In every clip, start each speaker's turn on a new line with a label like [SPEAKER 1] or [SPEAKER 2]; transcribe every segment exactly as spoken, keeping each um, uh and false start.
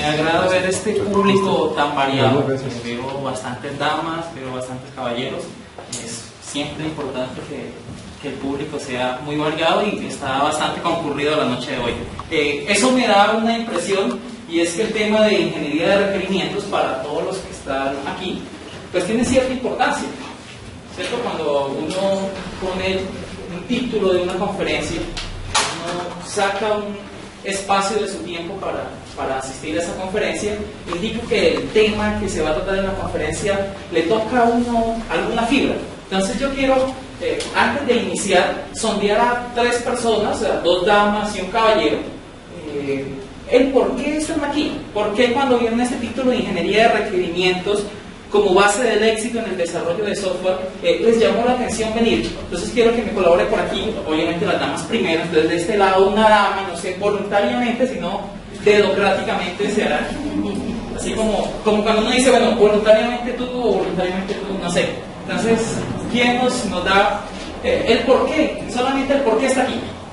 [SPEAKER 1] agrada ver este público tan variado. Veo bastantes damas, veo bastantes caballeros. Es siempre importante que, que el público sea muy variado y está bastante concurrido la noche de hoy. Eh, eso me da una impresión, y es que el tema de ingeniería de requerimientos para todos los que están aquí, pues tiene cierta importancia, ¿cierto? Cuando uno pone un título de una conferencia, uno saca un espacio de su tiempo para, para asistir a esa conferencia, indica que el tema que se va a tratar en la conferencia le toca a uno alguna fibra. Entonces yo quiero, eh, antes de iniciar, sondear a tres personas, o sea, dos damas y un caballero, eh, el por qué están aquí, por qué cuando vieron este título de ingeniería de requerimientos como base del éxito en el desarrollo de software, eh, les llamó la atención venir. Entonces quiero que me colabore por aquí, obviamente las damas primero. Entonces de este lado una dama, no sé, voluntariamente, sino dedocráticamente se hará. Así como, como cuando uno dice, bueno, voluntariamente tú o voluntariamente tú, no sé. Entonces, ¿quién nos, nos da eh, el por qué? Solamente el por qué está aquí.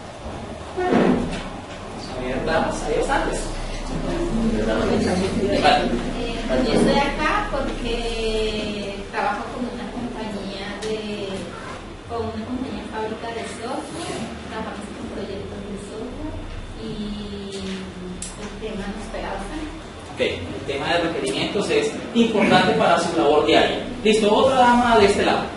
[SPEAKER 1] Había damas, hay bastantes. Vale.
[SPEAKER 2] Yo estoy acá porque trabajo con una compañía de, con una compañía fábrica de software, trabajamos con proyectos de software y el tema nos pega bastante.
[SPEAKER 1] Ok, el tema de requerimientos es importante para su labor diaria. Listo, otra dama de este lado.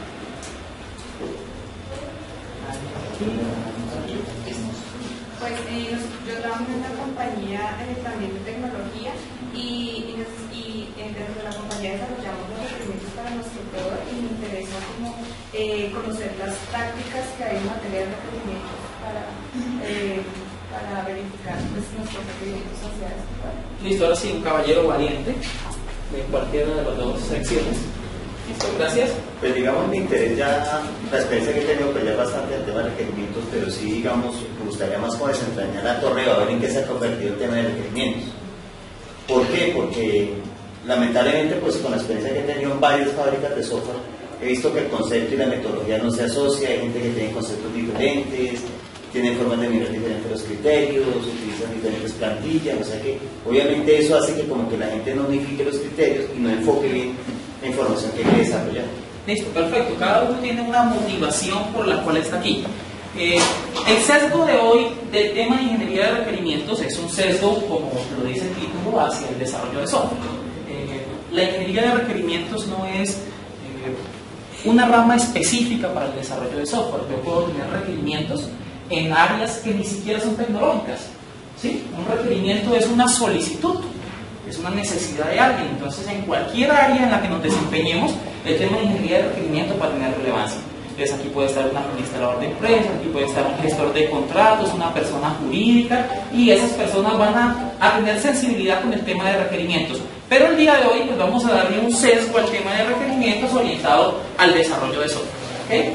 [SPEAKER 3] Pues eh, yo trabajo en una compañía eh, también de tecnología y, y, y eh, dentro de la compañía desarrollamos los requerimientos para nuestro proveedor y me interesa como eh, conocer las tácticas que hay en materia de requerimientos para, eh, para verificar pues, nuestros requerimientos sociales.
[SPEAKER 1] Listo, ahora sí, un caballero valiente de cualquiera de las dos secciones. Listo, gracias.
[SPEAKER 4] Pues digamos, mi interés ya, la experiencia que he tenido, pues ya es bastante el tema de requerimientos, pero sí, digamos, me gustaría más como desentrañar la torre a ver en qué se ha convertido el tema de requerimientos. ¿Por qué? Porque lamentablemente, pues con la experiencia que he tenido en varias fábricas de software, he visto que el concepto y la metodología no se asocia, hay gente que tiene conceptos diferentes, tienen formas de mirar diferentes los criterios, utilizan diferentes plantillas, o sea que obviamente eso hace que como que la gente no unifique los criterios y no enfoque bien la información que hay que desarrollar.
[SPEAKER 1] Listo, perfecto. Cada uno tiene una motivación por la cual está aquí. Eh, el sesgo de hoy del tema de ingeniería de requerimientos es un sesgo, como lo dice el título, hacia el desarrollo de software. Eh, la ingeniería de requerimientos no es eh, una rama específica para el desarrollo de software. Yo puedo tener requerimientos en áreas que ni siquiera son tecnológicas, ¿sí? Un requerimiento es una solicitud, es una necesidad de alguien. Entonces, en cualquier área en la que nos desempeñemos, el tema de ingeniería de requerimiento va a tener relevancia. Entonces, aquí puede estar un administrador de empresas, aquí puede estar un gestor de contratos, una persona jurídica, y esas personas van a, a tener sensibilidad con el tema de requerimientos. Pero el día de hoy, pues vamos a darle un sesgo al tema de requerimientos orientado al desarrollo de software. ¿Okay?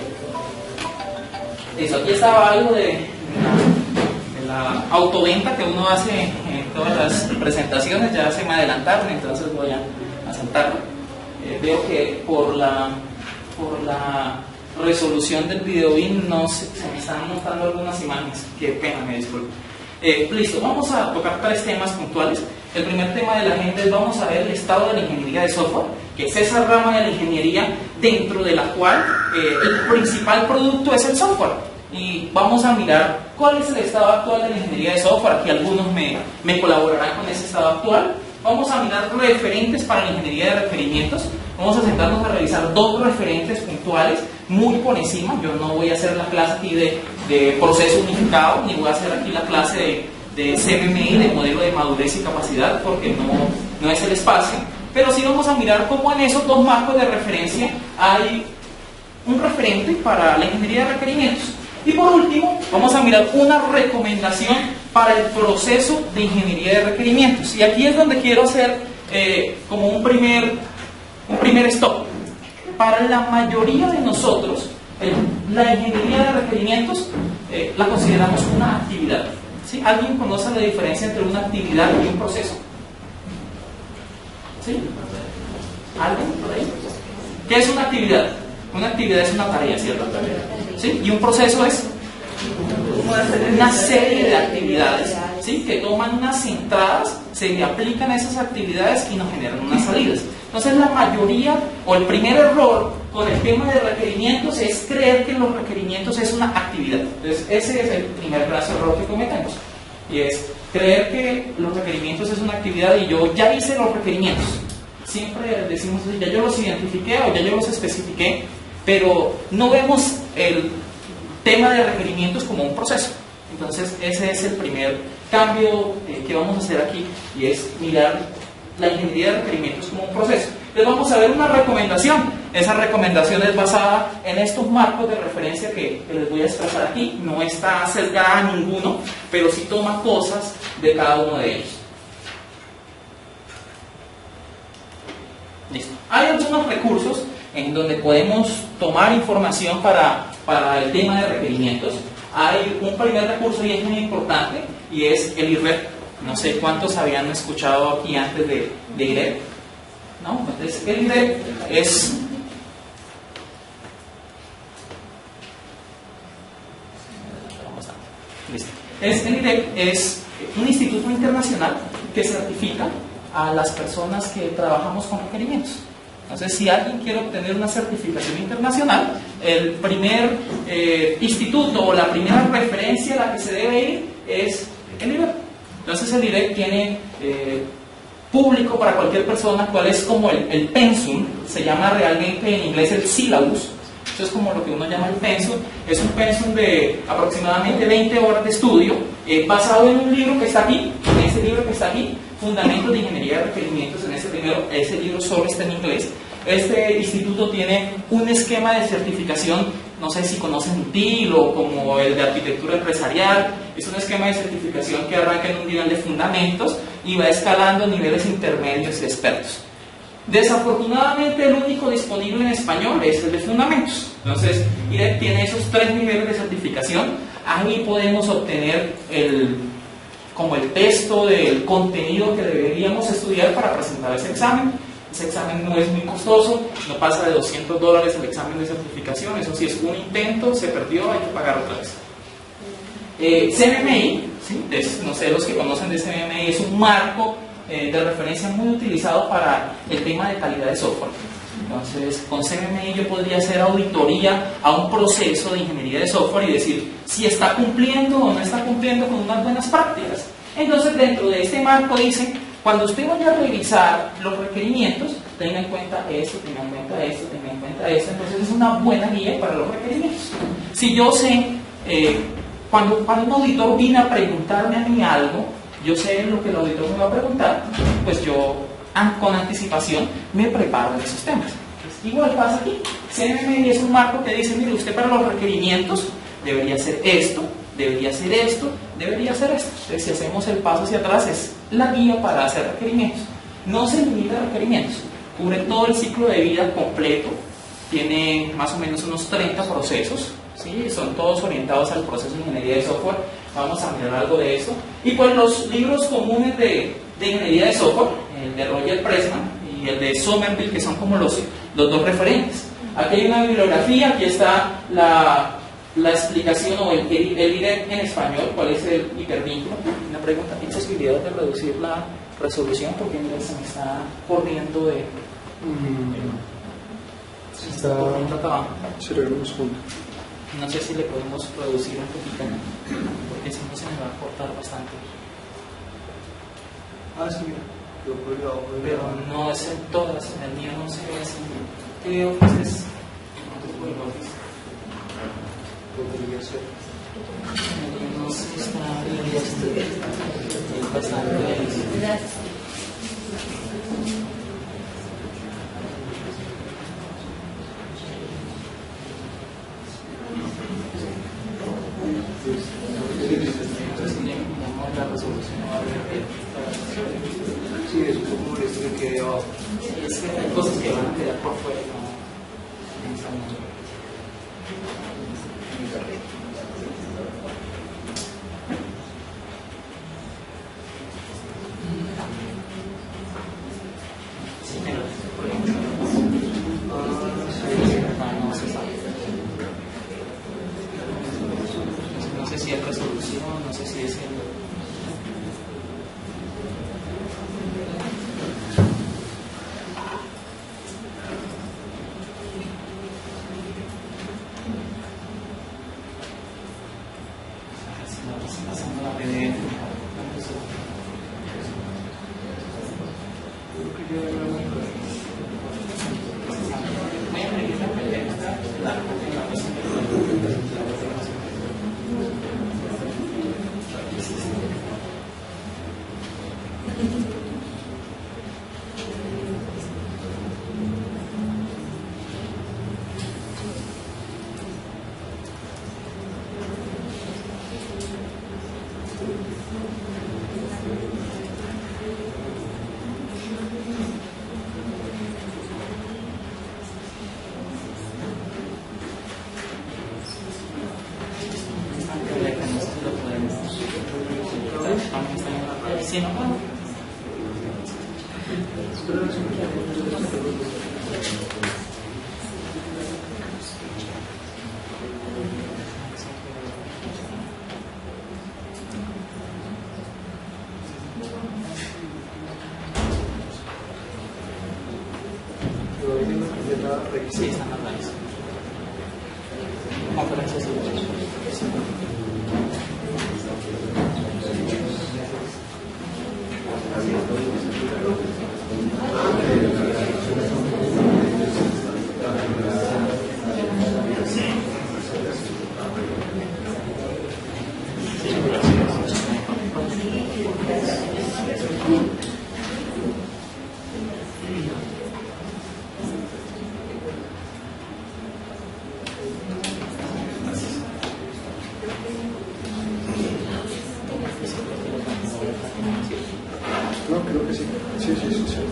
[SPEAKER 1] Listo, aquí estaba algo de, de, la, de la autoventa que uno hace en todas las presentaciones. Ya se me adelantaron, entonces voy a, a saltarlo. Eh, veo que por la, por la resolución del video bin no se, se me están mostrando algunas imágenes. Qué pena, me disculpo. Eh, listo, vamos a tocar tres temas puntuales. El primer tema de la agenda es vamos a ver el estado de la ingeniería de software, que es esa rama de la ingeniería dentro de la cual eh, el principal producto es el software. Y vamos a mirar cuál es el estado actual de la ingeniería de software. Aquí algunos me, me colaborarán con ese estado actual. Vamos a mirar referentes para la ingeniería de requerimientos. Vamos a sentarnos a revisar dos referentes puntuales muy por encima. Yo no voy a hacer la clase aquí de, de proceso unificado, ni voy a hacer aquí la clase de, de C M M I, de modelo de madurez y capacidad, porque no, no es el espacio. Pero sí vamos a mirar cómo en esos dos marcos de referencia hay un referente para la ingeniería de requerimientos. Y por último, vamos a mirar una recomendación para el proceso de ingeniería de requerimientos. Y aquí es donde quiero hacer eh, como un primer, un primer stop. Para la mayoría de nosotros, el, la ingeniería de requerimientos eh, la consideramos una actividad. ¿Sí? ¿Alguien conoce la diferencia entre una actividad y un proceso? ¿Sí? ¿Alguien por ahí? ¿Qué es una actividad? Una actividad es una tarea, ¿cierto? ¿Sí? ¿Y un proceso es? una serie de actividades, ¿sí?, que toman unas entradas, se le aplican esas actividades y nos generan unas salidas. Entonces la mayoría, o el primer error con el tema de requerimientos es creer que los requerimientos es una actividad. Entonces ese es el primer gran error que cometemos, y es creer que los requerimientos es una actividad y yo ya hice los requerimientos. Siempre decimos así, ya yo los identifiqué o ya yo los especifiqué, pero no vemos el tema de requerimientos como un proceso. Entonces ese es el primer cambio eh, que vamos a hacer aquí, y es mirar la ingeniería de requerimientos como un proceso. Les vamos a ver una recomendación. Esa recomendación es basada en estos marcos de referencia que, que les voy a expresar aquí. No está cercana a ninguno, pero sí toma cosas de cada uno de ellos. Listo. Hay algunos recursos en donde podemos tomar información para, para el tema de requerimientos. Hay un primer recurso y es muy importante, y es el I R E P. No sé cuántos habían escuchado aquí antes de, de I R E P. ¿No? Entonces, el I R E P es... Es, el I R E P es un instituto internacional que certifica a las personas que trabajamos con requerimientos. Entonces, si alguien quiere obtener una certificación internacional, el primer eh, instituto o la primera referencia a la que se debe ir es el I R E P. Entonces, el I R E P tiene eh, público para cualquier persona cuál es como el, el pensum, se llama realmente en inglés el syllabus. Eso es como lo que uno llama el pensum. Es un pensum de aproximadamente veinte horas de estudio, eh, basado en un libro que está aquí, en ese libro que está aquí, Fundamentos de Ingeniería de Requerimientos. En ese, primero, ese libro solo está en inglés. Este instituto tiene un esquema de certificación, no sé si conocen I T I L o como el de arquitectura empresarial. Es un esquema de certificación que arranca en un nivel de fundamentos y va escalando a niveles intermedios y expertos. Desafortunadamente, el único disponible en español es el de fundamentos. Entonces, I R E P tiene esos tres niveles de certificación. Ahí podemos obtener el, como el texto del contenido que deberíamos estudiar para presentar ese examen. Ese examen no es muy costoso, no pasa de doscientos dólares el examen de certificación. Eso sí, es un intento, se perdió, hay que pagar otra vez. Eh, C M M I, ¿sí? es, no sé, los que conocen de C M M I, es un marco eh, de referencia muy utilizado para el tema de calidad de software. Entonces, con C M M I yo podría hacer auditoría a un proceso de ingeniería de software y decir si está cumpliendo o no está cumpliendo con unas buenas prácticas. Entonces, dentro de este marco dicen, cuando usted vaya a revisar los requerimientos, tenga en cuenta esto, tenga en cuenta esto, tenga en cuenta esto. Entonces, es una buena guía para los requerimientos. Si yo sé, eh, cuando, cuando un auditor viene a preguntarme a mí algo, yo sé lo que el auditor me va a preguntar, pues yo con anticipación me preparo en esos temas. Entonces, igual pasa aquí. C M M I es un marco que dice, mire, usted para los requerimientos debería hacer esto, debería hacer esto, debería hacer esto. Entonces, si hacemos el paso hacia atrás, es la guía para hacer requerimientos. No se limita a requerimientos, cubre todo el ciclo de vida completo, tiene más o menos unos treinta procesos, ¿sí? Son todos orientados al proceso de ingeniería de software. Vamos a mirar algo de eso. Y pues los libros comunes de, de ingeniería de software, el de Roger Pressman y el de Somerville, que son como los, los dos referentes. Aquí hay una bibliografía, aquí está la, la explicación o el, el, el I R E P en español, cuál es el hipervínculo. Una pregunta, ¿tienes posibilidad de reducir la resolución? Porque mira, se me está corriendo de...
[SPEAKER 5] Mm,
[SPEAKER 1] se está corriendo acá abajo.
[SPEAKER 5] segundo.
[SPEAKER 1] No sé si le podemos reducir un poquito, porque si no se me va a cortar bastante.
[SPEAKER 5] Ah, sí, mira. Yo creo que
[SPEAKER 1] Pero no es en todas, en el mío no se ve así. ¿Qué Office es?
[SPEAKER 5] podría ser.
[SPEAKER 1] No sé si está bien. Es bastante bien. La resolución no va a ver.
[SPEAKER 5] Sí, es un poco molesto que quede abajo.
[SPEAKER 1] Sí, es que hay cosas que van a quedar por fuera, ¿no? Sí, pero, por ejemplo, ah, no se sabe. No sé si el resultado Sí, no, no. Sí, están normales. Conferencias y sí.
[SPEAKER 5] No, creo que sí. Sí, sí, sí. sí.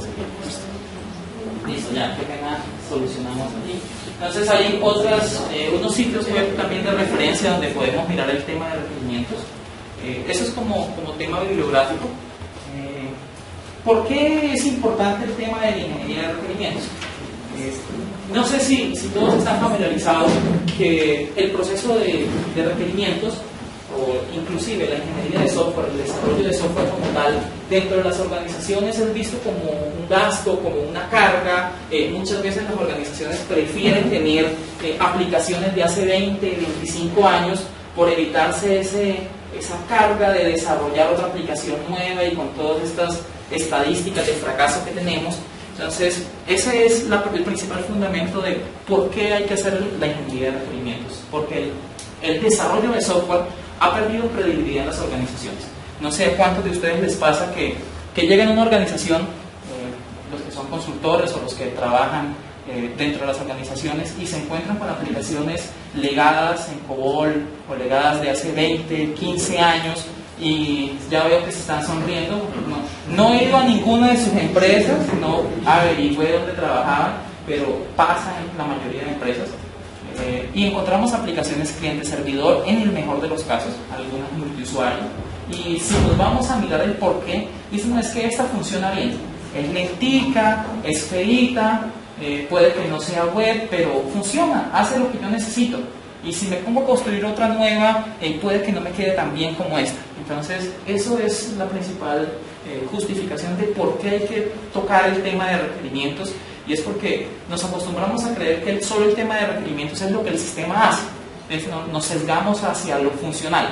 [SPEAKER 1] Listo, ya, que pena, solucionamos aquí. Entonces hay otras, eh, unos sitios web también de referencia donde podemos mirar el tema de requerimientos. Eh, eso es como, como tema bibliográfico. Eh, ¿Por qué es importante el tema de la ingeniería de requerimientos? Eh, no sé si, si todos están familiarizados que el proceso de, de requerimientos, o inclusive la ingeniería de software, el desarrollo de software como tal, dentro de las organizaciones es visto como un gasto, como una carga. Eh, muchas veces las organizaciones prefieren tener eh, aplicaciones de hace veinte, veinticinco años por evitarse ese, esa carga de desarrollar otra aplicación nueva y con todas estas estadísticas de fracaso que tenemos. Entonces, ese es la, el principal fundamento de por qué hay que hacer la ingeniería de requerimientos, porque el, el desarrollo de software ha perdido credibilidad en las organizaciones. No sé a cuántos de ustedes les pasa que, que llegan a una organización, eh, los que son consultores o los que trabajan eh, dentro de las organizaciones, y se encuentran con aplicaciones legadas en COBOL o legadas de hace veinte, quince años, y ya veo que se están sonriendo. No, no he ido a ninguna de sus empresas, no averigüé dónde trabajaban, pero pasa en la mayoría de empresas. Eh, y encontramos aplicaciones cliente-servidor en el mejor de los casos, algunas multiusuario. Y si nos vamos a mirar el por qué, dicen es que esta funciona bien. Es lentica, es feita, eh, puede que no sea web, pero funciona, hace lo que yo necesito. Y si me pongo a construir otra nueva, eh, puede que no me quede tan bien como esta. Entonces, eso es la principal eh, justificación de por qué hay que tocar el tema de requerimientos. Y es porque nos acostumbramos a creer que el, solo el tema de requerimientos es lo que el sistema hace. Es, no, nos sesgamos hacia lo funcional,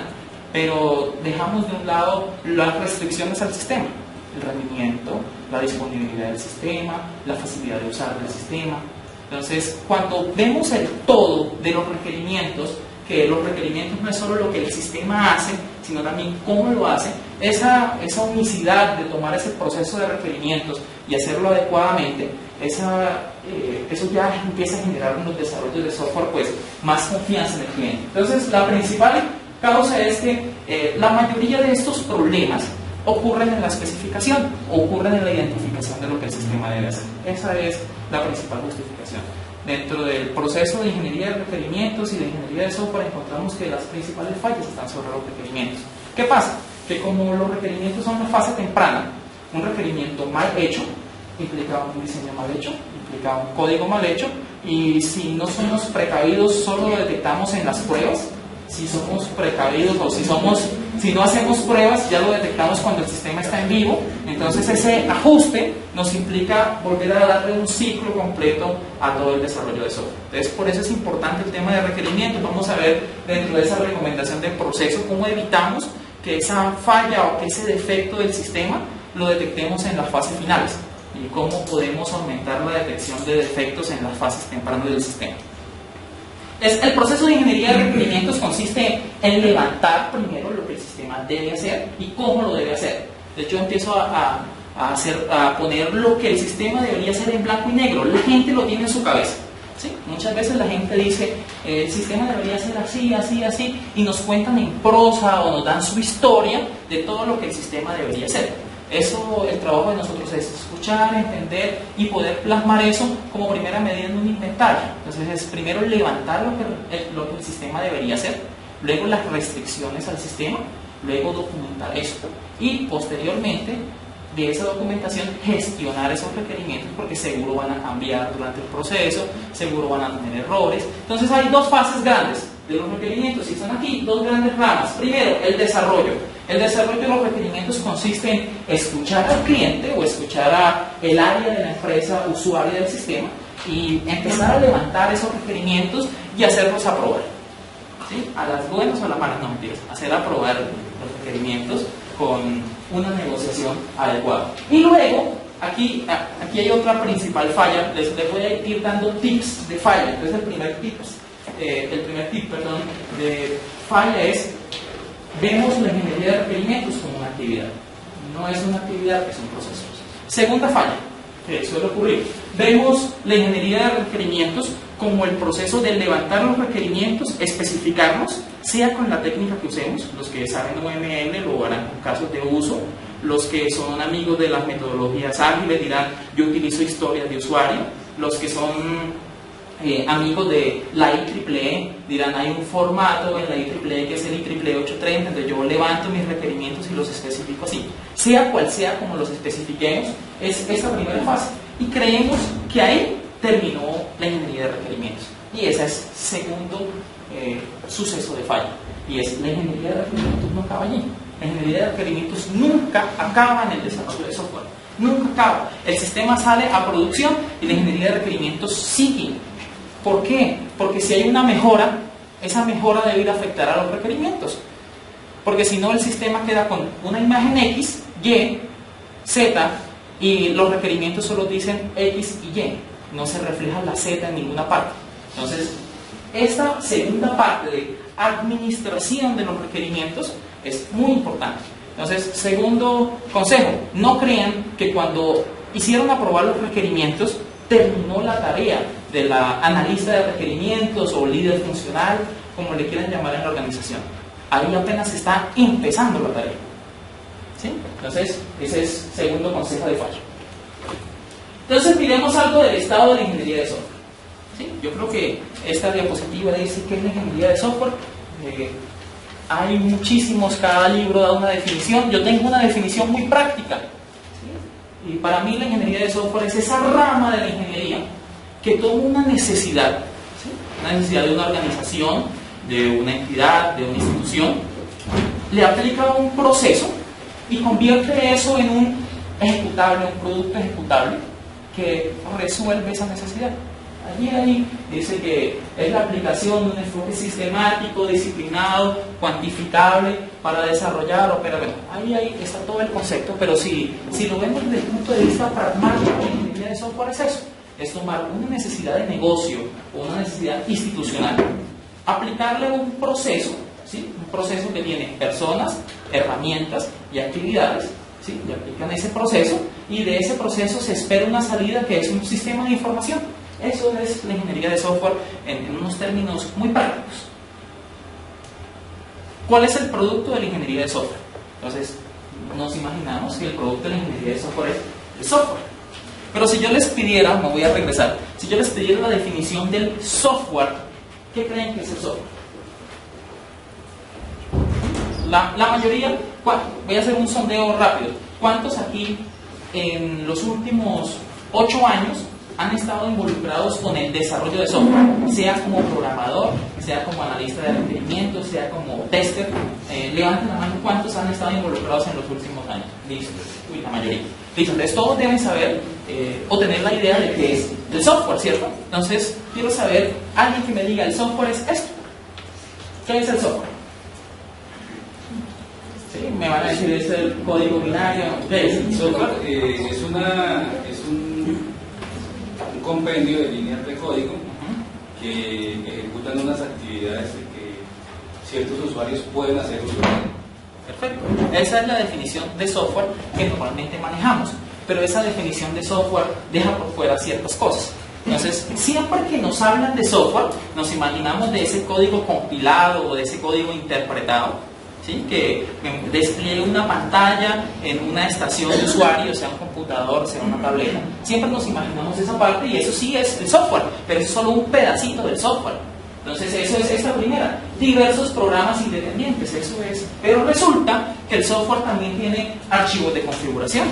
[SPEAKER 1] pero dejamos de un lado las restricciones al sistema. El rendimiento, la disponibilidad del sistema, la facilidad de usar el sistema. Entonces, cuando vemos el todo de los requerimientos, que los requerimientos no es solo lo que el sistema hace, sino también cómo lo hace, esa, esa unicidad de tomar ese proceso de requerimientos y hacerlo adecuadamente, esa, eh, eso ya empieza a generar en los desarrollos de software pues, más confianza en el cliente. Entonces, la principal causa es que eh, la mayoría de estos problemas ocurren en la especificación, ocurren en la identificación de lo que el sistema debe hacer. Esa es la principal justificación. Dentro del proceso de ingeniería de requerimientos y de ingeniería de software encontramos que las principales fallas están sobre los requerimientos. ¿Qué pasa? Que como los requerimientos son una fase temprana, un requerimiento mal hecho implica un diseño mal hecho, implica un código mal hecho, y si no somos precavidos solo lo detectamos en las pruebas. Si somos precavidos o si somos si no hacemos pruebas, ya lo detectamos cuando el sistema está en vivo. Entonces ese ajuste nos implica volver a darle un ciclo completo a todo el desarrollo de software. Entonces por eso es importante el tema de requerimientos. Vamos a ver dentro de esa recomendación de proceso cómo evitamos que esa falla o que ese defecto del sistema lo detectemos en las fases finales y cómo podemos aumentar la detección de defectos en las fases tempranas del sistema. Es, el proceso de ingeniería de requerimientos consiste en levantar primero lo que el sistema debe hacer y cómo lo debe hacer. De hecho, empiezo a, a, a, hacer, a poner lo que el sistema debería hacer en blanco y negro. La gente lo tiene en su cabeza. ¿Sí? Muchas veces la gente dice, eh, el sistema debería ser así, así, así, y nos cuentan en prosa o nos dan su historia de todo lo que el sistema debería hacer. Eso, el trabajo de nosotros es escuchar, entender y poder plasmar eso como primera medida en un inventario. Entonces es primero levantar lo que el, lo que el sistema debería hacer, luego las restricciones al sistema luego documentar eso y posteriormente de esa documentación gestionar esos requerimientos, porque seguro van a cambiar durante el proceso, seguro van a tener errores. Entonces hay dos fases grandes de los requerimientos y son aquí dos grandes ramas. Primero, el desarrollo. El desarrollo de los requerimientos consiste en escuchar al cliente o escuchar al área de la empresa usuaria del sistema y empezar a levantar esos requerimientos y hacerlos aprobar, ¿sí? A las buenas o a las malas, no mentiras, hacer aprobar los requerimientos con una negociación adecuada. Y luego, aquí, aquí hay otra principal falla, les, les voy a ir dando tips de falla. Entonces el primer tip, eh, el primer tip perdón, de falla es: vemos la ingeniería de requerimientos como una actividad, no es una actividad, es un proceso. Segunda falla que suele ocurrir: vemos la ingeniería de requerimientos como el proceso de levantar los requerimientos, especificarlos, sea con la técnica que usemos. Los que saben O M L lo harán con casos de uso, los que son amigos de las metodologías ágiles dirán yo utilizo historias de usuario, los que son eh, amigos de la I triple E dirán hay un formato en la I triple E que es el I triple E ochocientos treinta, donde yo levanto mis requerimientos y los especifico así. Sea cual sea como los especifiquemos, es esa primera fase, y creemos que ahí terminó la ingeniería de requerimientos, y ese es segundo eh, suceso de falla, y es la ingeniería de requerimientos no acaba allí. La ingeniería de requerimientos nunca acaba en el desarrollo de software, nunca acaba. El sistema sale a producción y la ingeniería de requerimientos sigue. ¿Por qué? Porque si hay una mejora, esa mejora debe ir a afectar a los requerimientos, porque si no el sistema queda con una imagen X, Y, Z, y los requerimientos solo dicen X y Y, no se refleja la Z en ninguna parte. Entonces, esta segunda parte de administración de los requerimientos es muy importante. Entonces, segundo consejo: no crean que cuando hicieron aprobar los requerimientos terminó la tarea de la analista de requerimientos o líder funcional, como le quieran llamar en la organización. Ahí apenas está empezando la tarea, ¿sí? Entonces, ese es segundo consejo de falla. Entonces, miremos algo del estado de la ingeniería de software, ¿sí? Yo creo que esta diapositiva dice qué es la ingeniería de software. Eh, hay muchísimos, cada libro da una definición. Yo tengo una definición muy práctica, ¿sí? Y para mí la ingeniería de software es esa rama de la ingeniería que toma una necesidad, ¿sí? Una necesidad de una organización, de una entidad, de una institución, le aplica un proceso y convierte eso en un ejecutable, un producto ejecutable que resuelve esa necesidad. Allí, ahí dice que es la aplicación de un enfoque sistemático, disciplinado, cuantificable para desarrollar, operar. Bueno, ahí, ahí está todo el concepto, pero si, si lo vemos desde el punto de vista pragmático, la ingeniería de software es eso: es tomar una necesidad de negocio o una necesidad institucional, aplicarle un proceso, ¿sí? Un proceso que tiene personas, herramientas y actividades, ¿sí? Y aplican ese proceso, y de ese proceso se espera una salida que es un sistema de información. Eso es la ingeniería de software en, en unos términos muy prácticos. ¿Cuál es el producto de la ingeniería de software? Entonces, nos imaginamos que el producto de la ingeniería de software es el software. Pero si yo les pidiera, me voy a regresar, si yo les pidiera la definición del software, ¿qué creen que es el software? La, la mayoría, voy a hacer un sondeo rápido. ¿Cuántos aquí en los últimos ocho años han estado involucrados con el desarrollo de software? Sea como programador, sea como analista de requerimientos, sea como tester. Eh, levanten la mano, ¿cuántos han estado involucrados en los últimos años? Listo, uy, la mayoría. Listo, entonces todos deben saber eh, o tener la idea de qué es el software, ¿cierto? Entonces, quiero saber, alguien que me diga, el software es esto. ¿Qué es el software? ¿Sí? Me van a decir, es el código binario. ¿Qué es el software?
[SPEAKER 6] Eh, es, una, es un, un compendio de líneas de código uh-huh. que ejecutan unas actividades que ciertos usuarios pueden hacer uso de.
[SPEAKER 1] Perfecto. Esa es la definición de software que normalmente manejamos, pero esa definición de software deja por fuera ciertas cosas. Entonces, siempre que nos hablan de software, nos imaginamos de ese código compilado o de ese código interpretado, ¿sí? Que despliegue una pantalla en una estación de usuario, sea un computador, sea una tableta. Siempre nos imaginamos esa parte, y eso sí es el software, pero es solo un pedacito del software. Entonces, eso es esta primera. Diversos programas independientes, eso es. Pero resulta que el software también tiene archivos de configuración.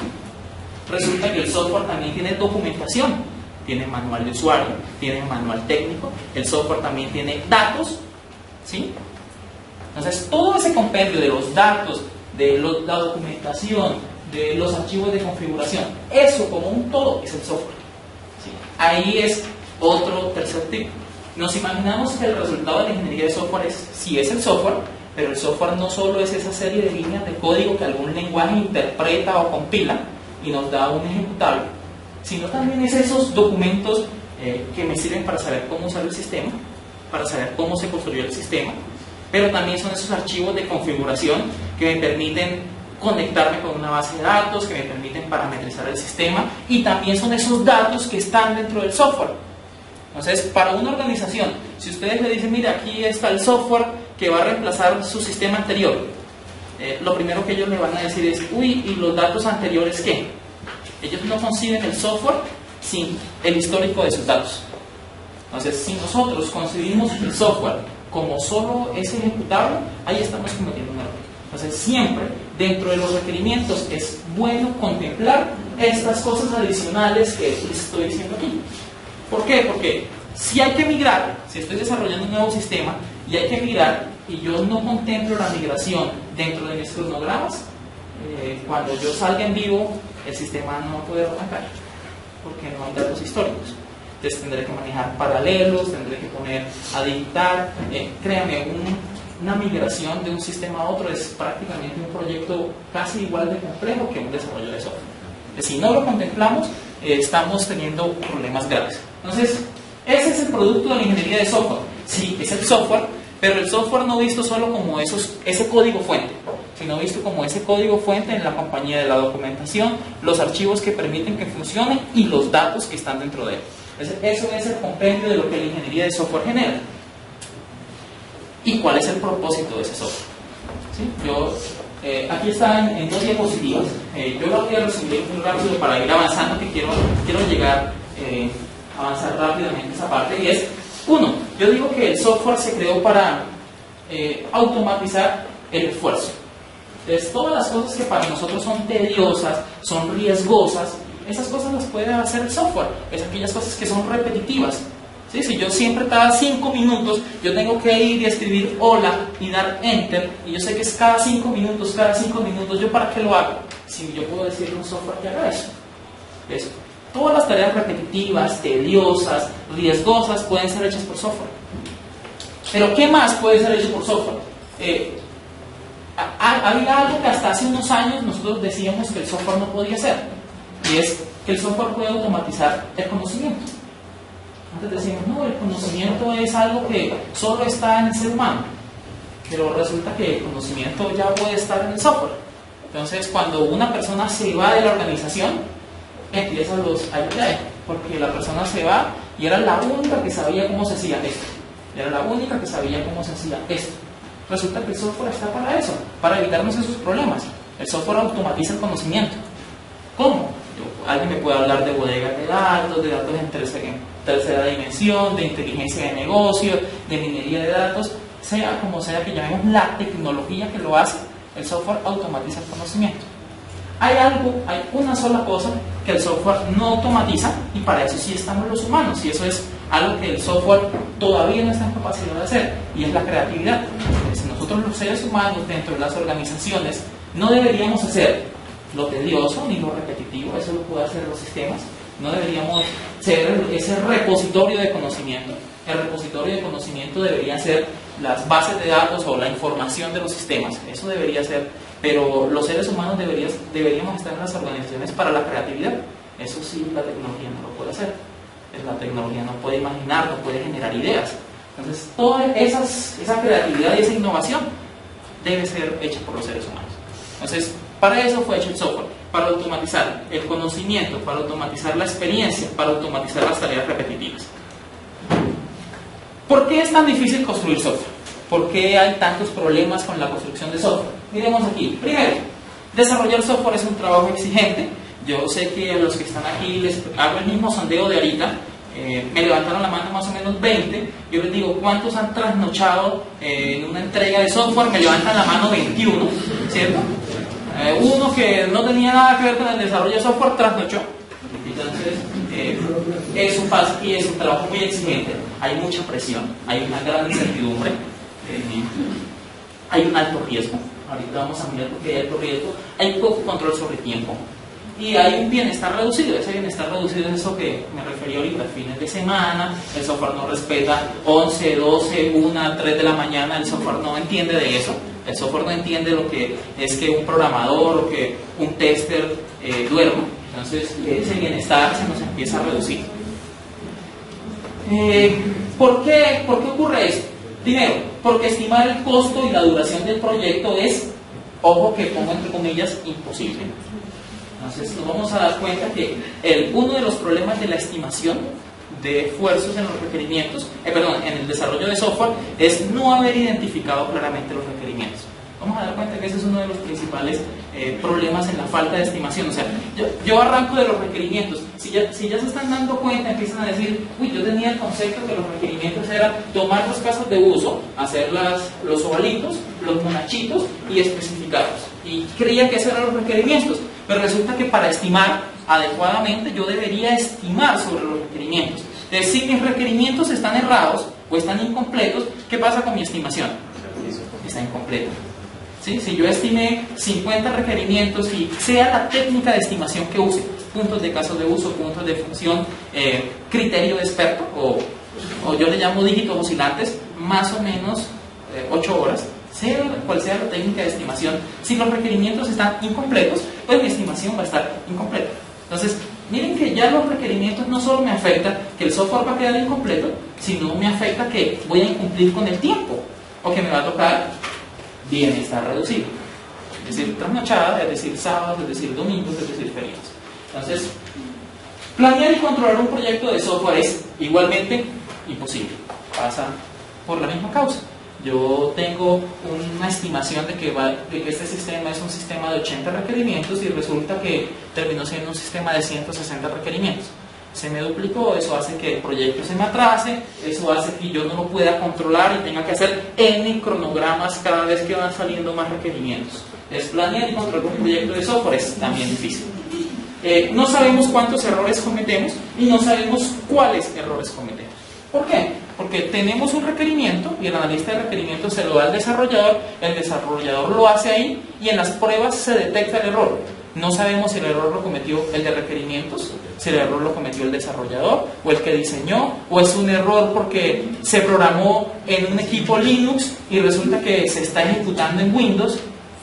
[SPEAKER 1] Resulta que el software también tiene documentación. Tiene manual de usuario, tiene manual técnico. El software también tiene datos, ¿sí? Entonces, todo ese compendio de los datos, de lo, la documentación, de los archivos de configuración, eso como un todo es el software, ¿sí? Ahí es otro tercer tipo. Nos imaginamos que el resultado de la ingeniería de software es, sí es el software, pero el software no solo es esa serie de líneas de código que algún lenguaje interpreta o compila y nos da un ejecutable, sino también es esos documentos eh, que me sirven para saber cómo usar el sistema, para saber cómo se construyó el sistema, pero también son esos archivos de configuración que me permiten conectarme con una base de datos, que me permiten parametrizar el sistema, y también son esos datos que están dentro del software. Entonces, para una organización, si ustedes le dicen, mira, aquí está el software que va a reemplazar su sistema anterior, eh, lo primero que ellos le van a decir es, uy, ¿y los datos anteriores qué? Ellos no conciben el software sin el histórico de sus datos. Entonces, si nosotros concebimos el software como solo ese ejecutable, ahí estamos cometiendo un error. Entonces, siempre dentro de los requerimientos es bueno contemplar estas cosas adicionales que les estoy diciendo aquí. ¿Por qué? Porque si hay que migrar, si estoy desarrollando un nuevo sistema y hay que migrar y yo no contemplo la migración dentro de mis cronogramas, eh, cuando yo salga en vivo, el sistema no va a poder arrancar porque no hay datos históricos. Entonces tendré que manejar paralelos, tendré que poner a digitar. Eh, créanme, un, una migración de un sistema a otro es prácticamente un proyecto casi igual de complejo que un desarrollo de software. Si no lo contemplamos, eh, estamos teniendo problemas graves. Entonces, ese es el producto de la ingeniería de software. Sí, es el software, pero el software no visto solo como esos, ese código fuente, sino visto como ese código fuente en la compañía de la documentación, los archivos que permiten que funcione y los datos que están dentro de él. Entonces, eso es el compendio de lo que la ingeniería de software genera. ¿Y cuál es el propósito de ese software? ¿Sí? Yo, eh, aquí están en dos diapositivas. Eh, yo lo voy a resumir muy rápido para ir avanzando, que quiero, quiero llegar eh, avanzar rápidamente esa parte. Y es, uno, yo digo que el software se creó para eh, automatizar el esfuerzo. Entonces, todas las cosas que para nosotros son tediosas, son riesgosas, esas cosas las puede hacer el software. Es aquellas cosas que son repetitivas. ¿Sí? Si yo siempre cada cinco minutos yo tengo que ir y escribir hola y dar enter, y yo sé que es cada cinco minutos, cada cinco minutos, ¿yo para qué lo hago? Si yo puedo decirle a un software que haga eso. Eso. Todas las tareas repetitivas, tediosas, riesgosas pueden ser hechas por software. Pero ¿qué más puede ser hecho por software? Eh, había algo que hasta hace unos años nosotros decíamos que el software no podía hacer, y es que el software puede automatizar el conocimiento. Antes decíamos, no, el conocimiento es algo que solo está en el ser humano, pero resulta que el conocimiento ya puede estar en el software. Entonces, cuando una persona se va de la organización, empiezan los ayudas, porque la persona se va y era la única que sabía cómo se hacía esto, era la única que sabía cómo se hacía esto. Resulta que el software está para eso, para evitarnos esos problemas. El software automatiza el conocimiento. ¿Cómo? Yo, alguien me puede hablar de bodegas de datos, de datos en tercera, en tercera dimensión, de inteligencia de negocio, de minería de datos, sea como sea que llamemos la tecnología que lo hace, el software automatiza el conocimiento. Hay algo, hay una sola cosa que el software no automatiza, y para eso sí estamos los humanos, y eso es algo que el software todavía no está en capacidad de hacer, y es la creatividad. Entonces, nosotros los seres humanos dentro de las organizaciones no deberíamos hacer lo tedioso ni lo repetitivo, eso lo pueden hacer los sistemas. No deberíamos ser ese repositorio de conocimiento. El repositorio de conocimiento debería ser las bases de datos o la información de los sistemas, eso debería ser, pero los seres humanos deberíamos, deberíamos estar en las organizaciones para la creatividad. Eso sí, la tecnología no lo puede hacer. La tecnología no puede imaginar, no puede generar ideas. Entonces, toda esas, esa creatividad y esa innovación debe ser hecha por los seres humanos. Entonces, para eso fue hecho el software, para automatizar el conocimiento, para automatizar la experiencia, para automatizar las tareas repetitivas. ¿Por qué es tan difícil construir software? ¿Por qué hay tantos problemas con la construcción de software? Miremos aquí. Primero, desarrollar software es un trabajo exigente. Yo sé que a los que están aquí les hago el mismo sondeo de ahorita. Eh, me levantaron la mano más o menos veinte. Yo les digo, ¿cuántos han trasnochado eh, en una entrega de software? Me levantan la mano veintiuno, ¿cierto? Eh, uno que no tenía nada que ver con el desarrollo de software trasnochó. Entonces, eh, eso pasa y es un trabajo muy exigente. Hay mucha presión, hay una gran incertidumbre, eh, hay un alto riesgo. Ahorita vamos a mirar por qué hay alto riesgo. Hay poco control sobre tiempo. Y hay un bienestar reducido. Ese bienestar reducido es eso que me referí ahorita, fines de semana, el software no respeta once, doce, una, tres de la mañana, el software no entiende de eso. El software no entiende lo que es que un programador o que un tester eh, duerma. Entonces ese bienestar se nos empieza a reducir. Eh, ¿por qué, ¿Por qué ocurre esto? Primero, porque estimar el costo y la duración del proyecto es, ojo que pongo entre comillas, imposible. Entonces nos vamos a dar cuenta que el, uno de los problemas de la estimación de esfuerzos en los requerimientos, eh, perdón, en el desarrollo de software, es no haber identificado claramente los requerimientos. Vamos a dar cuenta que ese es uno de los principales eh, problemas en la falta de estimación. O sea, yo, yo arranco de los requerimientos. Si ya, si ya se están dando cuenta, empiezan a decir, uy, yo tenía el concepto que los requerimientos eran tomar los casos de uso, hacer las, los ovalitos, los monachitos y especificarlos. Y creía que esos eran los requerimientos. Pero resulta que para estimar adecuadamente yo debería estimar sobre los requerimientos. Entonces, si mis requerimientos están errados o están incompletos, ¿qué pasa con mi estimación? Está incompleta. ¿Sí? Si yo estimé cincuenta requerimientos y sea la técnica de estimación que use, puntos de casos de uso, puntos de función, eh, criterio de experto, o, o yo le llamo dígitos oscilantes, más o menos eh, ocho horas, sea cual sea la técnica de estimación, si los requerimientos están incompletos, pues mi estimación va a estar incompleta. Entonces, miren que ya los requerimientos no solo me afectan que el software va a quedar incompleto, sino me afecta que voy a incumplir con el tiempo, o que me va a tocar bienestar reducido, es decir, trasnochada, es decir, sábados, es decir, domingos, es decir, feriados. Entonces, planear y controlar un proyecto de software es igualmente imposible, pasa por la misma causa. Yo tengo una estimación de que, va, de que este sistema es un sistema de ochenta requerimientos y resulta que terminó siendo un sistema de ciento sesenta requerimientos. Se me duplicó, eso hace que el proyecto se me atrase, eso hace que yo no lo pueda controlar y tenga que hacer N cronogramas cada vez que van saliendo más requerimientos. Es planear y controlar un proyecto de software es también difícil. Eh, no sabemos cuántos errores cometemos y no sabemos cuáles errores cometemos. ¿Por qué? Porque tenemos un requerimiento y el analista de requerimientos se lo da al desarrollador, el desarrollador lo hace ahí y en las pruebas se detecta el error. No sabemos si el error lo cometió el de requerimientos, si el error lo cometió el desarrollador o el que diseñó, o es un error porque se programó en un equipo Linux y resulta que se está ejecutando en Windows.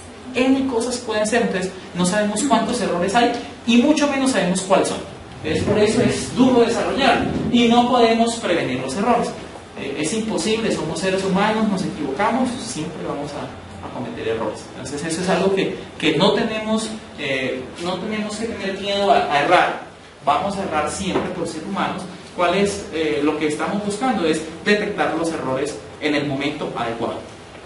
[SPEAKER 1] N cosas pueden ser, entonces no sabemos cuántos errores hay y mucho menos sabemos cuáles son. Entonces, por eso es duro desarrollar y no podemos prevenir los errores. Eh, es imposible, somos seres humanos, nos equivocamos, siempre vamos a, a cometer errores. Entonces eso es algo que, que no, tenemos, eh, no tenemos que tener miedo a, a errar. Vamos a errar siempre por ser humanos. ¿Cuál es eh, lo que estamos buscando? Es detectar los errores en el momento adecuado.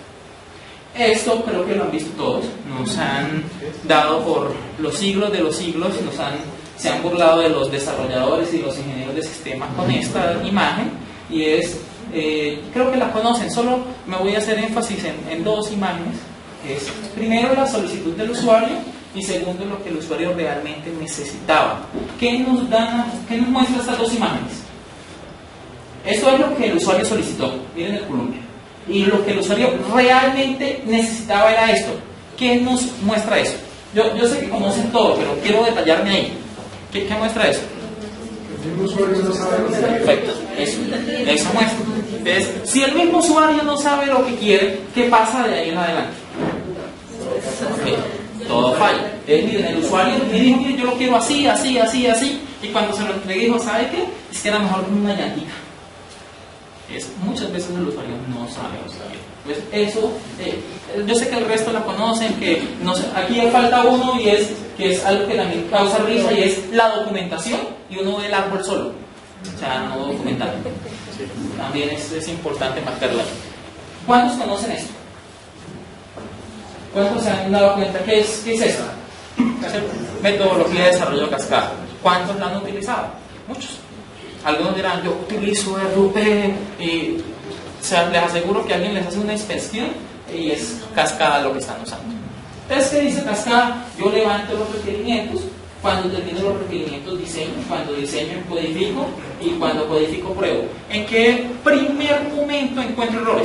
[SPEAKER 1] Esto creo que lo han visto todos. Nos han dado por los siglos de los siglos, nos han, se han burlado de los desarrolladores y los ingenieros de sistemas con esta imagen. Y es, eh, creo que la conocen, solo me voy a hacer énfasis en, en dos imágenes. Es primero la solicitud del usuario y segundo lo que el usuario realmente necesitaba. ¿Qué nos dan, qué nos muestra estas dos imágenes? Esto es lo que el usuario solicitó, miren el columpio. Y lo que el usuario realmente necesitaba era esto. ¿Qué nos muestra eso? Yo, yo sé que conocen todo, pero quiero detallarme ahí. ¿Qué, qué muestra eso?
[SPEAKER 5] El mismo usuario no sabe lo que quiere.
[SPEAKER 1] Perfecto, eso, eso muestra. Entonces, si el mismo usuario no sabe lo que quiere, ¿qué pasa de ahí en adelante? Okay. Todo falla. Entonces, miren, el usuario me dijo, mire, yo lo quiero así, así, así, así. Y cuando se lo entregué, dijo, ¿sabe qué? Es que era mejor con una llantita. Es, muchas veces el usuario no sabe lo que quiere. Pues eso, eh, yo sé que el resto la conocen, que no sé, aquí falta uno y es que es algo que también causa risa y es la documentación y uno ve el árbol solo. O sea, no documentar. También es, es importante marcarla. ¿Cuántos conocen esto? ¿Cuántos se han dado cuenta? ¿Qué es, qué es eso? Metodología de desarrollo cascada. ¿Cuántos la han utilizado? Muchos. Algunos dirán, yo utilizo R U P y o sea, les aseguro que alguien les hace una inspección y es cascada lo que están usando. Entonces, ¿qué dice cascada? Yo levanto los requerimientos, cuando termino los requerimientos diseño, cuando diseño codifico y cuando codifico pruebo. ¿En qué primer momento encuentro errores?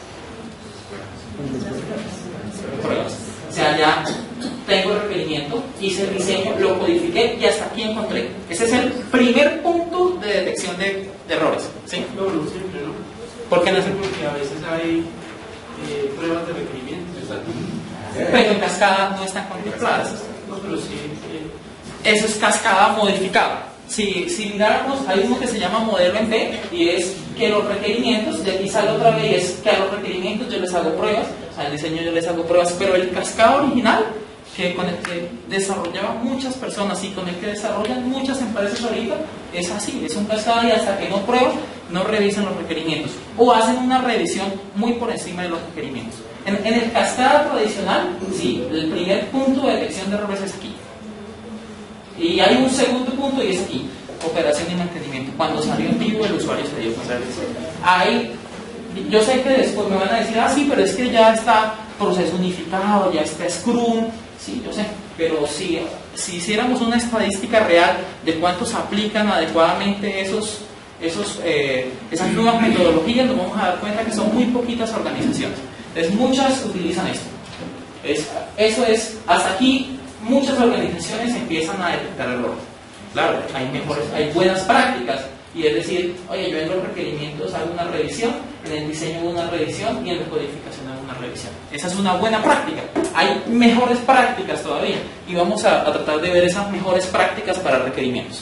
[SPEAKER 1] Pruebas. O sea, ya tengo el requerimiento, hice el diseño, lo codifiqué y hasta aquí encontré. Ese es el primer punto de detección de, de errores. ¿Sí?
[SPEAKER 7] No, no siempre, ¿no?
[SPEAKER 1] ¿Por qué no siempre?
[SPEAKER 7] Porque a veces hay eh, pruebas de requerimientos. Exacto.
[SPEAKER 1] Pero en cascada no están contempladas.
[SPEAKER 7] No, pero sí. Eh,
[SPEAKER 1] Eso es cascada modificada. Si, si miráramos, hay uno que se llama modelo en T y es que los requerimientos, de aquí sale otra vez, es que a los requerimientos yo les hago pruebas, o sea, al diseño yo les hago pruebas, pero el cascada original, que con el que desarrollaban muchas personas y con el que desarrollan muchas empresas ahorita, es así, es un cascada y hasta que no prueban, no revisan los requerimientos o hacen una revisión muy por encima de los requerimientos. En, en el cascada tradicional, sí, el primer punto de detección de errores es aquí. Y hay un segundo punto y es aquí, operación y mantenimiento. Cuando salió en vivo el usuario se dio cuenta de eso. Hay, yo sé que después me van a decir, ah sí, pero es que ya está proceso unificado, ya está Scrum. Sí, yo sé, pero si, si hiciéramos una estadística real de cuántos aplican adecuadamente esos, esos, eh, esas nuevas metodologías, nos vamos a dar cuenta que son muy poquitas organizaciones. Entonces muchas utilizan esto. Es, eso es, hasta aquí muchas organizaciones empiezan a detectar errores. Claro, hay mejores, hay buenas prácticas, y es decir, oye, yo en los requerimientos hago una revisión, en el diseño hago una revisión y en la codificación hago una revisión. Esa es una buena práctica. Hay mejores prácticas todavía y vamos a, a tratar de ver esas mejores prácticas para requerimientos.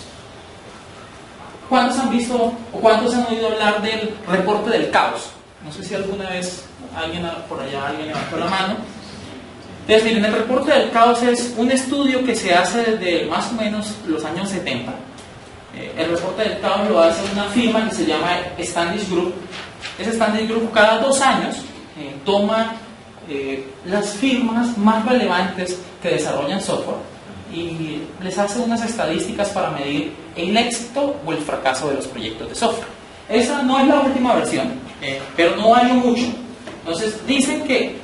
[SPEAKER 1] ¿Cuántos han visto o cuántos han oído hablar del reporte del caos? No sé si alguna vez alguien por allá alguien levantó la mano. Entonces, miren, el reporte del caos es un estudio que se hace desde más o menos los años setenta. Eh, el reporte del caos lo hace una firma que se llama Standish Group. Ese Standish Group cada dos años eh, toma eh, las firmas más relevantes que desarrollan software y les hace unas estadísticas para medir el éxito o el fracaso de los proyectos de software. Esa no es la última versión, eh, pero no varió mucho. Entonces, dicen que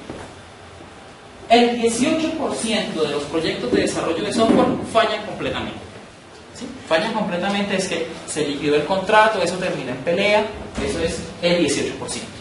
[SPEAKER 1] el dieciocho por ciento de los proyectos de desarrollo de software fallan completamente. ¿Sí? Fallan completamente es que se liquidó el contrato, eso termina en pelea, eso es el dieciocho por ciento.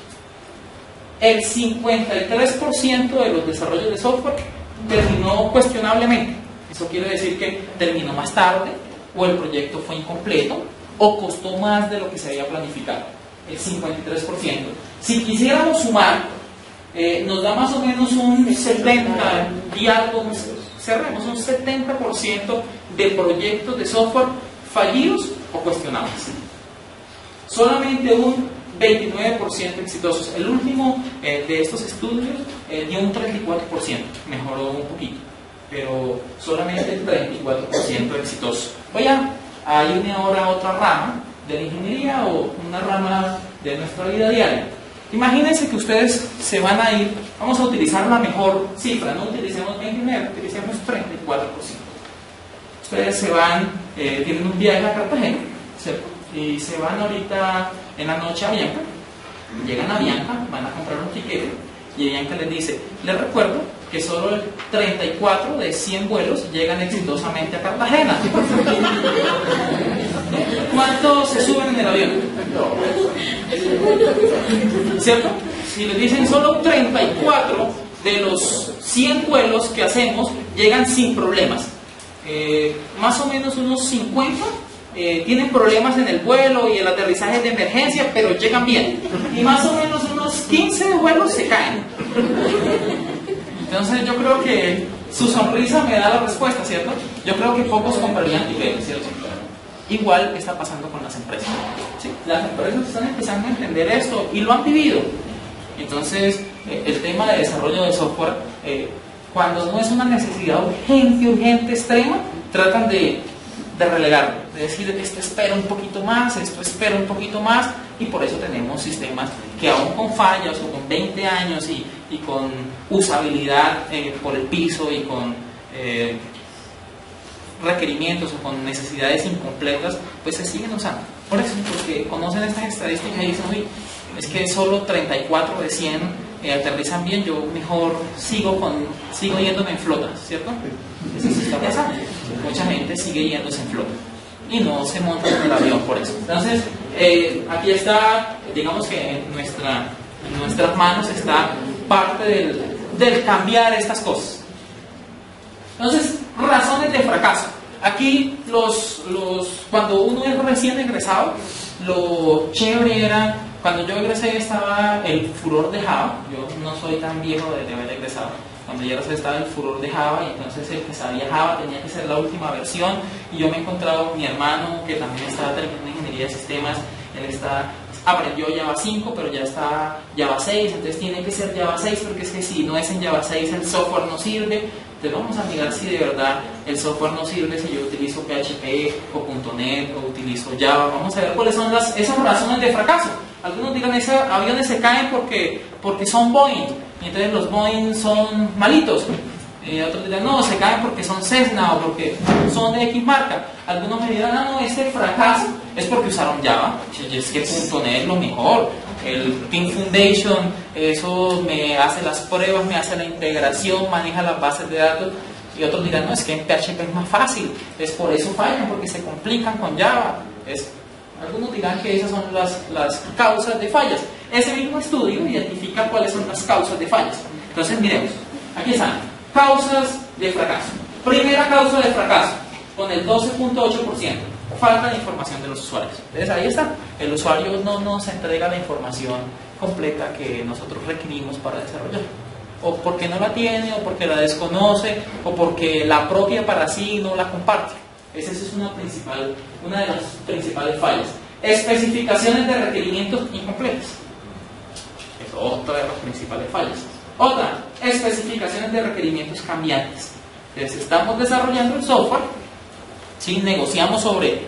[SPEAKER 1] El cincuenta y tres por ciento de los desarrollos de software terminó cuestionablemente. Eso quiere decir que terminó más tarde, o el proyecto fue incompleto, o costó más de lo que se había planificado. El cincuenta y tres por ciento. Si quisiéramos sumar, Eh, nos da más o menos un setenta y algo, cerremos, un setenta por ciento de proyectos de software fallidos o cuestionables. Solamente un veintinueve por ciento exitosos. El último eh, de estos estudios eh, dio un treinta y cuatro por ciento, mejoró un poquito, pero solamente el treinta y cuatro por ciento exitoso. Oye, hay una ahora otra rama de la ingeniería o una rama de nuestra vida diaria. Imagínense que ustedes se van a ir, vamos a utilizar la mejor cifra, no utilicemos veintinueve, utilicemos treinta y cuatro por ciento. Ustedes se van, eh, tienen un viaje a Cartagena, ¿cierto? Y se van ahorita en la noche a Bianca, llegan a Bianca, van a comprar un tiquete y Bianca les dice, les recuerdo que solo el treinta y cuatro de cien vuelos llegan exitosamente a Cartagena. ¿Cuántos se suben en el avión? ¿Cierto? Si les dicen solo treinta y cuatro de los cien vuelos que hacemos llegan sin problemas, eh, más o menos unos cincuenta eh, tienen problemas en el vuelo y el aterrizaje de emergencia, pero llegan bien, y más o menos unos quince vuelos se caen. Entonces yo creo que su sonrisa me da la respuesta, ¿cierto? Yo creo que pocos comprarían tiquetes, ¿cierto? Igual está pasando con las empresas. ¿Sí? Las empresas están empezando a entender esto y lo han vivido. Entonces, eh, el tema de desarrollo de software, eh, cuando no es una necesidad urgente, urgente, extrema, tratan de, de relegarlo, de decir que esto espera un poquito más, esto espera un poquito más, y por eso tenemos sistemas que aún con fallas o con veinte años y, y con usabilidad eh, por el piso y con Eh, requerimientos o con necesidades incompletas, pues se siguen usando. Por eso, porque conocen estas estadísticas y dicen, uy, es que solo treinta y cuatro de cien eh, aterrizan bien, yo mejor sigo con sigo yéndome en flota, ¿cierto? Eso sí está pasando. Mucha gente sigue yéndose en flota y no se monta en el avión por eso. Entonces, eh, aquí está, digamos que en, nuestra, en nuestras manos está parte del, del cambiar estas cosas. Entonces, razones de fracaso. Aquí, los, los, cuando uno es recién egresado, lo chévere era, cuando yo egresé estaba el furor de Java. Yo no soy tan viejo de haber egresado. Cuando yo egresé estaba el furor de Java, y entonces el que sabía Java tenía que ser la última versión. Y yo me he encontrado con mi hermano, que también estaba terminando ingeniería de sistemas. Él está, aprendió Java cinco, pero ya está Java seis, entonces tiene que ser Java seis, porque es que si no es en Java seis el software no sirve. Entonces vamos a mirar si de verdad el software no sirve, si yo utilizo P H P o punto net o utilizo Java. Vamos a ver cuáles son las, esas razones de fracaso. Algunos dirán, esos aviones se caen porque, porque son Boeing, y entonces los Boeing son malitos. Y otros dirán, no, se caen porque son Cessna o porque son de X marca. Algunos me dirán, ah, no, este fracaso es porque usaron Java. Y es que punto net es lo mejor. El Team Foundation, eso me hace las pruebas, me hace la integración, maneja las bases de datos. Y otros dirán, no, es que en P H P es más fácil, es por eso fallan, porque se complican con Java. Es, algunos dirán que esas son las, las causas de fallas. Ese mismo estudio identifica cuáles son las causas de fallas. Entonces miremos, aquí están, causas de fracaso. Primera causa de fracaso, con el doce punto ocho por ciento. Falta de información de los usuarios. Entonces ahí está, el usuario no nos entrega la información completa que nosotros requerimos para desarrollar, o porque no la tiene, o porque la desconoce, o porque la apropia para sí y no la comparte. Esa es una, principal, una de las principales fallas. Especificaciones de requerimientos incompletas, es otra de las principales fallas. Otra, especificaciones de requerimientos cambiantes. Entonces estamos desarrollando el software, ¿sí? Negociamos sobre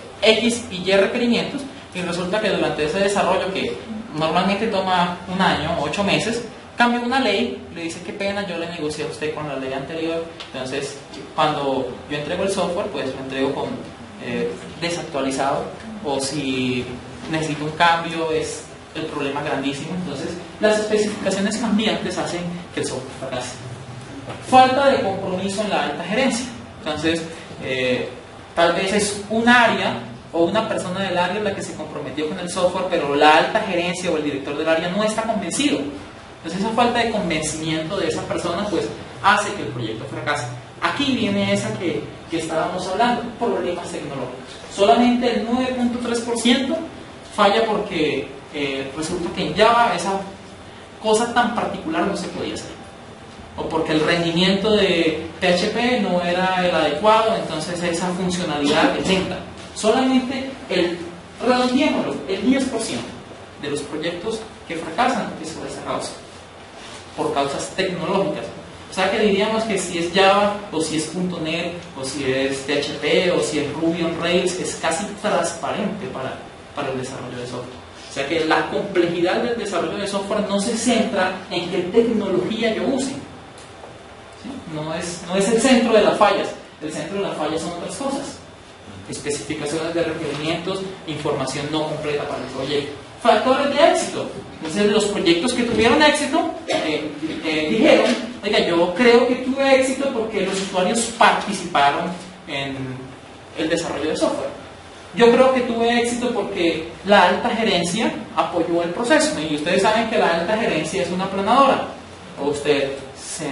[SPEAKER 1] X y Y requerimientos, y resulta que durante ese desarrollo, que normalmente toma un año o ocho meses, cambia una ley, le dice qué pena, yo le negocié a usted con la ley anterior. Entonces cuando yo entrego el software, pues lo entrego con eh, desactualizado, o si necesito un cambio es el problema grandísimo. Entonces las especificaciones cambiantes hacen que el software fracase. Falta de compromiso en la alta gerencia. Entonces eh, tal vez es un área o una persona del área la que se comprometió con el software, pero la alta gerencia o el director del área no está convencido. Entonces esa falta de convencimiento de esa persona pues hace que el proyecto fracase. Aquí viene esa que, que estábamos hablando, problemas tecnológicos. Solamente el nueve punto tres por ciento falla porque eh, resulta que en Java esa cosa tan particular no se podía hacer, o porque el rendimiento de P H P no era el adecuado, entonces esa funcionalidad es lenta. Solamente el, redondeémoslo, el diez por ciento de los proyectos que fracasan es por esa causa, por causas tecnológicas. O sea que diríamos que si es Java, o si es punto net, o si es P H P, o si es Ruby on Rails, es casi transparente para, para el desarrollo de software. O sea que la complejidad del desarrollo de software no se centra en qué tecnología yo use. ¿Sí? No es, no es el centro de las fallas. El centro de las fallas son otras cosas. Especificaciones de requerimientos, información no completa para el proyecto. Factores de éxito. Entonces los proyectos que tuvieron éxito eh, eh, dijeron, oiga, yo creo que tuve éxito porque los usuarios participaron en el desarrollo de software. Yo creo que tuve éxito porque la alta gerencia apoyó el proceso. Y ustedes saben que la alta gerencia es una aplanadora. O usted se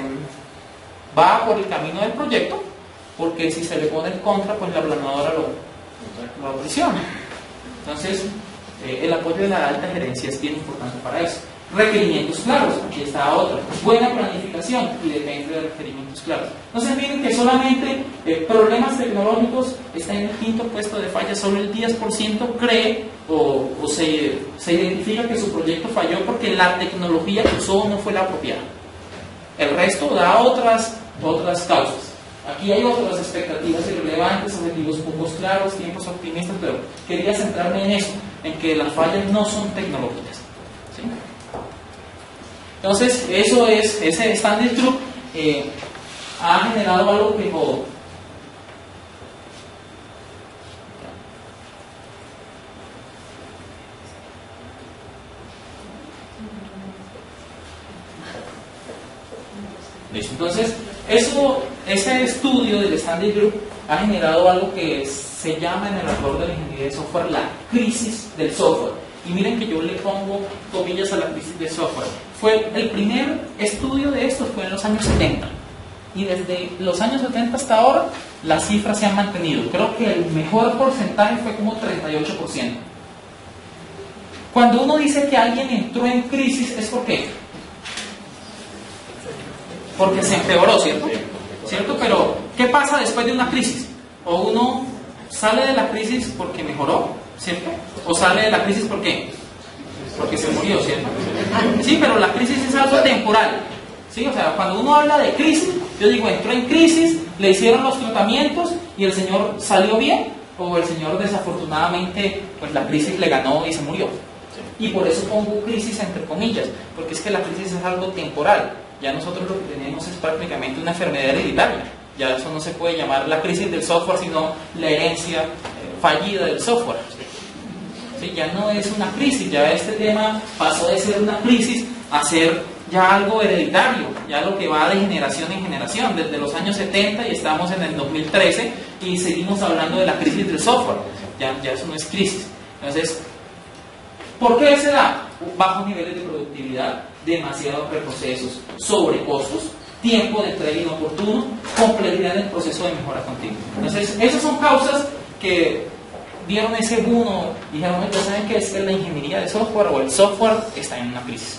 [SPEAKER 1] va por el camino del proyecto, porque si se le pone en contra, pues la aplanadora lo, lo aprisiona. Entonces, eh, el apoyo de la alta gerencia es bien importante para eso. Requerimientos claros, aquí está otra. Buena planificación, y depende de requerimientos claros. No se olviden que solamente eh, problemas tecnológicos está en el quinto puesto de falla. Solo el diez por ciento cree o, o se, se identifica que su proyecto falló porque la tecnología que usó no fue la apropiada. El resto da otras, otras causas. Aquí hay otras expectativas irrelevantes, objetivos pocos claros, tiempos optimistas, pero quería centrarme en eso, en que las fallas no son tecnológicas. ¿Sí? Entonces, eso es, ese Standard Group eh, ha generado algo que ¿Listo? Entonces, eso, ese estudio del Standard Group ha generado algo que se llama en el autor de la ingeniería de software la crisis del software. Y miren que yo le pongo comillas a la crisis del software. Fue el primer estudio de esto fue en los años setenta. Y desde los años setenta hasta ahora, las cifras se han mantenido. Creo que el mejor porcentaje fue como treinta y ocho por ciento. Cuando uno dice que alguien entró en crisis, ¿es por qué? Porque se empeoró, ¿cierto? ¿Cierto? Pero, ¿qué pasa después de una crisis? O uno sale de la crisis porque mejoró, ¿cierto? O sale de la crisis ¿por qué? Porque se murió, ¿cierto? Sí, pero la crisis es algo temporal. ¿Sí? O sea, cuando uno habla de crisis, yo digo, entró en crisis, le hicieron los tratamientos y el señor salió bien, o el señor desafortunadamente, pues la crisis le ganó y se murió. Y por eso pongo crisis entre comillas, porque es que la crisis es algo temporal. Ya nosotros lo que tenemos es prácticamente una enfermedad hereditaria. Ya eso no se puede llamar la crisis del software, sino la herencia eh, fallida del software. ¿Sí? Ya no es una crisis, ya este tema pasó de ser una crisis a ser ya algo hereditario, ya lo que va de generación en generación, desde los años setenta y estamos en el dos mil trece y seguimos hablando de la crisis del software. Ya, ya eso no es crisis. Entonces, ¿por qué se da? Bajos niveles de productividad, demasiados reprocesos, sobrecostos, tiempo de entrega inoportuno, complejidad en el proceso de mejora continua. Entonces, esas son causas que dieron ese boom y dijeron, ya saben que es que la ingeniería de software o el software está en una crisis.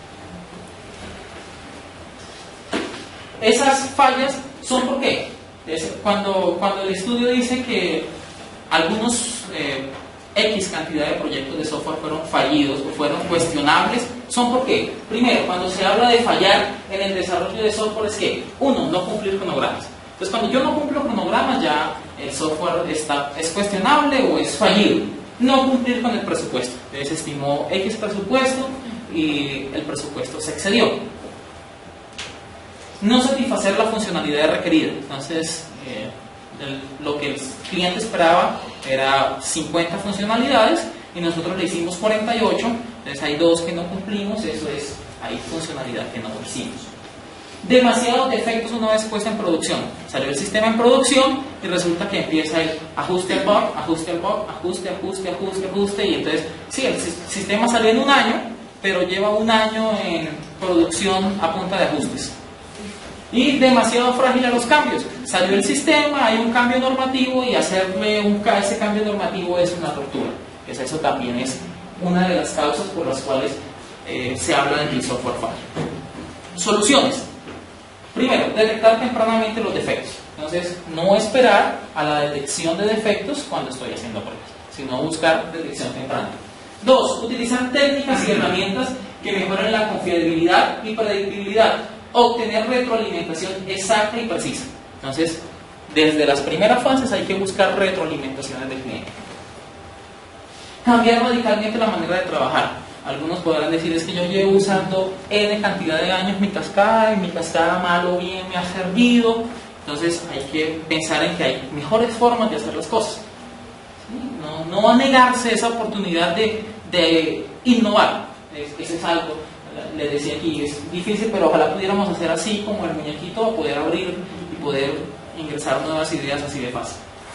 [SPEAKER 1] Esas fallas son ¿por qué? Es cuando, cuando el estudio dice que algunos eh, X cantidad de proyectos de software fueron fallidos o fueron cuestionables, ¿son por qué? Primero, cuando se habla de fallar en el desarrollo de software es que, uno, no cumplir cronogramas. Entonces, cuando yo no cumplo cronogramas, ya el software está, es cuestionable o es fallido. No cumplir con el presupuesto. Entonces, se estimó X presupuesto y el presupuesto se excedió. No satisfacer la funcionalidad requerida. Entonces, eh, el, lo que el cliente esperaba era cincuenta funcionalidades y nosotros le hicimos cuarenta y ocho, entonces hay dos que no cumplimos, eso es, hay funcionalidad que no hicimos. Demasiados defectos una vez puesta en producción. Salió el sistema en producción y resulta que empieza el ajuste al bug, ajuste al bug, ajuste, ajuste, ajuste, ajuste, y entonces, sí, el sistema salió en un año, pero lleva un año en producción a punta de ajustes. Y demasiado frágil a los cambios. Salió el sistema, hay un cambio normativo y hacerle un, ese cambio normativo es una ruptura. Pues eso también es una de las causas por las cuales eh, se habla de que el software falla. Soluciones. Primero, detectar tempranamente los defectos. Entonces, no esperar a la detección de defectos cuando estoy haciendo pruebas, sino buscar detección temprana. Dos, utilizar técnicas y herramientas que mejoren la confiabilidad y predictibilidad. Obtener retroalimentación exacta y precisa. Entonces, desde las primeras fases hay que buscar retroalimentaciones del cliente. Cambiar radicalmente la manera de trabajar. Algunos podrán decir, es que yo llevo usando N cantidad de años mi cascada y mi cascada mal o bien me ha servido. Entonces hay que pensar en que hay mejores formas de hacer las cosas. ¿Sí? No, no va a negarse esa oportunidad de, de innovar. Eso es algo. Les decía aquí, es difícil, pero ojalá pudiéramos hacer así como el muñequito, poder abrir y poder ingresar nuevas ideas así de fácil.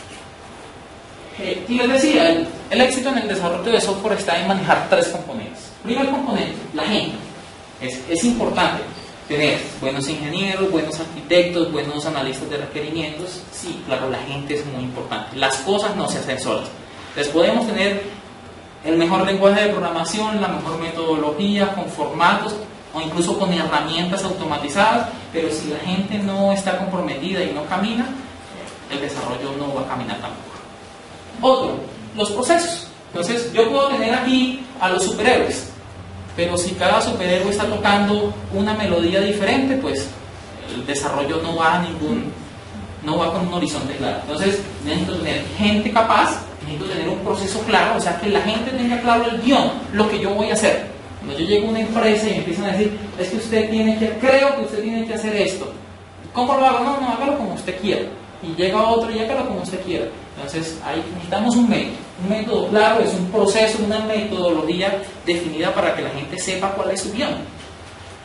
[SPEAKER 1] Eh, y les decía, el, el éxito en el desarrollo de software está en manejar tres componentes. Primer componente, la gente. Es, es importante tener buenos ingenieros, buenos arquitectos, buenos analistas de requerimientos. Sí, claro, la gente es muy importante. Las cosas no se hacen solas. Les podemos tener el mejor lenguaje de programación, la mejor metodología, con formatos o incluso con herramientas automatizadas, pero si la gente no está comprometida y no camina, el desarrollo no va a caminar tampoco. Otro, los procesos. Entonces, yo puedo tener aquí a los superhéroes, pero si cada superhéroe está tocando una melodía diferente, pues el desarrollo no va a ningún, no va con un horizonte claro. Entonces, necesito tener gente capaz, necesito tener un proceso claro, o sea, que la gente tenga claro el guión, lo que yo voy a hacer. Cuando yo llego a una empresa y me empiezan a decir, es que usted tiene que, creo que usted tiene que hacer esto. ¿Cómo lo hago? No, no, hágalo como usted quiera. Y llega otro y hágalo como usted quiera. Entonces, ahí necesitamos un método. Un método claro, es un proceso, una metodología definida para que la gente sepa cuál es su guión.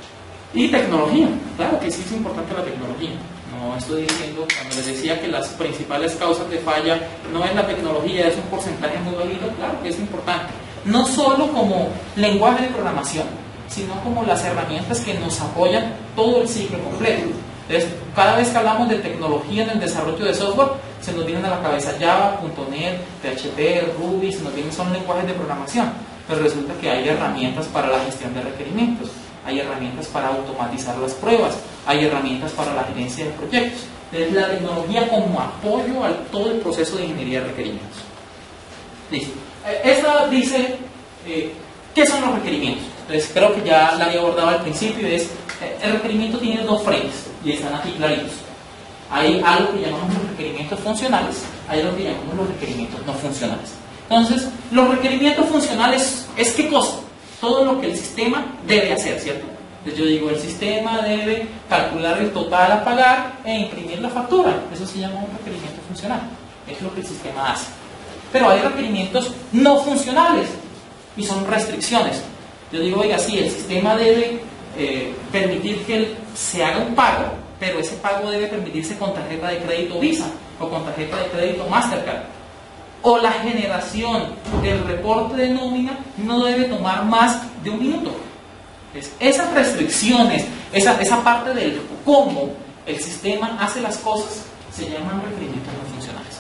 [SPEAKER 1] Y tecnología, claro que sí es importante la tecnología. No estoy diciendo, cuando les decía que las principales causas de falla no es la tecnología, es un porcentaje muy bajito, claro que es importante. No solo como lenguaje de programación, sino como las herramientas que nos apoyan todo el ciclo completo. Entonces, cada vez que hablamos de tecnología en el desarrollo de software, se nos vienen a la cabeza Java, punto net, P H P, Ruby, se nos vienen, son lenguajes de programación. Pero resulta que hay herramientas para la gestión de requerimientos, hay herramientas para automatizar las pruebas, hay herramientas para la gerencia de proyectos. Entonces, la tecnología como apoyo a todo el proceso de ingeniería de requerimientos. Listo. Esta dice, eh, ¿qué son los requerimientos? Entonces, creo que ya la había abordado al principio, es, eh, el requerimiento tiene dos frentes, y están aquí claritos. Hay algo que llamamos los requerimientos funcionales, hay algo que llamamos los requerimientos no funcionales. Entonces, los requerimientos funcionales es ¿qué cosa? Todo lo que el sistema debe hacer, ¿cierto? Entonces yo digo, el sistema debe calcular el total a pagar e imprimir la factura. Eso se llama un requerimiento funcional. Es lo que el sistema hace. Pero hay requerimientos no funcionales y son restricciones. Yo digo, oiga, sí, el sistema debe eh, permitir que el, se haga un pago, pero ese pago debe permitirse con tarjeta de crédito Visa o con tarjeta de crédito Mastercard. O la generación del reporte de nómina no debe tomar más de un minuto. Es, esas restricciones, esa, esa parte del cómo el sistema hace las cosas, se llaman requerimientos no funcionales.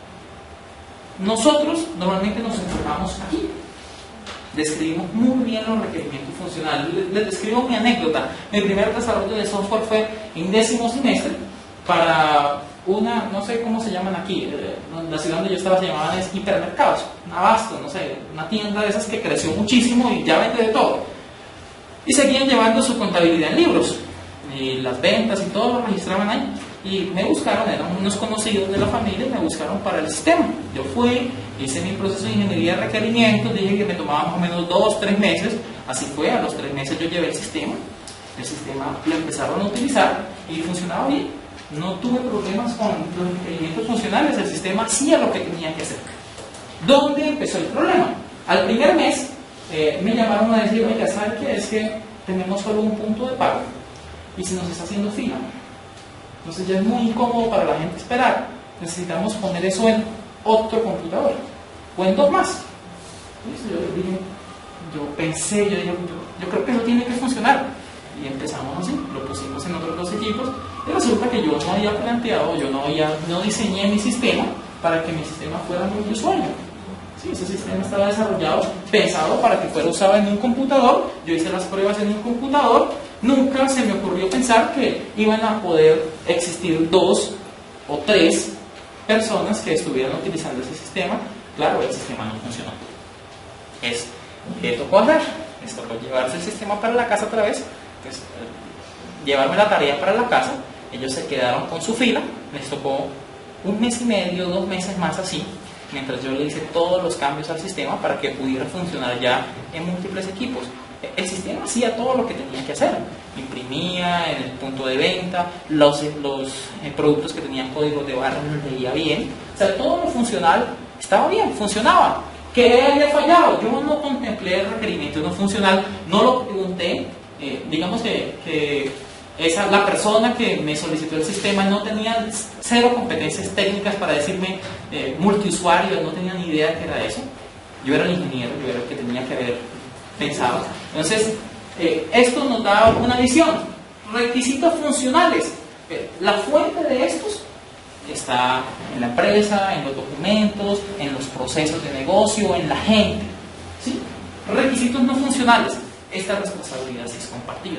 [SPEAKER 1] Nosotros normalmente nos enfocamos aquí. Describimos muy bien los requerimientos funcionales. Les, les describo mi anécdota. Mi primer desarrollo de software fue en décimo semestre para una, no sé cómo se llaman aquí, la ciudad donde yo estaba se llamaban es hipermercados, un abasto, no sé, una tienda de esas que creció muchísimo y ya vende de todo. Y seguían llevando su contabilidad en libros, y las ventas y todo lo registraban ahí. Y me buscaron, eran unos conocidos de la familia, me buscaron para el sistema. Yo fui, hice mi proceso de ingeniería de requerimientos, dije que me tomaba más o menos dos, tres meses, así fue, a los tres meses yo llevé el sistema, el sistema lo empezaron a utilizar y funcionaba bien. No tuve problemas con los requerimientos funcionales, el sistema hacía lo que tenía que hacer. ¿Dónde empezó el problema? Al primer mes eh, me llamaron a decir, oiga, ¿sabe qué? Es que tenemos solo un punto de pago y se nos está haciendo fila. Entonces ya es muy incómodo para la gente esperar. Necesitamos poner eso en otro computador o en dos más. Entonces yo, dije, yo pensé, yo dije, yo, yo creo que eso tiene que funcionar. Y empezamos así, lo pusimos en otros dos equipos y resulta que yo no había planteado, yo no, había, no diseñé mi sistema para que mi sistema fuera multiusuario. Sí, ese sistema estaba desarrollado, pensado para que fuera usado en un computador. Yo hice las pruebas en un computador. Nunca se me ocurrió pensar que iban a poder existir dos o tres personas que estuvieran utilizando ese sistema. Claro, el sistema no funcionó. Es, ¿qué tocó hacer? Les tocó llevarse el sistema para la casa otra vez. Pues, llevarme la tarea para la casa. Ellos se quedaron con su fila. Les tocó un mes y medio, dos meses más así, mientras yo le hice todos los cambios al sistema para que pudiera funcionar ya en múltiples equipos. El sistema hacía todo lo que tenía que hacer. Imprimía en el punto de venta, los, los eh, productos que tenían códigos de barra los leía bien. O sea, todo lo funcional estaba bien, funcionaba. ¿Qué había fallado? Yo no contemplé el requerimiento no funcional, no lo pregunté. Eh, digamos que, que esa, la persona que me solicitó el sistema no tenía cero competencias técnicas para decirme eh, multiusuario, no tenía ni idea de qué era eso. Yo era el ingeniero, yo era el que tenía que haber pensado. Entonces, eh, esto nos da una visión. Requisitos funcionales. Eh, la fuente de estos está en la empresa, en los documentos, en los procesos de negocio, en la gente. ¿Sí? Requisitos no funcionales. Esta responsabilidad sí es compartida.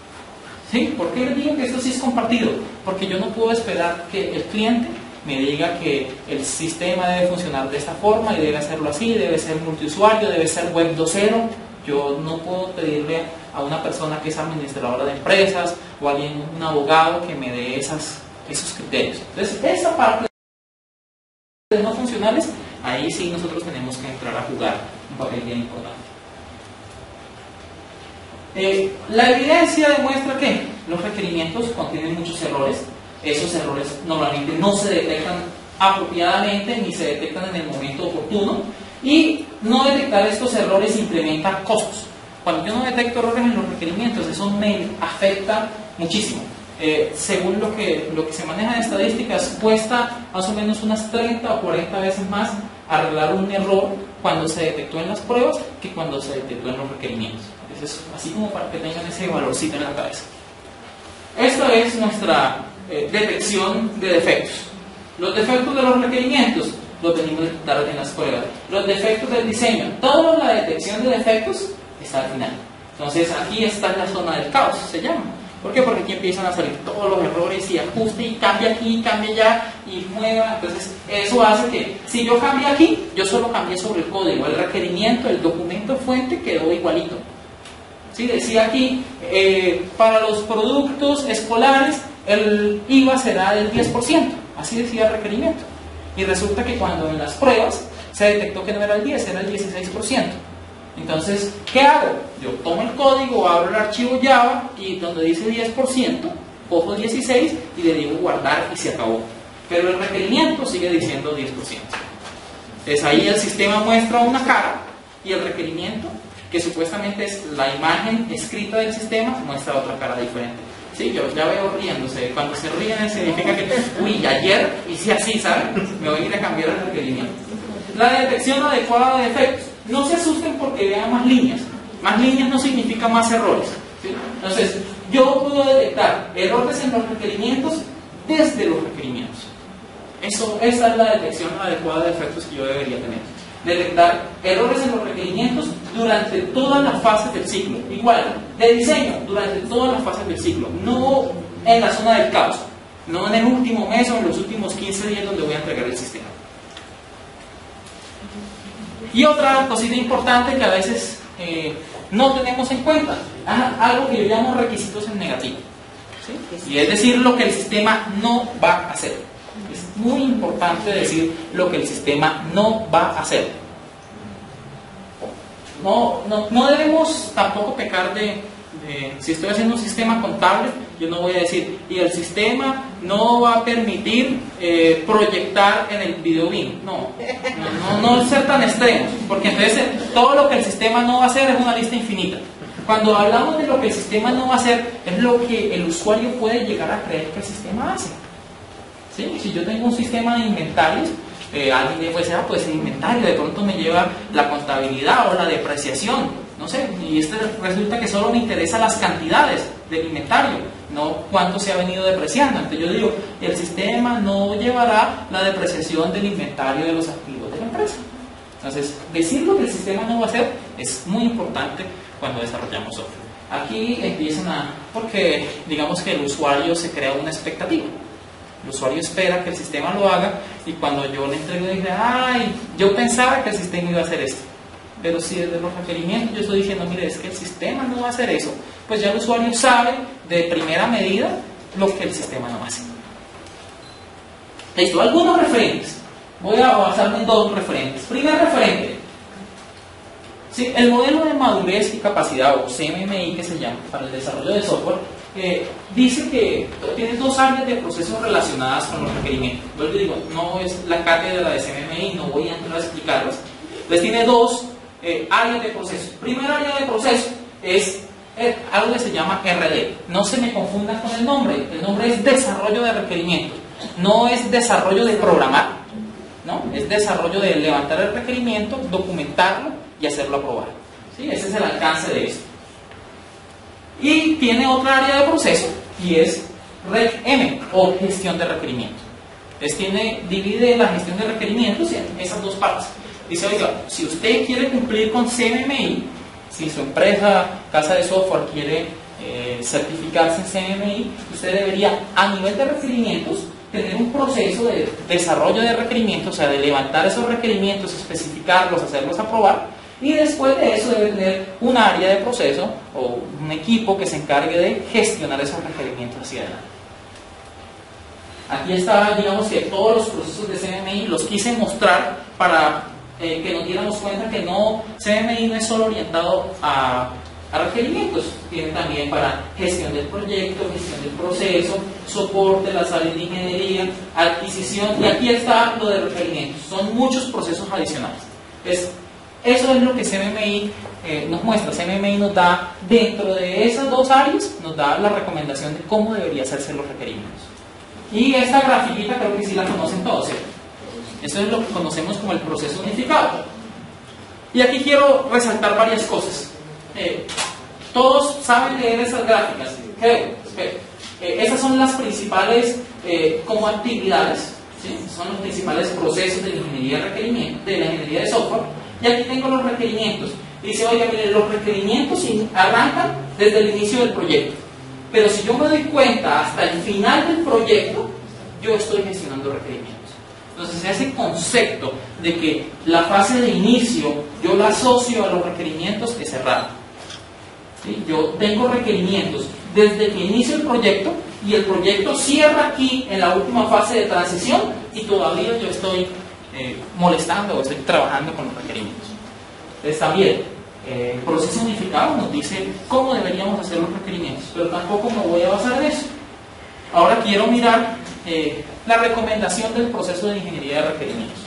[SPEAKER 1] ¿Sí? ¿Por qué les digo que esto sí es compartido? Porque yo no puedo esperar que el cliente me diga que el sistema debe funcionar de esta forma y debe hacerlo así, debe ser multiusuario, debe ser web dos punto cero. Yo no puedo pedirle a una persona que es administradora de empresas o alguien, un abogado, que me dé esas, esos criterios. Entonces, esa parte de no funcionales, ahí sí nosotros tenemos que entrar a jugar un papel bien importante. Eh, la evidencia demuestra que los requerimientos contienen muchos errores. Esos errores normalmente no se detectan apropiadamente ni se detectan en el momento oportuno, y no detectar estos errores implementa costos. Cuando yo no detecto errores en los requerimientos, eso me afecta muchísimo. Eh, según lo que, lo que se maneja en estadísticas, cuesta más o menos unas treinta o cuarenta veces más arreglar un error cuando se detectó en las pruebas que cuando se detectó en los requerimientos. Entonces, así como para que tengan ese valorcito en la cabeza. Esta es nuestra eh, detección de defectos. Los defectos de los requerimientos los venimos a detectar en las pruebas. Los defectos del diseño, toda la detección de defectos está al final. Entonces aquí está la zona del caos, se llama. ¿Por qué? Porque aquí empiezan a salir todos los errores y ajuste y cambia aquí, cambia allá y mueva. Entonces eso hace que si yo cambio aquí, yo solo cambié sobre el código, el requerimiento, el documento fuente quedó igualito. ¿Sí? Decía aquí, eh, para los productos escolares el I V A será del diez por ciento, así decía el requerimiento. Y resulta que cuando en las pruebas se detectó que no era el diez, era el dieciséis por ciento. Entonces, ¿qué hago? Yo tomo el código, abro el archivo Java y donde dice diez por ciento, cojo dieciséis y le digo guardar y se acabó. Pero el requerimiento sigue diciendo diez por ciento. Entonces ahí el sistema muestra una cara y el requerimiento, que supuestamente es la imagen escrita del sistema, muestra otra cara diferente. Sí, yo ya veo riéndose. Cuando se ríen significa que, uy, ayer hice así, ¿saben? Me voy a ir a cambiar el requerimiento. La detección adecuada de defectos. No se asusten porque vean más líneas. Más líneas no significa más errores. ¿Sí? Entonces, yo puedo detectar errores en los requerimientos desde los requerimientos. Eso, esa es la detección adecuada de defectos que yo debería tener. Detectar errores en los requerimientos durante todas las fases del ciclo. Igual, de diseño, durante todas las fases del ciclo. No en la zona del caos. No en el último mes o en los últimos quince días donde voy a entregar el sistema. Y otra cosita importante que a veces eh, no tenemos en cuenta, algo que yo llamo requisitos en negativo, ¿sí? Y es decir, lo que el sistema no va a hacer. Es muy importante decir lo que el sistema no va a hacer. No, no, no debemos tampoco pecar de, de, si estoy haciendo un sistema contable, yo no voy a decir, y el sistema no va a permitir eh, proyectar en el video B I M. No, no, no, no ser tan extremos, porque entonces todo lo que el sistema no va a hacer es una lista infinita. Cuando hablamos de lo que el sistema no va a hacer, es lo que el usuario puede llegar a creer que el sistema hace. ¿Sí? Si yo tengo un sistema de inventarios, eh, alguien puede decir, ah, pues el inventario de pronto me lleva la contabilidad o la depreciación, no sé, y este resulta que solo me interesan las cantidades del inventario, no cuánto se ha venido depreciando. Entonces yo digo, el sistema no llevará la depreciación del inventario de los activos de la empresa. Entonces, decir lo que el sistema no va a hacer es muy importante cuando desarrollamos software. Aquí empiezan a, porque digamos que el usuario se crea una expectativa. El usuario espera que el sistema lo haga y cuando yo le entrego dice, ay, yo pensaba que el sistema iba a hacer esto. Pero si desde los requerimientos yo estoy diciendo, mire, es que el sistema no va a hacer eso, pues ya el usuario sabe de primera medida lo que el sistema no hace. Listo, algunos referentes. Voy a basarme en dos referentes. Primer referente. Sí, el modelo de madurez y capacidad, o C M M I que se llama, para el desarrollo de software, eh, dice que tiene dos áreas de procesos relacionadas con los requerimientos. Yo les digo, no es la cátedra de C M M I, no voy a entrar a explicarlas. Les tiene dos eh, áreas de proceso. Primera área de proceso es eh, algo que se llama R D. No se me confundan con el nombre. El nombre es desarrollo de requerimientos. No es desarrollo de programar, ¿no? Es desarrollo de levantar el requerimiento, documentarlo y hacerlo aprobar. ¿Sí? Ese es el alcance de esto. Y tiene otra área de proceso y es Reg M o gestión de requerimientos. Entonces tiene, divide la gestión de requerimientos en esas dos partes. Dice, oiga, si usted quiere cumplir con C M M I, si su empresa, casa de software quiere eh, certificarse en C M M I, usted debería, a nivel de requerimientos, tener un proceso de desarrollo de requerimientos, o sea, de levantar esos requerimientos, especificarlos, hacerlos aprobar, y después de eso debe tener un área de proceso o un equipo que se encargue de gestionar esos requerimientos hacia adelante. Aquí está, digamos que todos los procesos de C M M I los quise mostrar para eh, que nos diéramos cuenta que no, C M M I no es solo orientado a, a requerimientos, tiene también para gestión del proyecto, gestión del proceso, soporte, las áreas de ingeniería, adquisición, y aquí está lo de requerimientos. Son muchos procesos adicionales. Es, eso es lo que C M M I eh, nos muestra, C M M I nos da, dentro de esas dos áreas, nos da la recomendación de cómo debería hacerse los requerimientos. Y esta grafiquita creo que sí la conocen todos, ¿cierto? Eso es lo que conocemos como el proceso unificado. Y aquí quiero resaltar varias cosas. Eh, todos saben leer esas gráficas, creo. Eh, eh, esas son las principales eh, como actividades, ¿sí? Son los principales procesos de la ingeniería de requerimiento, de la ingeniería de software. Y aquí tengo los requerimientos. Dice, oiga, mire, los requerimientos arrancan desde el inicio del proyecto. Pero si yo me doy cuenta hasta el final del proyecto, yo estoy gestionando requerimientos. Entonces ese concepto de que la fase de inicio yo la asocio a los requerimientos es errado. ¿Sí? Yo tengo requerimientos desde que inicio el proyecto y el proyecto cierra aquí en la última fase de transición y todavía yo estoy eh, molestando o estoy trabajando con los requerimientos. Entonces también eh, el proceso unificado nos dice cómo deberíamos hacer los requerimientos, pero tampoco me voy a basar en eso. Ahora quiero mirar eh, la recomendación del proceso de ingeniería de requerimientos.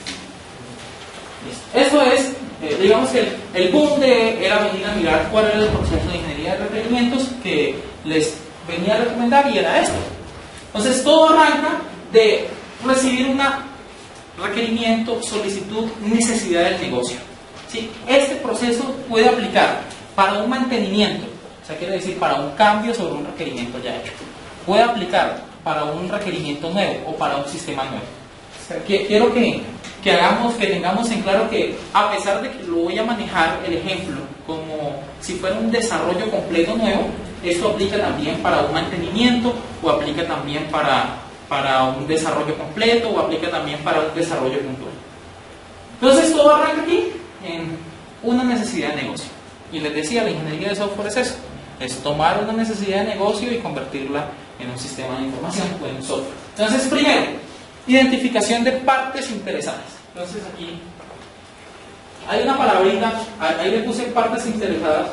[SPEAKER 1] Eso es, eh, digamos que el, el boom de, era venir a mirar cuál era el proceso de ingeniería de requerimientos que les venía a recomendar y era esto. Entonces todo arranca de recibir un requerimiento, solicitud, necesidad del negocio. ¿Sí? Este proceso puede aplicar para un mantenimiento, o sea, quiere decir para un cambio sobre un requerimiento ya hecho. Puede aplicar para un requerimiento nuevo o para un sistema nuevo. O sea, que, quiero que, que hagamos, que tengamos en claro que a pesar de que lo voy a manejar el ejemplo como si fuera un desarrollo completo nuevo, esto aplica también para un mantenimiento o aplica también para, para un desarrollo completo o aplica también para un desarrollo puntual. Entonces todo arranca aquí en una necesidad de negocio. Y les decía, la ingeniería de software es eso, es tomar una necesidad de negocio y convertirla en un sistema de información o en un software. Entonces, primero, identificación de partes interesadas. Entonces aquí hay una palabrita, ahí le puse partes interesadas.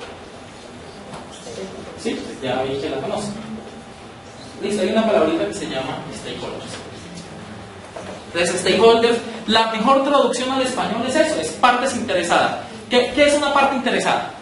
[SPEAKER 1] Sí, ya vi que la conocen. Listo, hay una palabrita que se llama stakeholders. Entonces, stakeholders, la mejor traducción al español es eso, es partes interesadas. ¿Qué, qué es una parte interesada?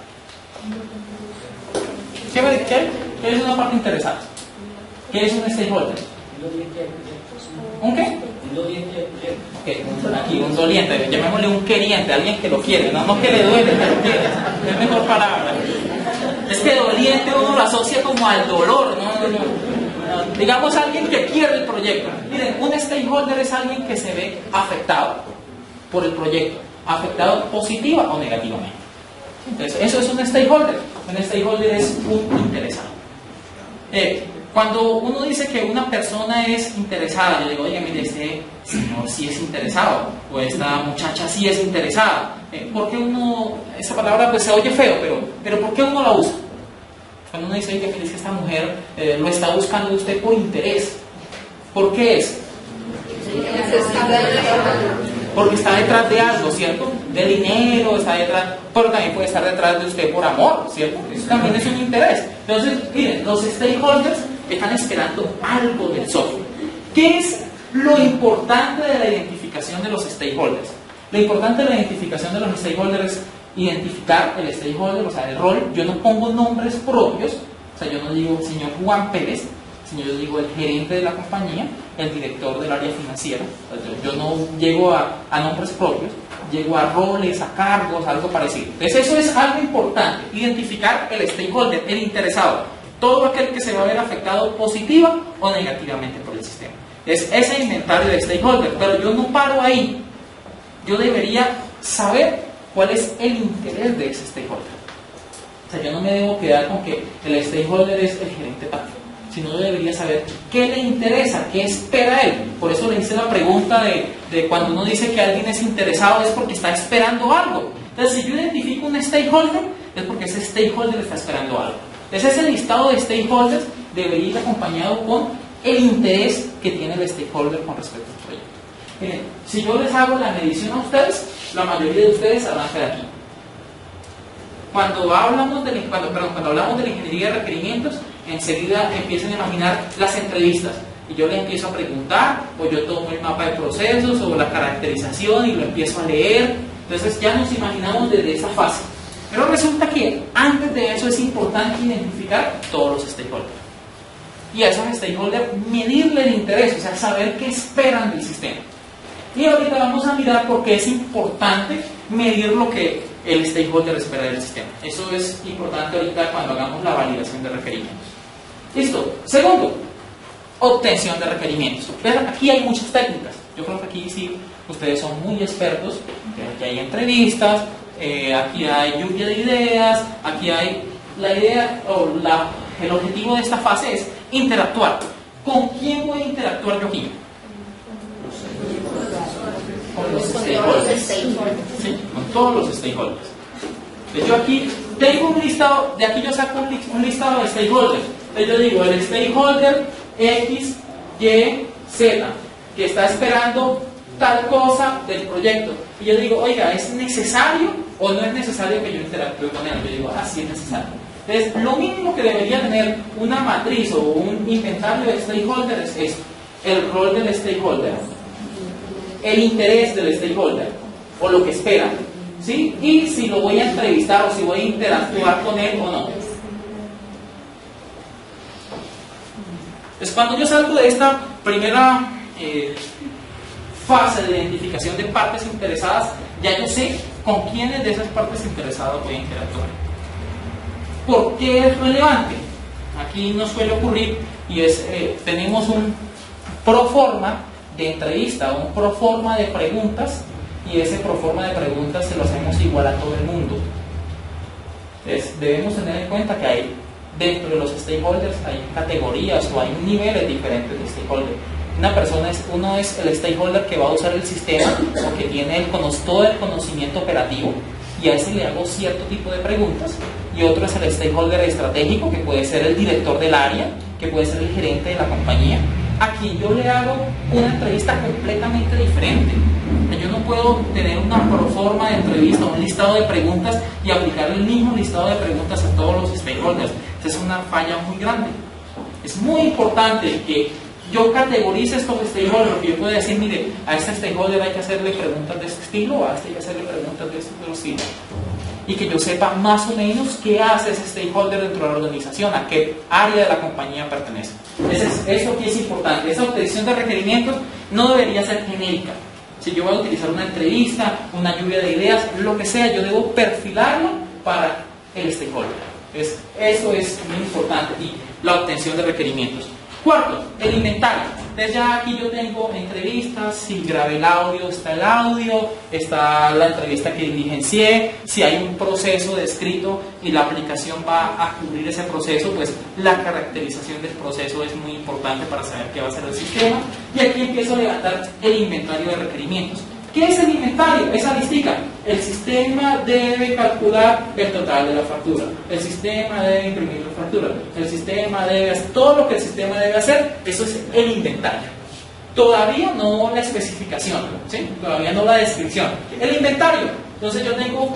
[SPEAKER 1] ¿Qué, qué, ¿Qué es una parte interesada? ¿Qué es un stakeholder? ¿Un qué? Okay, aquí, un doliente, llamémosle un queriente, alguien que lo quiere, no, no que le duele, que lo quiere, es mejor palabra. Es que doliente uno lo asocia como al dolor, ¿no? no, no, no. Digamos alguien que quiere el proyecto. Miren, un stakeholder es alguien que se ve afectado por el proyecto, afectado positiva o negativamente. Entonces, eso es un stakeholder. Un stakeholder es un interesado. Eh, Cuando uno dice que una persona es interesada, yo digo, oye, mire, este señor sí es interesado, o esta muchacha sí es interesada. Eh, ¿Por qué uno, esa palabra pues se oye feo, pero, pero ¿por qué uno la usa? Cuando uno dice, oye, mire, es que esta mujer eh, lo está buscando usted por interés. ¿Por qué es? Porque está detrás de algo, ¿cierto? De dinero, está detrás, pero también puede estar detrás de usted por amor, ¿cierto? Eso también es un interés. Entonces, miren, los stakeholders están esperando algo del software. ¿Qué es lo importante de la identificación de los stakeholders? Lo importante de la identificación de los stakeholders es identificar el stakeholder, o sea, el rol. Yo no pongo nombres propios, o sea, yo no digo señor Juan Pérez, sino yo digo el gerente de la compañía, el director del área financiera. Yo no llego a, a nombres propios, llego a roles, a cargos, algo parecido. Entonces eso es algo importante, identificar el stakeholder, el interesado, todo aquel que se va a ver afectado positiva o negativamente por el sistema. Es ese inventario de stakeholder, pero yo no paro ahí. Yo debería saber cuál es el interés de ese stakeholder. O sea, yo no me debo quedar con que el stakeholder es el gerente tal, sino yo debería saber qué le interesa, qué espera él. Por eso le hice la pregunta de, de cuando uno dice que alguien es interesado es porque está esperando algo. Entonces, si yo identifico un stakeholder, es porque ese stakeholder está esperando algo. Entonces, ese listado de stakeholders debería ir acompañado con el interés que tiene el stakeholder con respecto al proyecto. Miren, si yo les hago la medición a ustedes, la mayoría de ustedes arranca de aquí. Cuando hablamos de, cuando, perdón, cuando hablamos de la ingeniería de requerimientos, enseguida empiezan a imaginar las entrevistas. Y yo les empiezo a preguntar, o yo tomo el mapa de procesos, o la caracterización, y lo empiezo a leer. Entonces ya nos imaginamos desde esa fase. Pero resulta que antes de eso es importante identificar todos los stakeholders. Y a esos stakeholders medirle el interés, o sea, saber qué esperan del sistema. Y ahorita vamos a mirar por qué es importante medir lo que el stakeholder espera del sistema. Eso es importante ahorita cuando hagamos la validación de requerimientos. Listo. Segundo, obtención de requerimientos. Aquí hay muchas técnicas. Yo creo que aquí sí ustedes son muy expertos. Aquí hay entrevistas, eh, aquí hay lluvia de ideas, aquí hay la idea o la, el objetivo de esta fase es interactuar. ¿Con quién voy a interactuar yo aquí? Con los stakeholders. Sí, con todos los stakeholders. Entonces yo aquí tengo un listado, de aquí yo saco un, un listado de stakeholders. Entonces yo digo, el stakeholder X, Y, Z, que está esperando tal cosa del proyecto. Y yo digo, oiga, ¿es necesario o no es necesario que yo interactúe con él? Yo digo, ah, sí es necesario. Entonces, lo mínimo que debería tener una matriz o un inventario de stakeholders es el rol del stakeholder, el interés del stakeholder o lo que espera, ¿sí? Y si lo voy a entrevistar o si voy a interactuar con él o no. Entonces, cuando yo salgo de esta primera eh, fase de identificación de partes interesadas, ya yo sé con quiénes de esas partes interesadas voy a interactuar. ¿Por qué es relevante? Aquí nos suele ocurrir y es, eh, tenemos un proforma de entrevista, un proforma de preguntas, y ese proforma de preguntas se lo hacemos igual a todo el mundo. Entonces, debemos tener en cuenta que hay dentro de los stakeholders hay categorías o hay niveles diferentes de stakeholder. Una persona es, uno es el stakeholder que va a usar el sistema o que tiene el, todo el conocimiento operativo, y a ese le hago cierto tipo de preguntas. Y otro es el stakeholder estratégico, que puede ser el director del área, que puede ser el gerente de la compañía, a quien yo le hago una entrevista completamente diferente. Yo no puedo tener una proforma de entrevista, un listado de preguntas y aplicar el mismo listado de preguntas a todos los stakeholders. Esa es una falla muy grande. Es muy importante que yo categorice estos stakeholders, que yo pueda decir, mire, a este stakeholder hay que hacerle preguntas de este estilo, a este hay que hacerle preguntas de este otro estilo. Y que yo sepa más o menos qué hace ese stakeholder dentro de la organización, a qué área de la compañía pertenece. Entonces, eso aquí es importante. Esa obtención de requerimientos no debería ser genérica. Si yo voy a utilizar una entrevista, una lluvia de ideas, lo que sea, yo debo perfilarlo para el stakeholder. Entonces, eso es muy importante. Y la obtención de requerimientos. Cuarto, el inventario. Entonces ya aquí yo tengo entrevistas, si grabé el audio, está el audio, está la entrevista que diligencié, si hay un proceso descrito y la aplicación va a cubrir ese proceso, pues la caracterización del proceso es muy importante para saber qué va a hacer el sistema. Y aquí empiezo a levantar el inventario de requerimientos. ¿Qué es el inventario? Esa listica. El sistema debe calcular el total de la factura. El sistema debe imprimir la factura. El sistema debe hacer todo lo que el sistema debe hacer. Eso es el inventario. Todavía no la especificación, ¿sí? Todavía no la descripción. El inventario. Entonces yo tengo...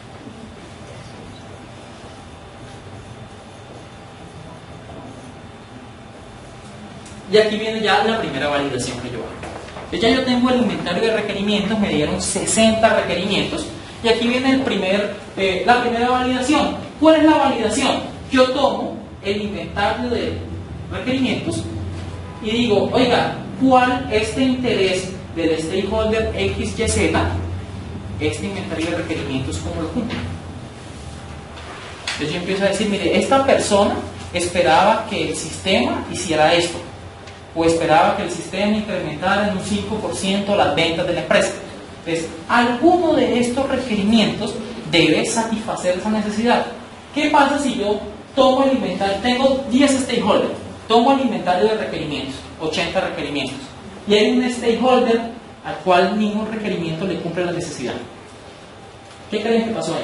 [SPEAKER 1] Y aquí viene ya la primera validación que yo hago. Ya yo tengo el inventario de requerimientos, me dieron sesenta requerimientos, y aquí viene el primer, eh, la primera validación. ¿Cuál es la validación? Yo tomo el inventario de requerimientos y digo, oiga, ¿cuál es este interés del stakeholder X Y Z? Este inventario de requerimientos, ¿cómo lo cumple? Entonces yo empiezo a decir, mire, esta persona esperaba que el sistema hiciera esto, o esperaba que el sistema incrementara en un cinco por ciento las ventas de la empresa. Entonces, alguno de estos requerimientos debe satisfacer esa necesidad. ¿Qué pasa si yo tomo el inventario? Tengo diez stakeholders, tomo el inventario de requerimientos, ochenta requerimientos, y hay un stakeholder al cual ningún requerimiento le cumple la necesidad. ¿Qué creen que pasó ahí?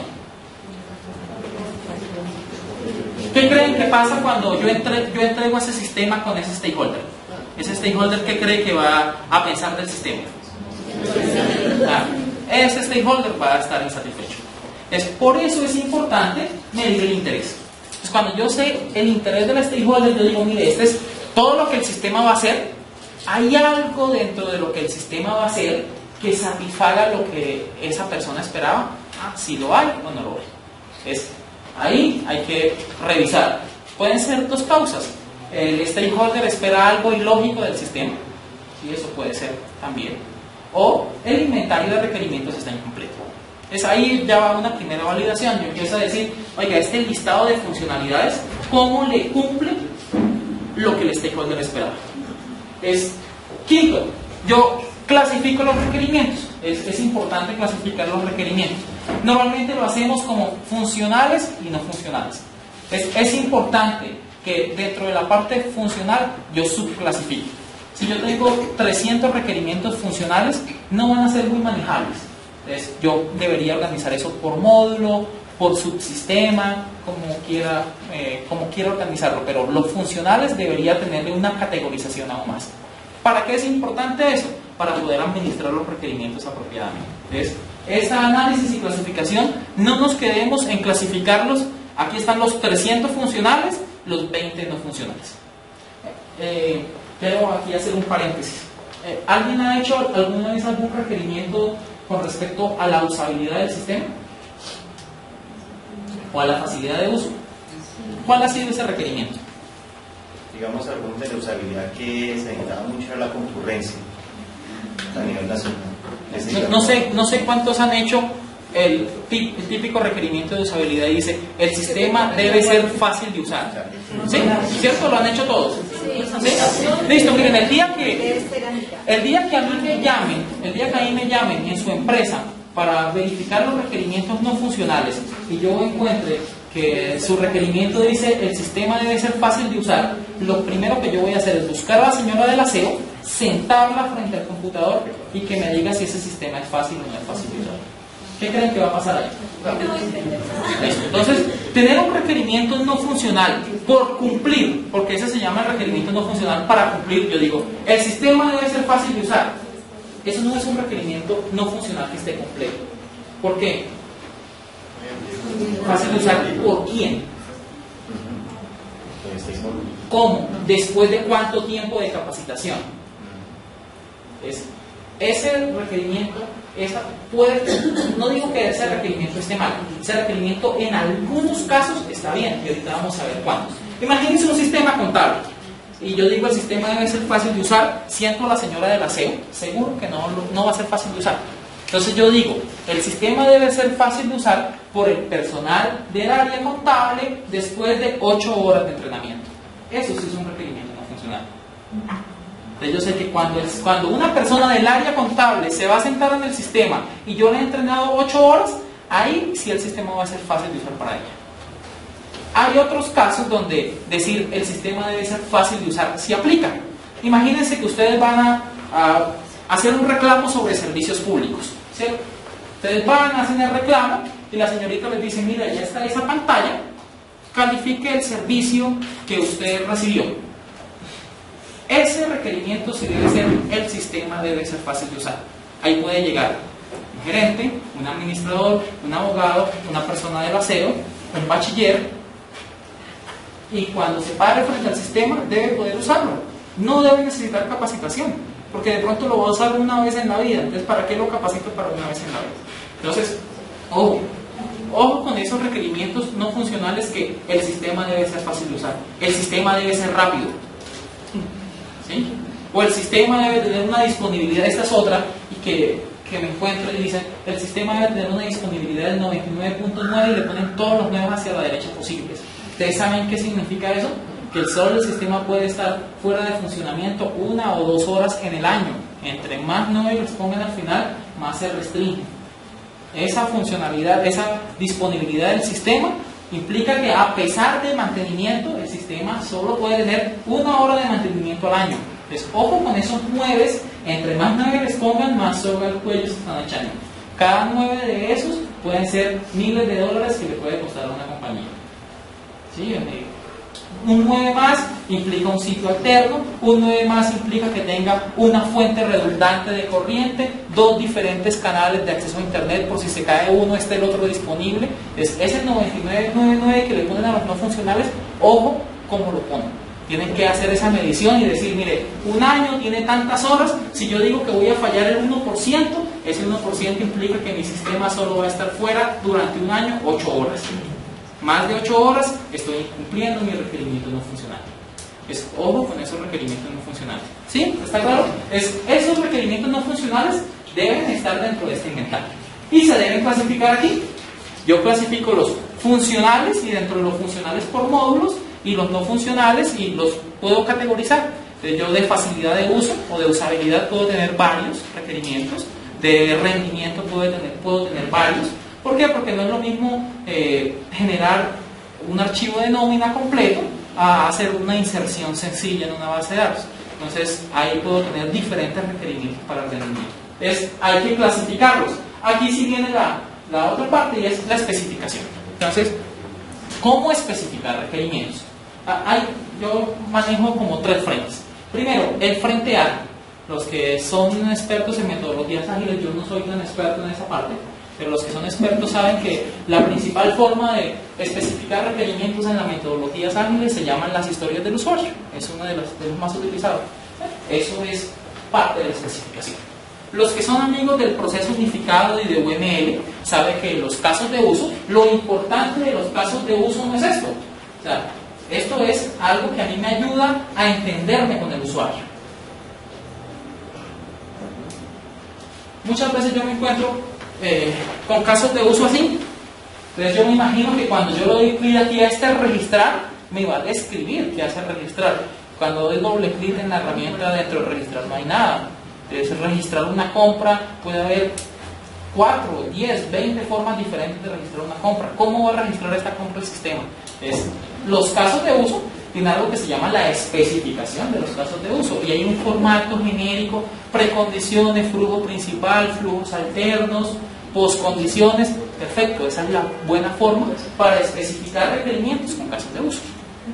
[SPEAKER 1] ¿Qué creen que pasa cuando yo, entre, yo entrego ese sistema con ese stakeholder? Ese stakeholder, ¿qué cree que va a pensar del sistema? Ah, ese stakeholder va a estar insatisfecho. Es por eso es importante medir el interés. Entonces, cuando yo sé el interés del stakeholder, yo digo, mire, este es todo lo que el sistema va a hacer. Hay algo dentro de lo que el sistema va a hacer que satisfaga lo que esa persona esperaba. Ah, si lo hay o no lo hay. Es, ahí hay que revisar. Pueden ser dos causas. El stakeholder espera algo ilógico del sistema, y eso puede ser también. O el inventario de requerimientos está incompleto. Es ahí ya va una primera validación. Yo empiezo a decir, oiga, este listado de funcionalidades, ¿cómo le cumple lo que el stakeholder esperaba? Es quinto, yo clasifico los requerimientos. Es, es importante clasificar los requerimientos. Normalmente lo hacemos como funcionales y no funcionales. Es, es importante que dentro de la parte funcional yo subclasifique. Si yo tengo trescientos requerimientos funcionales, no van a ser muy manejables. Entonces, yo debería organizar eso por módulo, por subsistema, como quiera, eh, como quiera organizarlo, pero los funcionales debería tenerle una categorización aún más. ¿Para qué es importante eso? Para poder administrar los requerimientos apropiadamente. Entonces, esa análisis y clasificación, no nos quedemos en clasificarlos. Aquí están los trescientos funcionales, los veinte no funcionales. Eh, quiero aquí hacer un paréntesis. Eh, ¿Alguien ha hecho alguna vez algún requerimiento con respecto a la usabilidad del sistema? ¿O a la facilidad de uso? ¿Cuál ha sido ese requerimiento?
[SPEAKER 4] Digamos, algunos de la usabilidad que se necesitaba mucho era la concurrencia a nivel nacional.
[SPEAKER 1] No, no sé, no sé cuántos han hecho el, el típico requerimiento de usabilidad. Dice, el sistema debe ser fácil de usar. ¿Sí? ¿Cierto? ¿Lo han hecho todos? ¿Sí? Listo, miren, el día que el día que a mí me llamen, el día que a mí me llamen en su empresa para verificar los requerimientos no funcionales y yo encuentre que su requerimiento dice el sistema debe ser fácil de usar, lo primero que yo voy a hacer es buscar a la señora del aseo, sentarla frente al computador y que me diga si ese sistema es fácil o no es fácil de usar. ¿Qué creen que va a pasar ahí? Listo. Entonces, tener un requerimiento no funcional por cumplir, porque ese se llama el requerimiento no funcional para cumplir, yo digo, el sistema debe ser fácil de usar. Eso no es un requerimiento no funcional que esté completo. ¿Por qué? Fácil de usar, ¿por quién? ¿Cómo? ¿Después de cuánto tiempo de capacitación? Es, ese requerimiento, esa puede, no digo que ese requerimiento esté mal, ese requerimiento en algunos casos está bien, y ahorita vamos a ver cuántos. Imagínense un sistema contable, y yo digo el sistema debe ser fácil de usar, siento a la señora del aseo, seguro que no, no va a ser fácil de usar. Entonces yo digo, el sistema debe ser fácil de usar por el personal del área contable después de ocho horas de entrenamiento. Eso sí es un requerimiento no funcional. Entonces yo sé que cuando, es, cuando una persona del área contable se va a sentar en el sistema y yo le he entrenado ocho horas, ahí sí el sistema va a ser fácil de usar para ella. Hay otros casos donde decir el sistema debe ser fácil de usar sí aplica. Imagínense que ustedes van a, a hacer un reclamo sobre servicios públicos, ¿cierto? Ustedes van a hacer el reclamo y la señorita les dice, mira, ya está esa pantalla, califique el servicio que usted recibió. Ese requerimiento sí debe ser, el sistema debe ser fácil de usar. Ahí puede llegar un gerente, un administrador, un abogado, una persona del aseo, un bachiller, y cuando se pare frente al sistema debe poder usarlo. No debe necesitar capacitación, porque de pronto lo va a usar una vez en la vida. Entonces, ¿para qué lo capacito para una vez en la vida? Entonces, ojo, ojo con esos requerimientos no funcionales que el sistema debe ser fácil de usar. El sistema debe ser rápido, ¿sí? O el sistema debe tener una disponibilidad, esta es otra, y que, que me encuentro y dicen, el sistema debe tener una disponibilidad del noventa y nueve punto nueve y le ponen todos los nueve hacia la derecha posibles. ¿Ustedes saben qué significa eso? Que el solo el sistema puede estar fuera de funcionamiento una o dos horas en el año. Entre más nueve les pongan al final, más se restringe. Esa funcionalidad, esa disponibilidad del sistema implica que a pesar del mantenimiento, el sistema solo puede tener una hora de mantenimiento al año. Entonces, ojo con esos nueve, entre más nueve les pongan, más soga al cuello se están echando. Cada nueve de esos pueden ser miles de dólares que le puede costar a una compañía. ¿Sí? Un nueve más implica un sitio alterno, un nueve más implica que tenga una fuente redundante de corriente, dos diferentes canales de acceso a internet, por si se cae uno esté el otro disponible. Es ese noventa y nueve punto noventa y nueve que le ponen a los no funcionales, ojo cómo lo ponen. Tienen que hacer esa medición y decir, mire, un año tiene tantas horas, si yo digo que voy a fallar el uno por ciento, ese uno por ciento implica que mi sistema solo va a estar fuera durante un año, ocho horas. más de ocho horas, estoy incumpliendo mi requerimiento no funcional. Es ojo con esos requerimientos no funcionales. ¿Sí? ¿Está claro? Es, esos requerimientos no funcionales deben estar dentro de este inventario. Y se deben clasificar aquí. Yo clasifico los funcionales y dentro de los funcionales por módulos y los no funcionales y los puedo categorizar. Entonces, yo de facilidad de uso o de usabilidad puedo tener varios requerimientos. De rendimiento puedo tener, puedo tener varios. ¿Por qué? Porque no es lo mismo eh, generar un archivo de nómina completo a hacer una inserción sencilla en una base de datos. Entonces ahí puedo tener diferentes requerimientos para el rendimiento. Es, hay que clasificarlos. Aquí sí viene la, la otra parte y es la especificación. Entonces, ¿cómo especificar requerimientos? Ah, hay, yo manejo como tres frentes. Primero, el frente A. Los que son expertos en metodologías ágiles, yo no soy tan experto en esa parte, pero los que son expertos saben que la principal forma de especificar requerimientos en las metodologías ágiles se llaman las historias del usuario. Es una de las, de los más utilizados. Eso es parte de la especificación. Los que son amigos del proceso unificado y de U M L saben que los casos de uso, lo importante de los casos de uso no es esto. O sea, esto es algo que a mí me ayuda a entenderme con el usuario. Muchas veces yo me encuentro eh, con casos de uso así. Entonces yo me imagino que cuando yo le doy clic aquí a este registrar, me va a describir qué hace registrar. Cuando doy doble clic en la herramienta dentro de registrar no hay nada. Entonces registrar una compra, puede haber cuatro, diez, veinte formas diferentes de registrar una compra. ¿Cómo va a registrar esta compra el sistema? Es, los casos de uso tienen algo que se llama la especificación de los casos de uso y hay un formato genérico, precondiciones, flujo principal, flujos alternos, postcondiciones. Perfecto, esa es la buena forma para especificar requerimientos con casos de uso.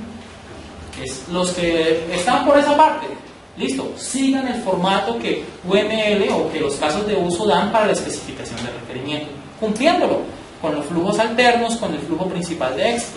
[SPEAKER 1] Es, los que están por esa parte, listo, sigan el formato que U M L o que los casos de uso dan para la especificación del requerimiento, cumpliéndolo con los flujos alternos, con el flujo principal de éxito.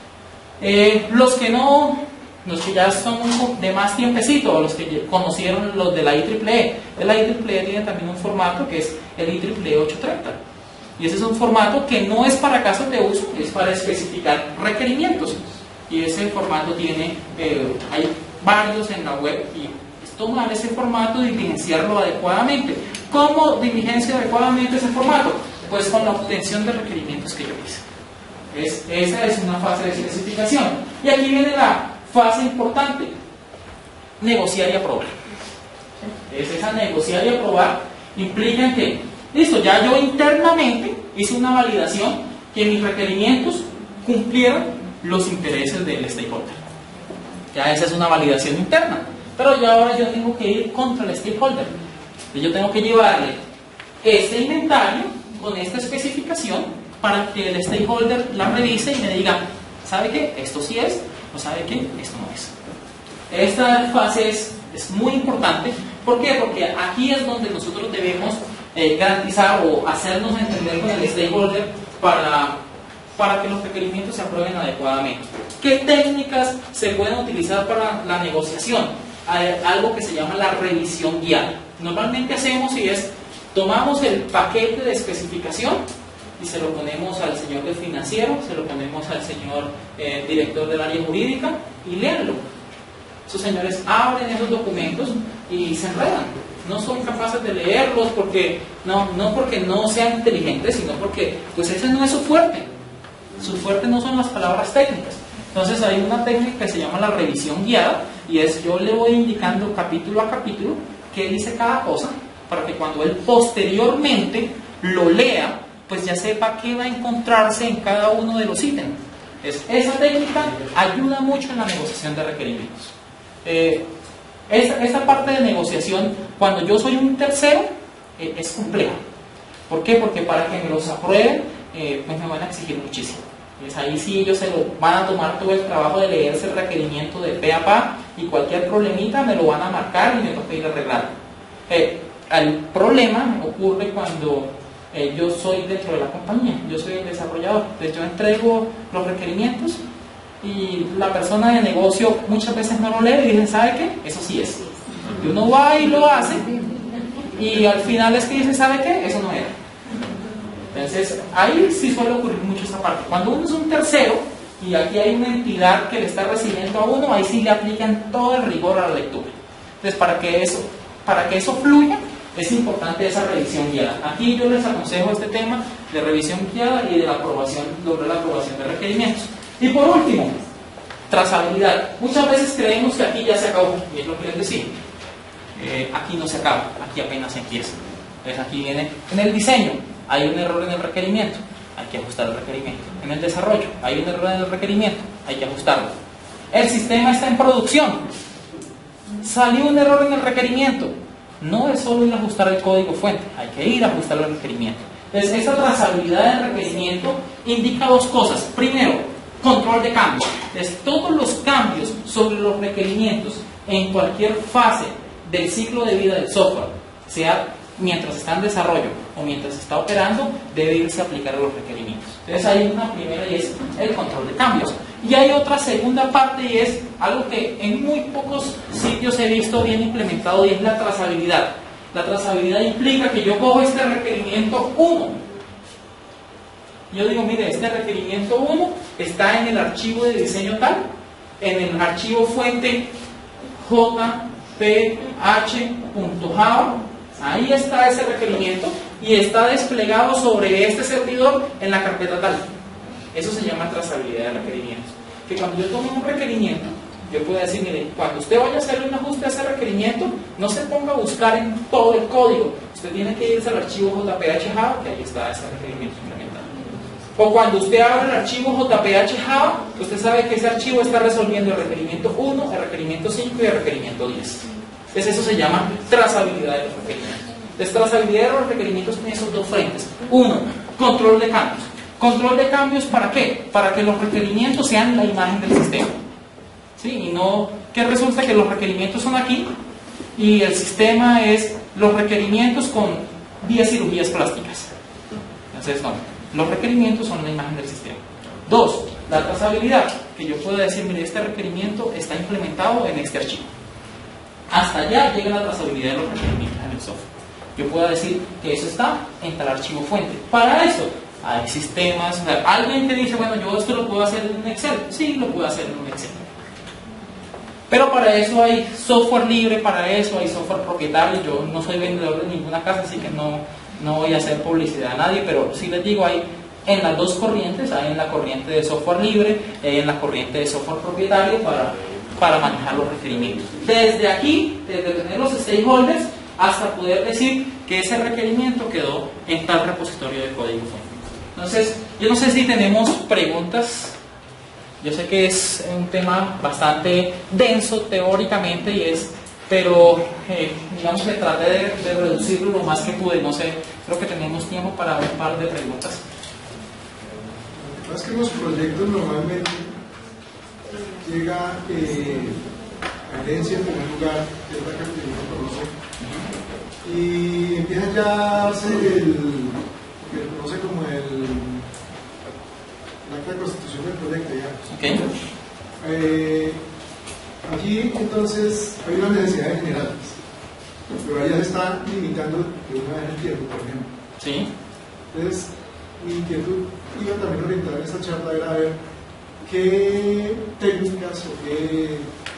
[SPEAKER 1] Eh, los que no, los que ya son de más tiempecito, los que conocieron los de la I triple E, el I triple E tiene también un formato que es el I triple E ochocientos treinta. Y ese es un formato que no es para casos de uso, es para especificar requerimientos. Y ese formato tiene, eh, hay varios en la web y es tomar ese formato y diligenciarlo adecuadamente. ¿Cómo diligencia adecuadamente ese formato? Pues con la obtención de requerimientos que yo hice. Es, esa es una fase de especificación. Y aquí viene la fase importante, negociar y aprobar. Es esa negociar y aprobar implica que, listo, ya yo internamente hice una validación que mis requerimientos cumplieran los intereses del stakeholder. Ya esa es una validación interna. Pero yo ahora yo tengo que ir contra el stakeholder. Yo tengo que llevarle este inventario con esta especificación para que el stakeholder la revise y me diga, ¿sabe qué? Esto sí es, o ¿sabe qué? Esto no es. Esta fase es, es muy importante. ¿Por qué? Porque aquí es donde nosotros debemos eh, garantizar o hacernos entender con el stakeholder para, para que los requerimientos se aprueben adecuadamente. ¿Qué técnicas se pueden utilizar para la negociación? Hay algo que se llama la revisión guiada. Normalmente hacemos y es, tomamos el paquete de especificación y se lo ponemos al señor del financiero, se lo ponemos al señor eh, director del área jurídica y léanlo. Esos señores abren esos documentos y se enredan. No son capaces de leerlos porque no, no porque no sean inteligentes, sino porque pues ese no es su fuerte. Su fuerte no son las palabras técnicas. Entonces hay una técnica que se llama la revisión guiada y es yo le voy indicando capítulo a capítulo qué dice cada cosa para que cuando él posteriormente lo lea pues ya sepa qué va a encontrarse en cada uno de los ítems. Es, esa técnica ayuda mucho en la negociación de requerimientos. Eh, esa, esa parte de negociación, cuando yo soy un tercero, eh, es compleja. ¿Por qué? Porque para que me los aprueben, eh, pues me van a exigir muchísimo. Pues ahí sí ellos se lo van a tomar todo el trabajo de leerse el requerimiento de pe a pa y cualquier problemita me lo van a marcar y me toca ir a arreglar. Eh, el problema ocurre cuando Eh, yo soy dentro de la compañía, yo soy el desarrollador, entonces yo entrego los requerimientos y la persona de negocio muchas veces no lo lee y dicen, ¿sabe qué? Eso sí es. Y uno va y lo hace y al final es que dice, ¿sabe qué? Eso no era. Entonces, ahí sí suele ocurrir mucho esa parte. Cuando uno es un tercero y aquí hay una entidad que le está recibiendo a uno, ahí sí le aplican todo el rigor a la lectura. Entonces, para que eso, para que eso fluya, es importante esa revisión guiada. Aquí yo les aconsejo este tema de revisión guiada y de la aprobación, lograr la aprobación de requerimientos. Y por último, trazabilidad. Muchas veces creemos que aquí ya se acabó, y es lo que les decía. Eh, aquí no se acaba, aquí apenas empieza. Entonces aquí viene, en el diseño, hay un error en el requerimiento, hay que ajustar el requerimiento. En el desarrollo, hay un error en el requerimiento, hay que ajustarlo. El sistema está en producción, salió un error en el requerimiento. No es solo ir a ajustar el código fuente, hay que ir a ajustar el requerimiento. Entonces, esa trazabilidad del requerimiento indica dos cosas. Primero, control de cambios. Entonces, todos los cambios sobre los requerimientos en cualquier fase del ciclo de vida del software, sea mientras está en desarrollo o mientras está operando, debe irse a aplicar a los requerimientos. Entonces, hay una primera y es el control de cambios. Y hay otra segunda parte y es algo que en muy pocos sitios he visto bien implementado y es la trazabilidad. La trazabilidad implica que yo cojo este requerimiento uno. Yo digo, mire, este requerimiento uno está en el archivo de diseño tal, en el archivo fuente J P H punto java, ahí está ese requerimiento y está desplegado sobre este servidor en la carpeta tal. Eso se llama trazabilidad de requerimientos. Que cuando yo tomo un requerimiento, yo puedo decir, mire, cuando usted vaya a hacer un ajuste a ese requerimiento, no se ponga a buscar en todo el código. Usted tiene que irse al archivo J P H Java, que ahí está ese requerimiento implementado. O cuando usted abre el archivo J P H Java, usted sabe que ese archivo está resolviendo el requerimiento uno, el requerimiento cinco y el requerimiento diez. Entonces eso se llama trazabilidad de los requerimientos. Entonces, trazabilidad de los requerimientos tiene esos dos frentes. Uno, control de cambios. ¿Control de cambios para qué? Para que los requerimientos sean la imagen del sistema. ¿Sí? Y no que resulta que los requerimientos son aquí y el sistema es los requerimientos con diez cirugías plásticas. Entonces, no. Los requerimientos son la imagen del sistema. Dos, la trazabilidad. Que yo pueda decir, mire, este requerimiento está implementado en este archivo. Hasta allá llega la trazabilidad de los requerimientos en el software. Yo puedo decir que eso está en tal archivo fuente. Para eso, hay sistemas, o sea, alguien que dice, bueno, yo esto lo puedo hacer en un Excel. Sí, lo puedo hacer en un Excel. Pero para eso hay software libre, para eso hay software propietario. Yo no soy vendedor de ninguna casa, así que no, no voy a hacer publicidad a nadie, pero sí les digo, hay en las dos corrientes, hay en la corriente de software libre, hay en la corriente de software propietario para, para manejar los requerimientos. Desde aquí, desde tener los stakeholders, hasta poder decir que ese requerimiento quedó en tal repositorio de código fuente. Entonces, yo no sé si tenemos preguntas. Yo sé que es un tema bastante denso teóricamente y es, pero eh, digamos que traté de, de reducirlo lo más que pude. No sé, creo que tenemos tiempo para un par de preguntas.
[SPEAKER 5] Lo que pasa es que en los proyectos normalmente llega eh, herencia en primer lugar, que es la que uno conoce, y empieza ya a hacer el que se conoce como el el acta de constitución del proyecto ya.
[SPEAKER 1] Okay.
[SPEAKER 5] Eh, aquí entonces hay unas necesidades generales, pero ahí ya se está limitando de una vez el tiempo, por ejemplo.
[SPEAKER 1] Sí.
[SPEAKER 5] Entonces, mi inquietud iba también orientada en esta charla era ver qué técnicas o qué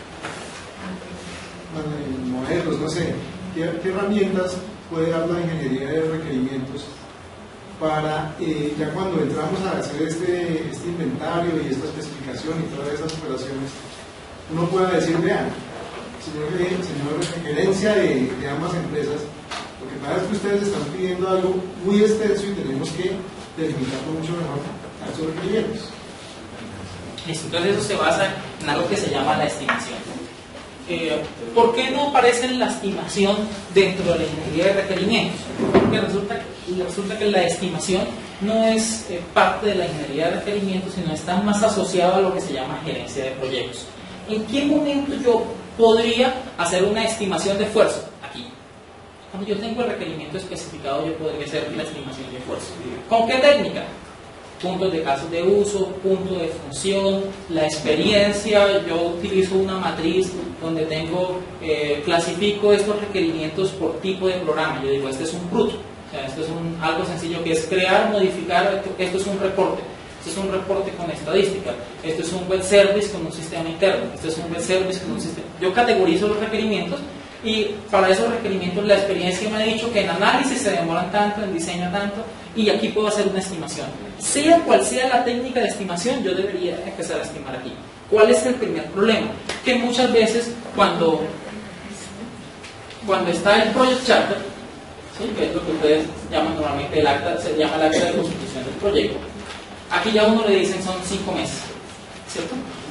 [SPEAKER 5] bueno, modelos, no sé, qué, qué herramientas puede dar la ingeniería de requerimientos para, eh, ya cuando entramos a hacer este, este inventario y esta especificación y todas esas operaciones, uno pueda decir, vean, señor, señor gerencia de, de ambas empresas, lo que pasa es que ustedes están pidiendo algo muy extenso y tenemos que delimitarlo mucho mejor a esos requerimientos.
[SPEAKER 1] Listo, entonces eso se basa en algo que se llama la estimación. Eh, ¿Por qué no aparece la estimación dentro de la ingeniería de requerimientos? Porque resulta que, resulta que la estimación no es eh, parte de la ingeniería de requerimientos, sino está más asociado a lo que se llama gerencia de proyectos. ¿En qué momento yo podría hacer una estimación de esfuerzo? Aquí. Cuando yo tengo el requerimiento especificado, yo podría hacer la estimación de esfuerzo. ¿Con qué técnica? Puntos de casos de uso, punto de función, la experiencia. Yo utilizo una matriz donde tengo, eh, clasifico estos requerimientos por tipo de programa. Yo digo, este es un bruto, O sea, esto es un, algo sencillo que es crear, modificar, esto es un reporte. Esto es un reporte con estadística, esto es un web service con un sistema interno, esto es un web service con un sistema... Yo categorizo los requerimientos y para esos requerimientos la experiencia me ha dicho que en análisis se demoran tanto, en diseño tanto, y aquí puedo hacer una estimación. Sea cual sea la técnica de estimación, yo debería empezar a estimar aquí. ¿Cuál es el primer problema? Que muchas veces cuando, cuando está el Project Charter, ¿sí?, que es lo que ustedes llaman normalmente el acta, se llama el acta de constitución del proyecto, aquí ya uno le dicen son cinco meses, ¿cierto?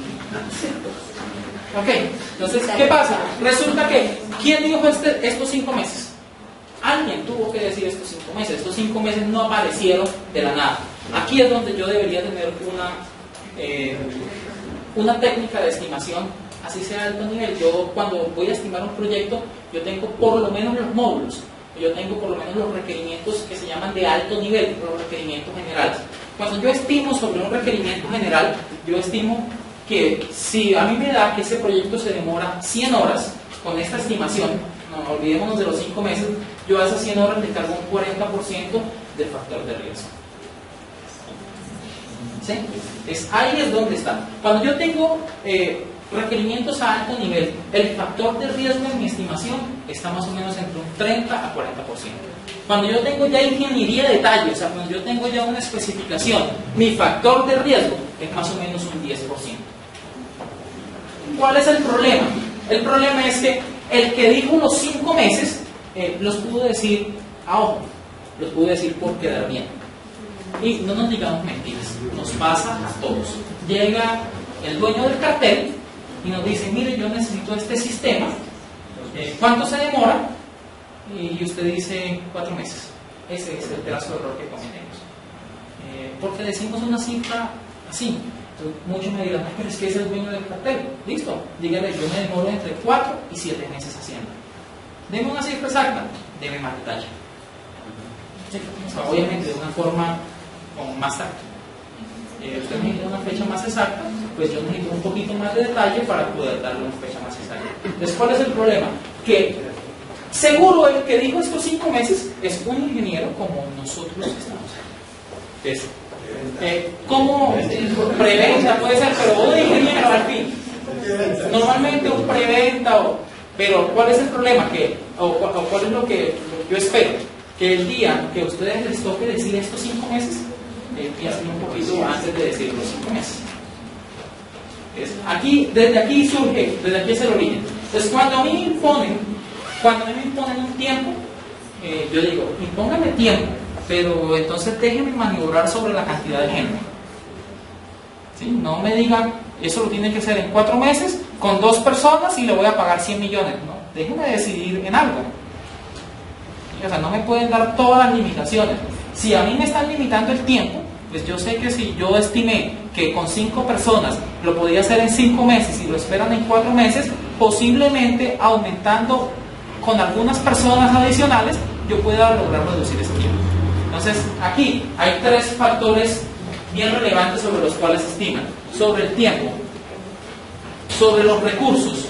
[SPEAKER 1] Ok, entonces, ¿qué pasa? Resulta que, ¿quién dijo este, estos cinco meses? Alguien tuvo que decir estos cinco meses. Estos cinco meses no aparecieron de la nada. Aquí es donde yo debería tener una, eh, una técnica de estimación, así sea de alto nivel. Yo, cuando voy a estimar un proyecto, yo tengo por lo menos los módulos, yo tengo por lo menos los requerimientos que se llaman de alto nivel, los requerimientos generales. Cuando yo estimo sobre un requerimiento general, yo estimo que si a mí me da que ese proyecto se demora cien horas con esta estimación, no olvidémonos de los cinco meses, yo a esas cien horas le cargo un cuarenta por ciento del factor de riesgo. ¿Sí? Es, ahí es donde está. Cuando yo tengo eh, requerimientos a alto nivel, el factor de riesgo en mi estimación está más o menos entre un treinta a cuarenta por ciento. Cuando yo tengo ya ingeniería de detalle, o sea, cuando yo tengo ya una especificación, mi factor de riesgo es más o menos un diez por ciento. ¿Cuál es el problema? El problema es que el que dijo los cinco meses, eh, los pudo decir a ojo, los pudo decir por quedar bien. Y no nos digamos mentiras, nos pasa a todos. Llega el dueño del cartel y nos dice, mire, yo necesito este sistema, eh, ¿cuánto se demora? Y usted dice cuatro meses. Ese es el pedazo de error que cometemos. Eh, porque decimos una cifra así. Entonces, muchos me dirán, pero es que es el dueño del cartel. Listo, dígale, yo me demoro entre cuatro y siete meses haciendo. Deme una cifra exacta, deme más detalle. Sí, o sea, obviamente de una forma con más tacto. Eh, usted necesita una fecha más exacta, pues yo necesito un poquito más de detalle para poder darle una fecha más exacta. Entonces, ¿cuál es el problema? Que seguro el que dijo estos cinco meses es un ingeniero como nosotros estamos. Entonces, eh, ¿cómo preventa puede ser? Pero un ingeniero al fin. Normalmente un preventa, o, pero ¿cuál es el problema? Que, o, o ¿cuál es lo que yo espero? Que el día que a ustedes les toque decir estos cinco meses, eh, piensen un poquito antes de decir los cinco meses. Es, aquí, desde aquí surge, desde aquí es el origen. Entonces, cuando a mí me imponen, cuando a mí me imponen un tiempo, eh, yo digo, impóngame tiempo, pero entonces déjenme maniobrar sobre la cantidad de gente. ¿Sí? No me digan, eso lo tiene que hacer en cuatro meses, con dos personas y le voy a pagar cien millones. No, déjenme decidir en algo. O sea, no me pueden dar todas las limitaciones. Si a mí me están limitando el tiempo, pues yo sé que si yo estimé que con cinco personas lo podía hacer en cinco meses y lo esperan en cuatro meses, posiblemente aumentando con algunas personas adicionales, yo pueda lograr reducir ese tiempo. Entonces, aquí hay tres factores bien relevantes sobre los cuales se estiman. Sobre el tiempo, sobre los recursos,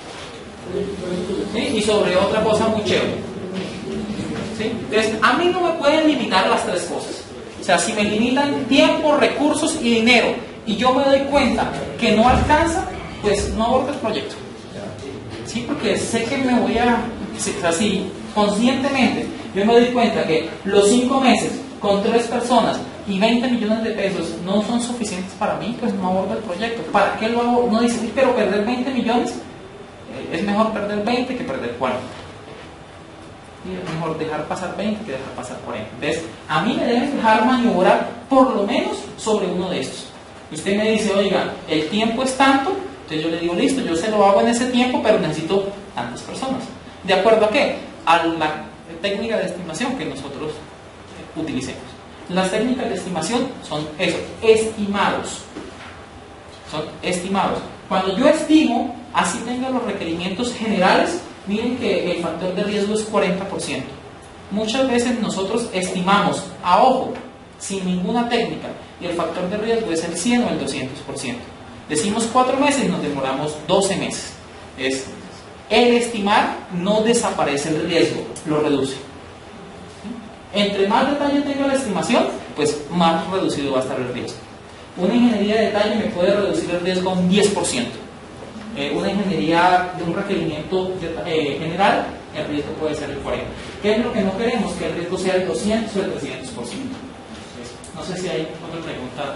[SPEAKER 1] ¿sí? Y sobre otra cosa muy chévere. ¿Sí? Entonces, a mí no me pueden limitar las tres cosas. O sea, si me limitan tiempo, recursos y dinero, y yo me doy cuenta que no alcanza, pues no aborto el proyecto. ¿Sí? Porque sé que me voy a... O sea, si conscientemente yo me doy cuenta que los cinco meses con tres personas y veinte millones de pesos no son suficientes para mí, pues no abordo el proyecto. ¿Para qué lo hago? Uno dice, pero perder veinte millones, eh, es mejor perder veinte que perder cuarenta. Y es mejor dejar pasar veinte que dejar pasar cuarenta. Entonces, a mí me deben dejar maniobrar por lo menos sobre uno de estos. Usted me dice, oiga, el tiempo es tanto, entonces yo le digo, listo, yo se lo hago en ese tiempo, pero necesito tantas personas. ¿De acuerdo a qué? A la técnica de estimación que nosotros utilicemos. Las técnicas de estimación son eso, estimados. Son estimados. Cuando yo estimo, así tenga los requerimientos generales, miren que el factor de riesgo es cuarenta por ciento. Muchas veces nosotros estimamos a ojo, sin ninguna técnica, y el factor de riesgo es el cien o el doscientos por ciento. Decimos cuatro meses y nos demoramos doce meses. Es, el estimar no desaparece el riesgo, lo reduce. Entre más detalle tenga la estimación, pues más reducido va a estar el riesgo. Una ingeniería de detalle me puede reducir el riesgo a un diez por ciento. Eh, una ingeniería de un requerimiento de, eh, general, el riesgo puede ser el cuarenta por ciento. ¿Qué es lo que no queremos? Que el riesgo sea el doscientos o el trescientos por ciento. No sé si hay otra pregunta.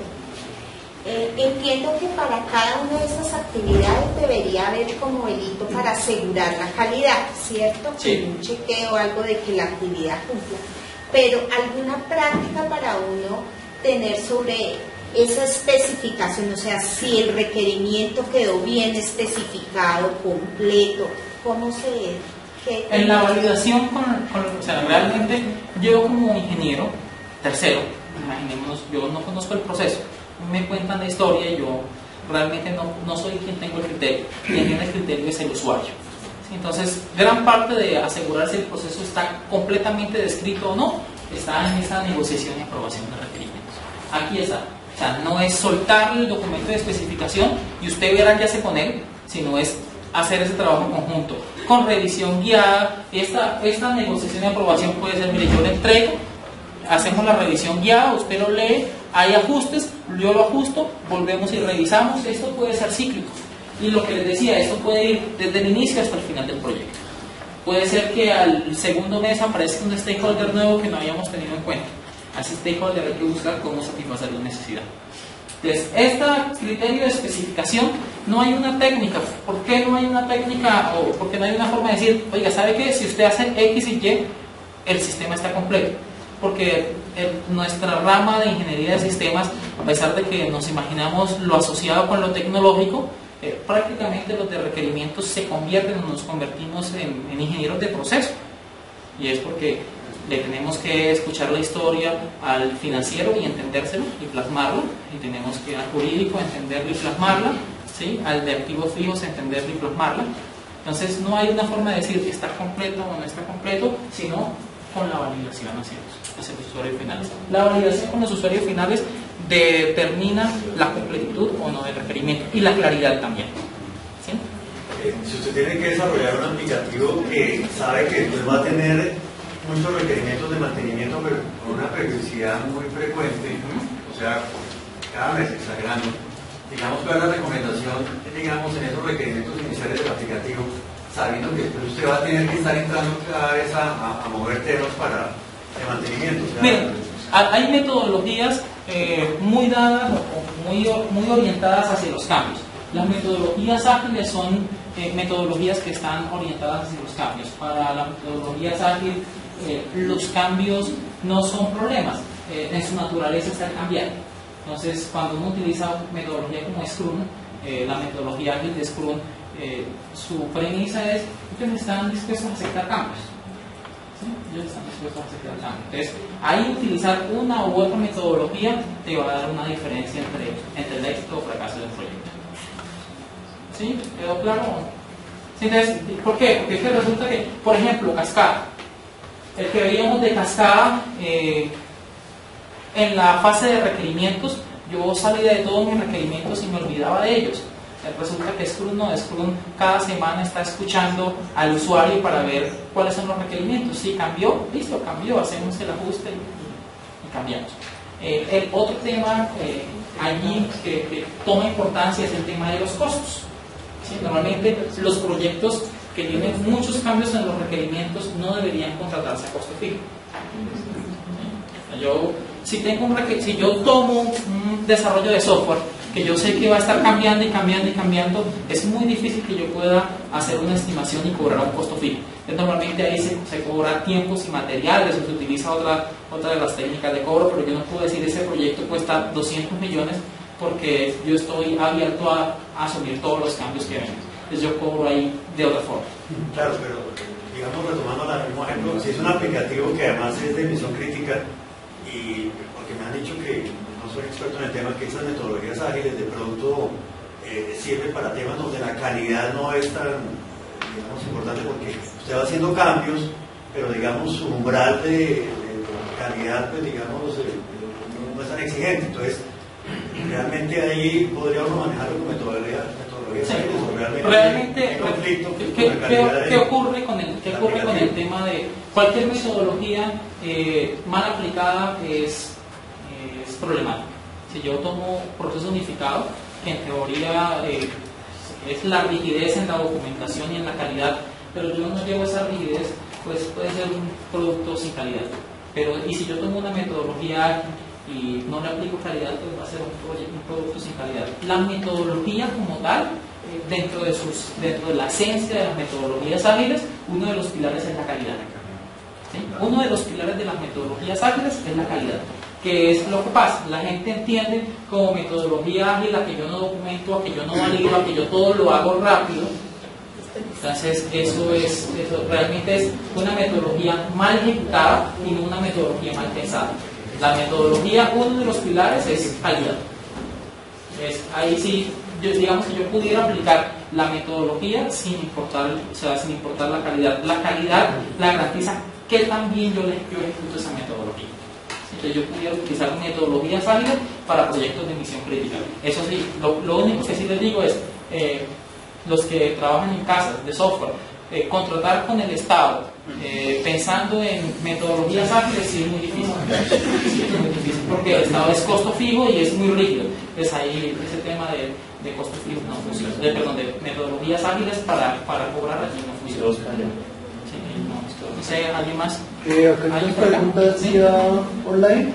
[SPEAKER 8] Eh, entiendo que para cada una de esas actividades debería haber como el hito para asegurar la calidad, ¿cierto?
[SPEAKER 1] Sí.
[SPEAKER 8] Un chequeo, algo de que la actividad cumpla. Pero alguna práctica para uno tener sobre esa especificación, o sea, si el requerimiento quedó bien especificado, completo, ¿cómo se...? Qué,
[SPEAKER 1] en la validación, con, con, o sea, realmente yo como ingeniero, tercero, imaginémonos, yo no conozco el proceso, me cuentan la historia y yo realmente no, no soy quien tengo el criterio, quien tiene el criterio es el usuario. ¿Sí? Entonces, gran parte de asegurar si el proceso está completamente descrito o no, está en esa negociación y aprobación de requerimientos. Aquí está. O sea, no es soltar el documento de especificación y usted verá qué hace con él, sino es hacer ese trabajo en conjunto, con revisión guiada. Esta, esta negociación y aprobación puede ser, mire, yo le entrego, hacemos la revisión guiada, usted lo lee, hay ajustes, yo lo ajusto, volvemos y revisamos. Esto puede ser cíclico. Y lo que les decía, esto puede ir desde el inicio hasta el final del proyecto. Puede ser que al segundo mes aparezca un stakeholder nuevo que no habíamos tenido en cuenta. A ese stakeholder hay que buscar cómo satisfacer la necesidad. Entonces, este criterio de especificación, no hay una técnica. ¿Por qué no hay una técnica o porque no hay una forma de decir, oiga, ¿sabe qué? Si usted hace X y Y, el sistema está completo. Porque en nuestra rama de ingeniería de sistemas, a pesar de que nos imaginamos lo asociado con lo tecnológico, eh, prácticamente los de requerimientos se convierten o nos convertimos en, en ingenieros de proceso. Y es porque le tenemos que escuchar la historia al financiero y entendérselo y plasmarlo, y tenemos que al jurídico entenderlo y plasmarla, ¿sí? Al de activos fijos entenderlo y plasmarla. Entonces no hay una forma de decir está completo o no está completo, sino con la validación hacia los, hacia los usuarios finales. La validación con los usuarios finales determina la completitud o no del requerimiento y la claridad también. ¿Sí?
[SPEAKER 9] Eh, si usted tiene que desarrollar un aplicativo que sabe que después va a tener muchos requerimientos de mantenimiento, pero con una periodicidad muy frecuente, o sea, cada mes, exagerando, digamos, ¿cuál es la recomendación, digamos, en esos requerimientos iniciales del aplicativo, sabiendo que después usted va a tener que estar entrando cada vez a, a, a mover temas para de mantenimiento? O sea,
[SPEAKER 1] miren, hay metodologías eh, muy dadas o muy, muy orientadas hacia los cambios. Las metodologías ágiles son eh, metodologías que están orientadas hacia los cambios. Para las metodologías ágiles, eh, los cambios no son problemas, eh, en su naturaleza están cambiando. Entonces, cuando uno utiliza metodología como Scrum, eh, la metodología ágil de Scrum, eh, su premisa es que están dispuestos a aceptar cambios. ¿Sí? Ellos están dispuestos a aceptar cambios. Entonces, ahí utilizar una u otra metodología te va a dar una diferencia entre, entre el éxito o fracaso del proyecto. ¿Sí? ¿Quedó claro? ¿Sí? Entonces, ¿por qué? Porque es que resulta que, por ejemplo, cascada. El que veíamos de cascada, eh, en la fase de requerimientos, yo salía de todos mis requerimientos y me olvidaba de ellos. Resulta que Scrum no, Scrum cada semana está escuchando al usuario para ver cuáles son los requerimientos. Si cambió, listo, cambió, hacemos el ajuste y, y cambiamos. Eh, el otro tema eh, allí que, que toma importancia es el tema de los costos. ¿Sí? Normalmente los proyectos que tienen muchos cambios en los requerimientos no deberían contratarse a costo fijo. Yo, si, tengo un requer- si yo tomo un desarrollo de software que yo sé que va a estar cambiando y cambiando y cambiando, es muy difícil que yo pueda hacer una estimación y cobrar un costo fijo. Entonces, normalmente ahí se, se cobra tiempos y materiales, o se utiliza otra, otra de las técnicas de cobro, pero yo no puedo decir ese proyecto cuesta doscientos millones porque yo estoy abierto a, a asumir todos los cambios que vengan. Entonces yo cobro ahí de otra forma.
[SPEAKER 9] claro, pero digamos, retomando el mismo ejemplo, si es un aplicativo que además es de emisión crítica, y porque me han dicho que no soy experto en el tema, que esas metodologías ágiles de producto eh, sirven para temas donde la calidad no es tan, digamos, importante, porque usted va haciendo cambios, pero digamos su umbral de, de calidad, pues digamos, eh, no, no es tan exigente. Entonces, realmente ahí podría uno manejarlo con metodologías, metodologías
[SPEAKER 1] Sí.
[SPEAKER 9] ágiles, o realmente realmente,
[SPEAKER 1] realmente
[SPEAKER 9] hay conflicto
[SPEAKER 1] ¿qué,
[SPEAKER 9] con
[SPEAKER 1] qué-
[SPEAKER 9] la calidad
[SPEAKER 1] qué-
[SPEAKER 9] de-
[SPEAKER 1] qué ocurre con el, qué
[SPEAKER 9] la
[SPEAKER 1] ocurre con el
[SPEAKER 9] aplicación.
[SPEAKER 1] tema de cualquier metodología eh, mal aplicada es, es problemática? Si yo tomo proceso unificado, que en teoría eh, es la rigidez en la documentación y en la calidad, pero yo no llevo esa rigidez, pues puede ser un producto sin calidad. Pero, y si yo tomo una metodología ágil y no le aplico calidad, pues va a ser un, proyecto, un producto sin calidad. La metodología como tal, eh, dentro, de sus, dentro de la esencia de las metodologías ágiles, uno de los pilares es la calidad. ¿Sí? Uno de los pilares de las metodologías ágiles es la calidad. Que es lo que pasa, la gente entiende como metodología ágil a que yo no documento, a que yo no valido, a que yo todo lo hago rápido. Entonces eso es, eso realmente es una metodología mal ejecutada y no una metodología mal pensada. La metodología, uno de los pilares es calidad. Es, ahí sí, yo, digamos que yo pudiera aplicar la metodología sin importar, o sea, sin importar la calidad. La calidad la garantiza que también yo, le, yo ejecuto esa metodología. Entonces yo pudiera utilizar metodologías ágiles para proyectos de misión crítica. Eso sí, lo, lo único que sí les digo es, eh, los que trabajan en casas de software, eh, contratar con el Estado eh, pensando en metodologías ágiles sí es muy difícil. Sí, es muy difícil porque el Estado es costo fijo y es muy rígido. Entonces ahí ese tema de, de costo fijo no funciona. De, perdón, de metodologías ágiles para, para cobrar allí no funciona. Sí, no, no sé, ¿alguien más?
[SPEAKER 10] Eh, acá hay
[SPEAKER 1] ¿Alguien
[SPEAKER 10] unas
[SPEAKER 1] por acá?
[SPEAKER 10] preguntas
[SPEAKER 1] ¿Sí?
[SPEAKER 10] ya online.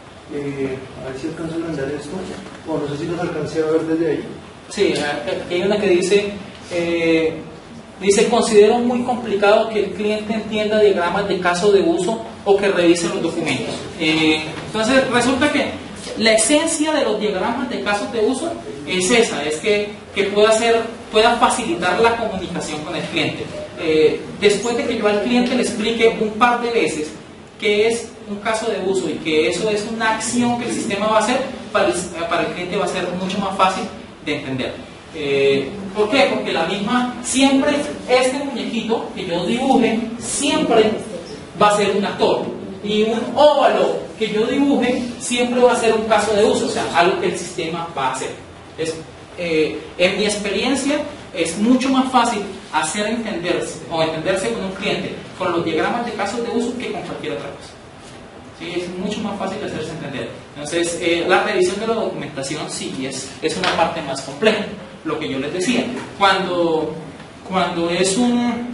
[SPEAKER 10] Eh, a ver si alcanzo a mandar esto. O no sé si los alcancé a ver desde ahí.
[SPEAKER 1] Sí, aquí hay una que dice, eh, dice, considero muy complicado que el cliente entienda diagramas de caso de uso o que revise los documentos. Eh, entonces, resulta que la esencia de los diagramas de casos de uso es esa, es que, que pueda, hacer, pueda facilitar la comunicación con el cliente. Eh, después de que yo al cliente le explique un par de veces qué es un caso de uso y que eso es una acción que el sistema va a hacer, para el, para el cliente va a ser mucho más fácil de entender. Eh, ¿Por qué? Porque la misma, siempre este muñequito que yo dibuje, siempre va a ser un actor. Y un óvalo que yo dibuje, siempre va a ser un caso de uso, o sea, algo que el sistema va a hacer. Es, eh, en mi experiencia, es mucho más fácil hacer entenderse o entenderse con un cliente con los diagramas de casos de uso que con cualquier otra cosa. Sí, es mucho más fácil hacerse entender. Entonces, eh, la revisión de la documentación sí es, es una parte más compleja. Lo que yo les decía, cuando, cuando es un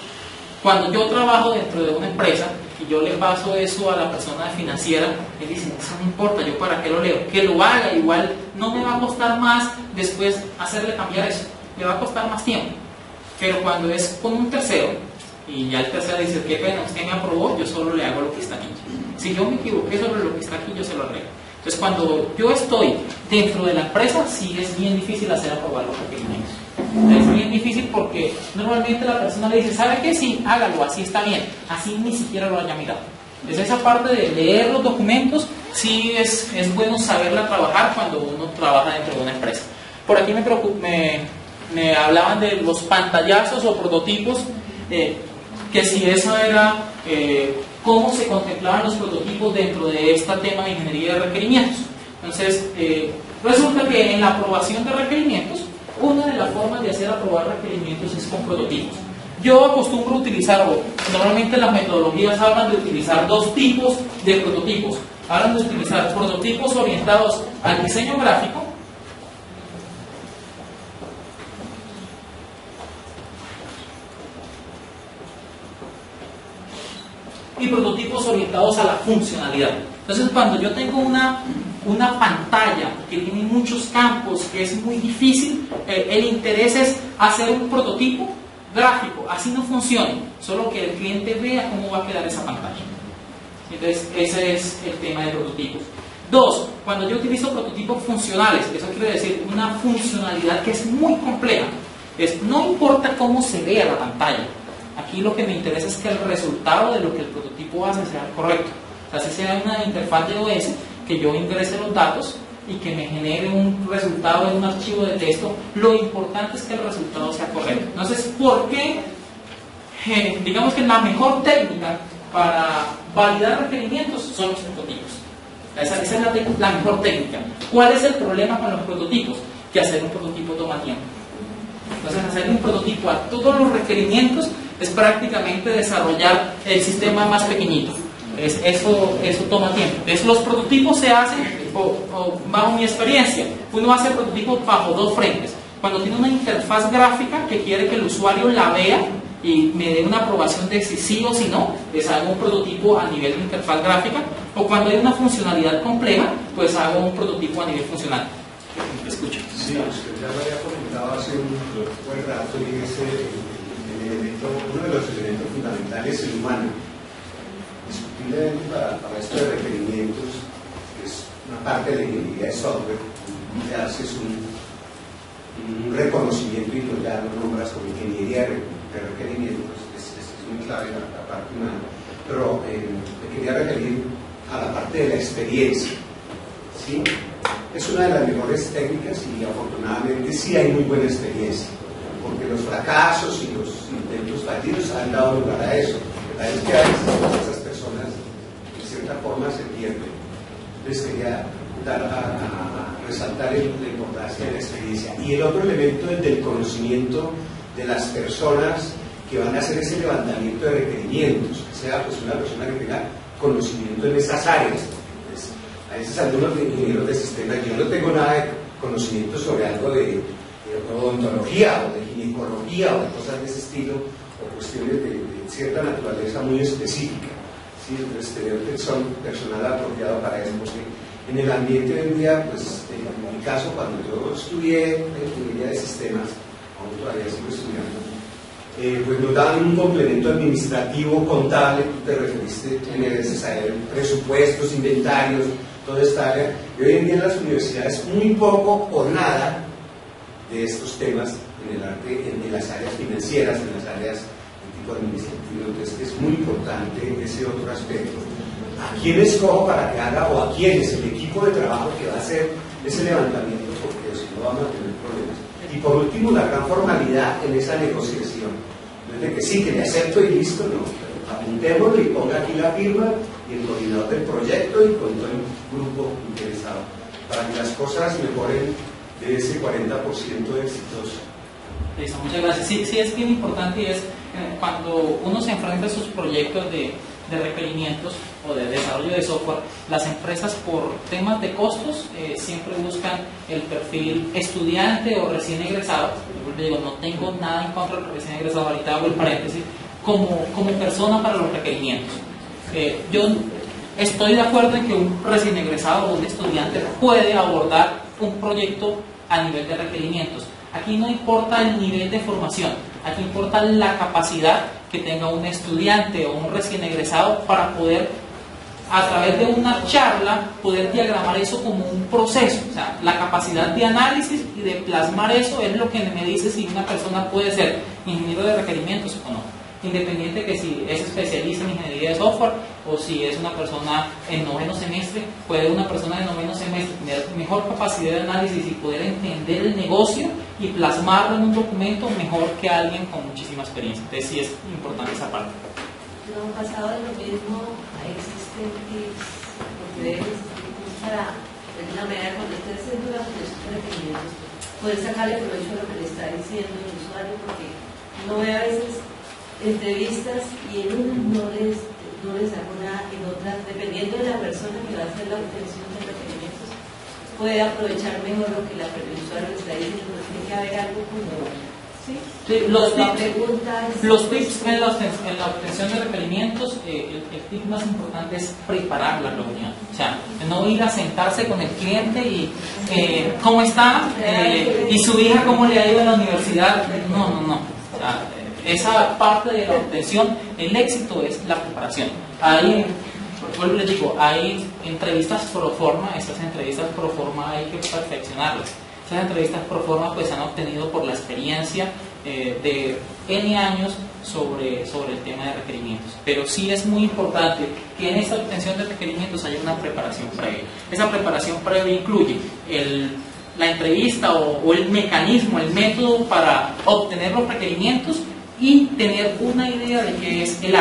[SPEAKER 1] cuando yo trabajo dentro de una empresa y yo le paso eso a la persona financiera, él dice, eso no importa, yo para qué lo leo, que lo haga, igual no me va a costar más después hacerle cambiar eso, le va a costar más tiempo. Pero cuando es con un tercero y ya el tercero dice, qué pena, usted me aprobó, yo solo le hago lo que está aquí. Si yo me equivoqué sobre lo que está aquí, yo se lo arreglo. Entonces, cuando yo estoy dentro de la empresa, sí es bien difícil hacer aprobar los requerimientos. Es bien difícil porque normalmente la persona le dice, ¿sabe qué? Sí, hágalo, así está bien. Así ni siquiera lo haya mirado. Entonces, esa parte de leer los documentos, sí es, es bueno saberla trabajar cuando uno trabaja dentro de una empresa. Por aquí me, me, me hablaban de los pantallazos o prototipos, eh, que si eso era... Eh, cómo se contemplaban los prototipos dentro de este tema de ingeniería de requerimientos. Entonces, eh, resulta que en la aprobación de requerimientos, una de las formas de hacer aprobar requerimientos es con prototipos. Yo acostumbro utilizar, o normalmente las metodologías hablan de utilizar dos tipos de prototipos. Hablan de utilizar prototipos orientados al diseño gráfico, y prototipos orientados a la funcionalidad. Entonces, cuando yo tengo una, una pantalla que tiene muchos campos, que es muy difícil, eh, el interés es hacer un prototipo gráfico, así no funcione, solo que el cliente vea cómo va a quedar esa pantalla. Entonces, ese es el tema de prototipos. Dos, cuando yo utilizo prototipos funcionales, eso quiere decir una funcionalidad que es muy compleja, es, no importa cómo se vea la pantalla, aquí lo que me interesa es que el resultado de lo que el prototipo hace sea correcto. O sea, si sea una interfaz de O S, que yo ingrese los datos y que me genere un resultado en un archivo de texto, lo importante es que el resultado sea correcto. Entonces, ¿por qué? Eh, digamos que la mejor técnica para validar requerimientos son los prototipos. Esa, esa es la, la mejor técnica. ¿Cuál es el problema con los prototipos? Que hacer un prototipo toma tiempo. Entonces, hacer un prototipo a todos los requerimientos es prácticamente desarrollar el sistema más pequeñito. Es, eso, eso toma tiempo. Entonces, los prototipos se hacen, o, o, bajo mi experiencia, uno hace prototipos bajo dos frentes. Cuando tiene una interfaz gráfica que quiere que el usuario la vea y me dé una aprobación de si sí o si no, pues hago un prototipo a nivel de interfaz gráfica, o cuando hay una funcionalidad compleja, pues hago un prototipo a nivel funcional. Escucha.
[SPEAKER 11] Sí, usted ya lo había comentado hace un buen rato, y es el, el elemento, uno de los elementos fundamentales, el humano. Discutiblemente para, para esto de requerimientos, que es una parte de la ingeniería de software, que haces un, un reconocimiento y tú ya lo nombras como ingeniería de requerimientos, es, es, es muy clave la, la parte humana. Pero eh, me quería referir a la parte de la experiencia. ¿Sí? Es una de las mejores técnicas y afortunadamente sí hay muy buena experiencia, porque los fracasos y los intentos fallidos han dado lugar a eso. La verdad es que a veces esas personas de cierta forma se pierden. Entonces quería dar a, a, a resaltar el, la importancia de la experiencia. Y el otro elemento es del conocimiento de las personas que van a hacer ese levantamiento de requerimientos, que sea pues una persona que tenga conocimiento en esas áreas. Entonces, a veces algunos ingenieros de sistemas, yo no tengo nada de conocimiento sobre algo de, de odontología o de ginecología o de cosas de ese estilo, o cuestiones de, de cierta naturaleza muy específica. ¿Sí? Entonces, tener person, personal apropiado para eso, porque en el ambiente de hoy en día, pues en mi caso, cuando yo estudié ingeniería de sistemas, aún todavía sigo estudiando, eh, pues nos daban un complemento administrativo, contable, tú te referiste, tienes saber presupuestos, inventarios, toda esta área, y hoy en día en las universidades muy poco o nada de estos temas en el arte, en, en las áreas financieras, en las áreas de tipo administrativo. Entonces es muy importante ese otro aspecto. ¿A quién escojo para que haga, o a quién es el equipo de trabajo que va a hacer ese levantamiento? Porque si no vamos a tener problemas. Y por último, la gran formalidad en esa negociación. No es de que sí, que le acepto y listo, no. Apuntémoslo y ponga aquí la firma y el coordinador del proyecto y con todo el grupo interesado, para que las cosas mejoren de ese cuarenta por ciento exitoso.
[SPEAKER 1] Listo, muchas gracias. Sí, sí, es bien importante, y es eh, cuando uno se enfrenta a sus proyectos de, de requerimientos o de desarrollo de software, las empresas por temas de costos eh, siempre buscan el perfil estudiante o recién egresado. Yo digo, no tengo nada en contra del recién egresado, ahorita hago el paréntesis, como, como persona para los requerimientos. Eh, yo estoy de acuerdo en que un recién egresado o un estudiante puede abordar un proyecto a nivel de requerimientos. Aquí no importa el nivel de formación, aquí importa la capacidad que tenga un estudiante o un recién egresado para poder, a través de una charla, poder diagramar eso como un proceso. O sea, la capacidad de análisis y de plasmar eso es lo que me dice si una persona puede ser ingeniero de requerimientos o no. Independiente que si es especialista en ingeniería de software o si es una persona en noveno semestre, puede una persona de noveno semestre tener mejor capacidad de análisis y poder entender el negocio y plasmarlo en un documento mejor que alguien con muchísima experiencia. Entonces sí es importante esa parte.
[SPEAKER 12] No, basado en lo mismo, existen tips o deberes para, de una manera, cuando esté haciendo la proyección de requerimientos, poder sacarle provecho a lo que le está diciendo el usuario, porque no ve a veces entrevistas y en una no les, no les hago nada, en otras, dependiendo de la persona que va a hacer la obtención de requerimientos, puede aprovechar mejor lo que la, el usuario le está diciendo, pero tiene que haber algo como... ¿sí?
[SPEAKER 1] Sí, los,
[SPEAKER 12] la
[SPEAKER 1] tips,
[SPEAKER 12] pregunta es,
[SPEAKER 1] los tips en la, en la obtención de requerimientos, eh, el, el tip más importante es preparar la reunión. O sea, no ir a sentarse con el cliente y eh, ¿cómo está? Eh, ¿Y su hija cómo le ha ido en la universidad? No, no, no. O sea, esa parte de la obtención, el éxito es la preparación. Hay, por les digo, hay entrevistas pro forma, estas entrevistas pro forma hay que perfeccionarlas. Esas entrevistas pro forma pues han obtenido por la experiencia eh, de N años sobre, sobre el tema de requerimientos. Pero sí es muy importante que en esta obtención de requerimientos haya una preparación previa. Esa preparación previa incluye el, la entrevista o, o el mecanismo, el método para obtener los requerimientos y tener una idea de qué es el área. O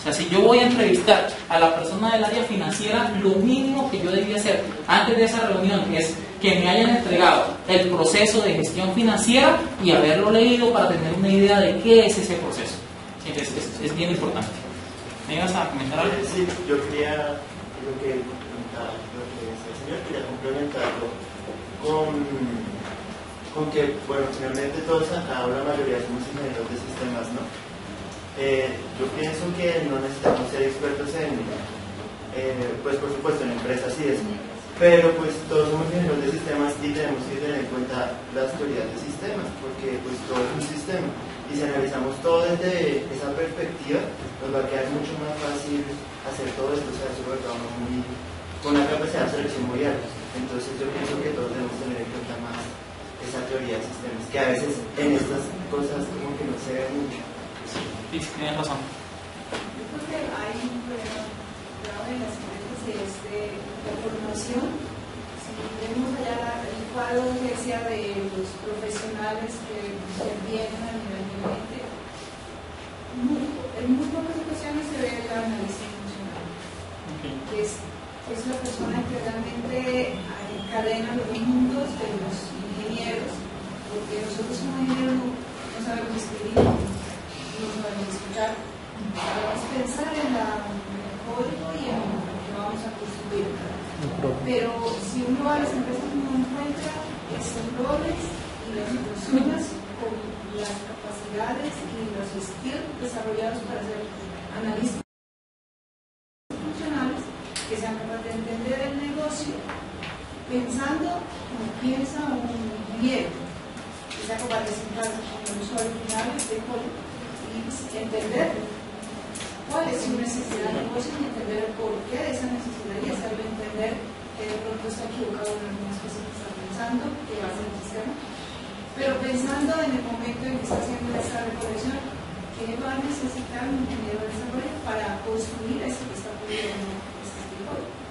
[SPEAKER 1] sea, si yo voy a entrevistar a la persona del área financiera, lo mínimo que yo debía hacer antes de esa reunión es que me hayan entregado el proceso de gestión financiera y haberlo leído para tener una idea de qué es ese proceso. Es, es, es bien importante. ¿Me ibas a comentar algo?
[SPEAKER 13] Sí, yo quería, lo que comentaba, lo que decía el señor, quería complementarlo con, con que, bueno, finalmente todos acá, la mayoría somos ingenieros de sistemas, ¿no? Eh, yo pienso que no necesitamos ser expertos en, eh, pues por supuesto, en empresas y eso, pero pues todos somos ingenieros de sistemas y tenemos que tener en cuenta las teorías de sistemas, porque pues todo es un sistema. Y si analizamos todo desde esa perspectiva, nos va a quedar mucho más fácil hacer todo esto, o sea, sobre todo muy, con una capacidad de selección muy alta. Entonces yo pienso que todos debemos tener en cuenta más esa teoría de sistemas, que a veces en estas cosas como que no se ve mucho.
[SPEAKER 1] Sí, tienes razón.
[SPEAKER 14] Yo creo que hay un problema grave en las empresas y es de la formación. Si vemos allá el cuadro que decía de los profesionales que vienen a nivel gerente, en muy pocas ocasiones se ve el analista funcional, que es, es la persona que realmente encadena los mundos de los ingenieros, porque nosotros como ingenieros no, no sabemos escribir, no sabemos escuchar, sabemos pensar en, la, en el código y en lo que vamos a construir. Pero si uno va a las empresas no encuentra esos roles y las personas con las capacidades y los skills desarrollados para ser analistas funcionales que sean capaces de entender el negocio pensando como piensa un ingeniero, que sea capaz de sentarse con el usuario final de código y entender cuál es su necesidad de negocio y entender el porqué de esa necesidad y hacerle entender que de pronto está equivocado en algunas cosas que está pensando, que va a ser el sistema, pero pensando en el momento en que está haciendo esa recolección, ¿qué va a necesitar un ingeniero de desarrollo para construir eso que está pidiendo este tipo?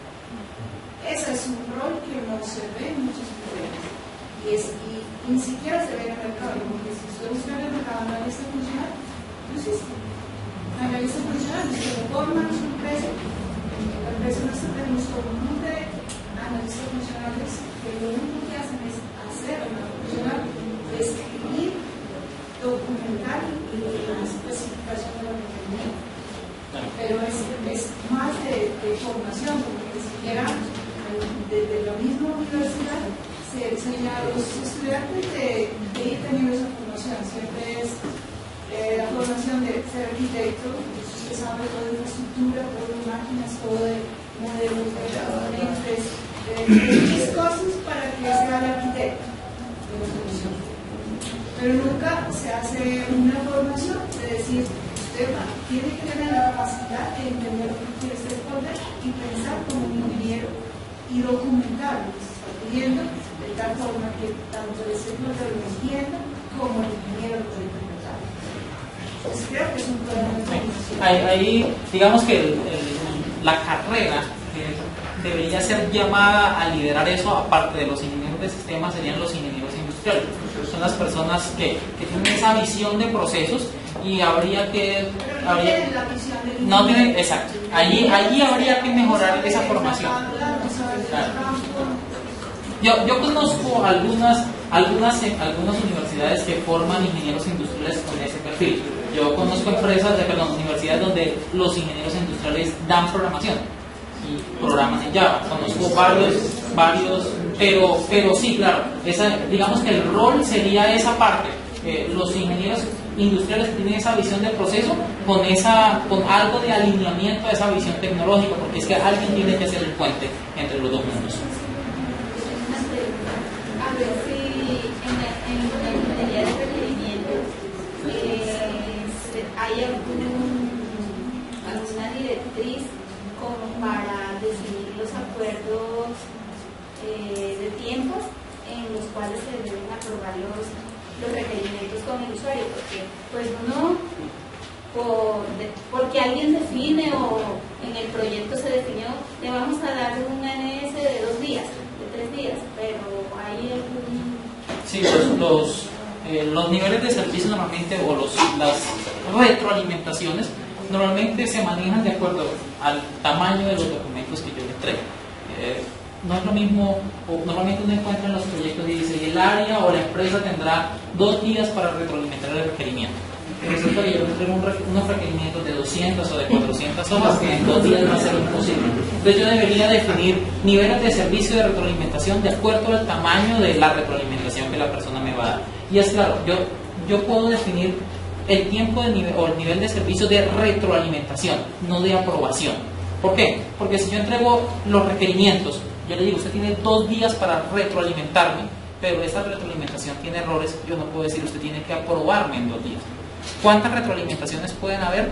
[SPEAKER 14] Ese es un rol que no se ve en muchas empresas y, es, y ni siquiera se ve en el mercado, porque si usted busca en el mercado analista funcional, no existe. Analista funcional, si se forman su empresa, la empresa no está teniendo un conjunto de analistas funcionales que lo único que hacen es hacer una funcional, escribir, documentar y la especificación de lo que tienen. Pero es, es más de, de formación, porque ni siquiera desde la misma universidad se enseña a los estudiantes de, de ir teniendo esa formación. Siempre es eh, la formación de ser arquitecto, usted sabe toda la infraestructura, todo de máquinas, todo de modelos, de componentes, de muchas cosas para que sea el arquitecto de la solución. Pero nunca se hace una formación de decir, usted va, tiene que tener la capacidad de entender lo que quiere ser poder y pensar como un ingeniero y documentar lo que se está pidiendo de tal forma que tanto el stakeholder lo entienda como el ingeniero lo puede interpretar. Entonces creo que es un problema de formación.
[SPEAKER 1] Ahí, ahí digamos que el, el, la carrera que debería ser llamada a liderar eso, aparte de los ingenieros de sistemas, serían los ingenieros industriales. Son las personas que, que tienen esa visión de procesos y habría que...
[SPEAKER 14] Pero no
[SPEAKER 1] habría,
[SPEAKER 14] tienen la visión del
[SPEAKER 1] no tienen, exacto. Allí, allí habría que mejorar esa formación. Claro. Yo, yo conozco algunas, algunas, algunas universidades que forman ingenieros industriales con ese perfil. Yo conozco empresas, de, perdón, universidades donde los ingenieros industriales dan programación y programan en Java. Conozco varios, varios, pero, pero sí, claro, esa, digamos que el rol sería esa parte. Eh, los ingenieros industriales tienen esa visión del proceso con, esa, con algo de alineamiento a esa visión tecnológica, porque es que alguien tiene que hacer el puente entre los dos mundos.
[SPEAKER 2] A ver si en la, en la ingeniería de requerimientos eh, hay algún, alguna directriz como para definir los acuerdos eh, de tiempos en los cuales se deben aprobar los, los requerimientos con el usuario, porque pues uno por, de, porque alguien define o en el proyecto se definió le vamos a dar un N S de dos días, de tres días, pero hay algún...
[SPEAKER 1] Sí, los, los, eh, los niveles de servicio normalmente o los, las retroalimentaciones normalmente se manejan de acuerdo al tamaño de los documentos que yo les traigo. Eh, no es lo mismo, o normalmente uno encuentra en los proyectos y dice, el área o la empresa tendrá dos días para retroalimentar el requerimiento. Resulta que yo traigo un, unos requerimientos de doscientas o de cuatrocientas hojas que en dos días va a ser imposible. Entonces yo debería definir niveles de servicio de retroalimentación de acuerdo al tamaño de la retroalimentación que la persona me va a dar. Y es claro, yo, yo puedo definir el tiempo de nivel, o el nivel de servicio de retroalimentación, no de aprobación. ¿Por qué? Porque si yo entrego los requerimientos, yo le digo, usted tiene dos días para retroalimentarme, pero esa retroalimentación tiene errores, yo no puedo decir, usted tiene que aprobarme en dos días. ¿Cuántas retroalimentaciones pueden haber?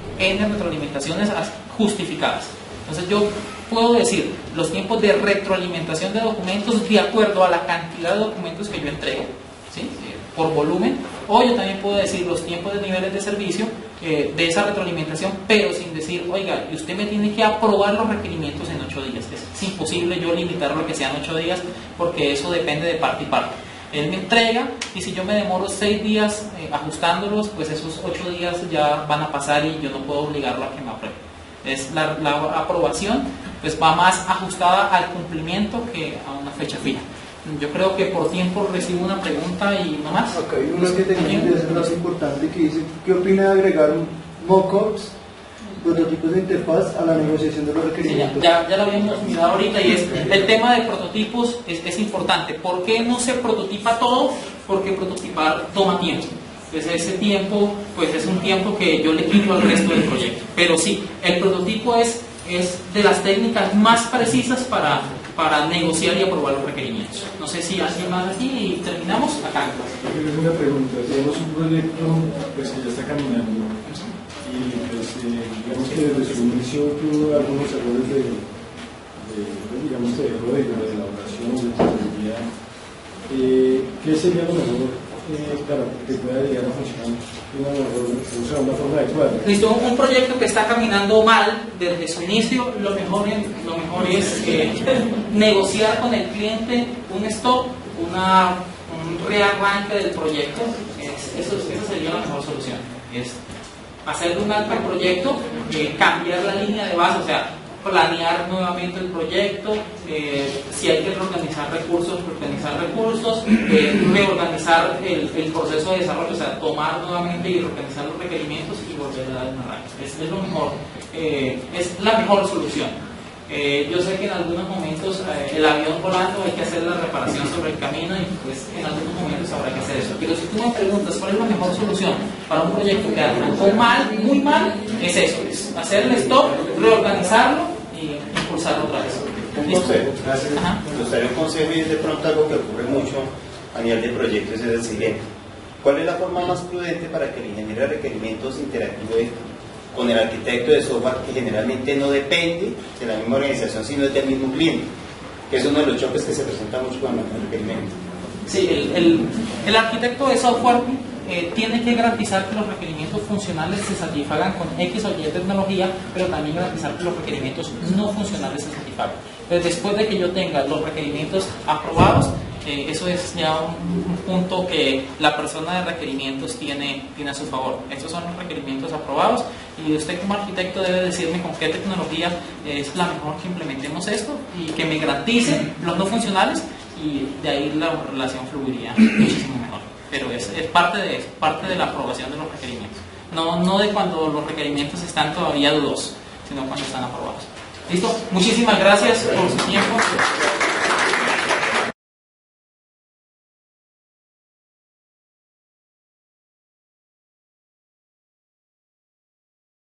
[SPEAKER 1] N retroalimentaciones justificadas. Entonces yo puedo decir los tiempos de retroalimentación de documentos de acuerdo a la cantidad de documentos que yo entrego, ¿sí? Por volumen, o yo también puedo decir los tiempos de niveles de servicio eh, de esa retroalimentación, pero sin decir, oiga, y usted me tiene que aprobar los requerimientos en ocho días. Es, es imposible yo limitarlo a que sean ocho días, porque eso depende de parte y parte. Él me entrega, y si yo me demoro seis días eh, ajustándolos, pues esos ocho días ya van a pasar y yo no puedo obligarlo a que me apruebe. Es la, la aprobación pues va más ajustada al cumplimiento que a una fecha fija. Yo creo que por tiempo recibo una pregunta y no más.
[SPEAKER 10] Acá hay una que tenía que es más importante, que dice, ¿qué opina de agregar mockups, prototipos de interfaz a la negociación de los requerimientos?
[SPEAKER 1] Sí, ya, ya, ya lo habíamos mirado ahorita, y es el tema de prototipos es, es importante. ¿Por qué no se prototipa todo? Porque prototipar toma tiempo. Entonces ese tiempo pues es un tiempo que yo le quito al resto del proyecto. Pero sí, el prototipo es, es de las técnicas más precisas para, para negociar y aprobar los requerimientos. No sé si alguien más aquí y terminamos acá.
[SPEAKER 5] Tengo una pregunta. Tenemos un proyecto pues, que ya está caminando y pues, eh, digamos que desde su inicio tuvo algunos errores de, de digamos, de error de, de elaboración, de tecnología. Eh, ¿Qué sería lo mejor? Eh, claro, que pueda llegar a funcionar de una, de una forma adecuada.
[SPEAKER 1] Listo, un proyecto que está caminando mal desde su inicio, lo mejor es, lo mejor es eh, negociar con el cliente un stop, una, un rearranque del proyecto. Es, eso, esa sería la mejor solución. Es hacerle un alto al proyecto, eh, cambiar la línea de base, o sea, planear nuevamente el proyecto, eh, si hay que reorganizar recursos, reorganizar recursos, eh, reorganizar el, el proceso de desarrollo, o sea, tomar nuevamente y reorganizar los requerimientos y volver a dar un arranque. Es, es lo mejor, eh, es la mejor solución. Eh, yo sé que en algunos momentos eh, el avión volando hay que hacer la reparación sobre el camino y pues en algunos momentos habrá que hacer eso. Pero si tú me preguntas cuál es la mejor solución para un proyecto que arrancó mal, muy mal, es eso, es hacer el stop, reorganizarlo y impulsarlo otra vez.
[SPEAKER 4] Un consejo, gracias. Me gustaría un consejo, y es de pronto algo que ocurre mucho a nivel de proyectos, es el siguiente. ¿Cuál es la forma más prudente para que el ingeniero de requerimientos interactúe con el arquitecto de software, que generalmente no depende de la misma organización, sino del mismo cliente? Que es uno de los choques que se presenta mucho con el requerimiento.
[SPEAKER 1] Sí, el, el, el arquitecto de software eh, tiene que garantizar que los requerimientos funcionales se satisfagan con X o Y tecnología, pero también garantizar que los requerimientos no funcionales se satisfagan. Entonces, después de que yo tenga los requerimientos aprobados, eh, eso es ya un, un punto que la persona de requerimientos tiene, tiene a su favor. Estos son los requerimientos aprobados y usted como arquitecto debe decirme con qué tecnología es la mejor que implementemos esto y que me garantice los no funcionales, y de ahí la relación fluiría muchísimo mejor. Pero es, es parte de eso, parte de la aprobación de los requerimientos. No, no de cuando los requerimientos están todavía dudosos, sino cuando están aprobados. ¿Listo? Muchísimas gracias por su tiempo.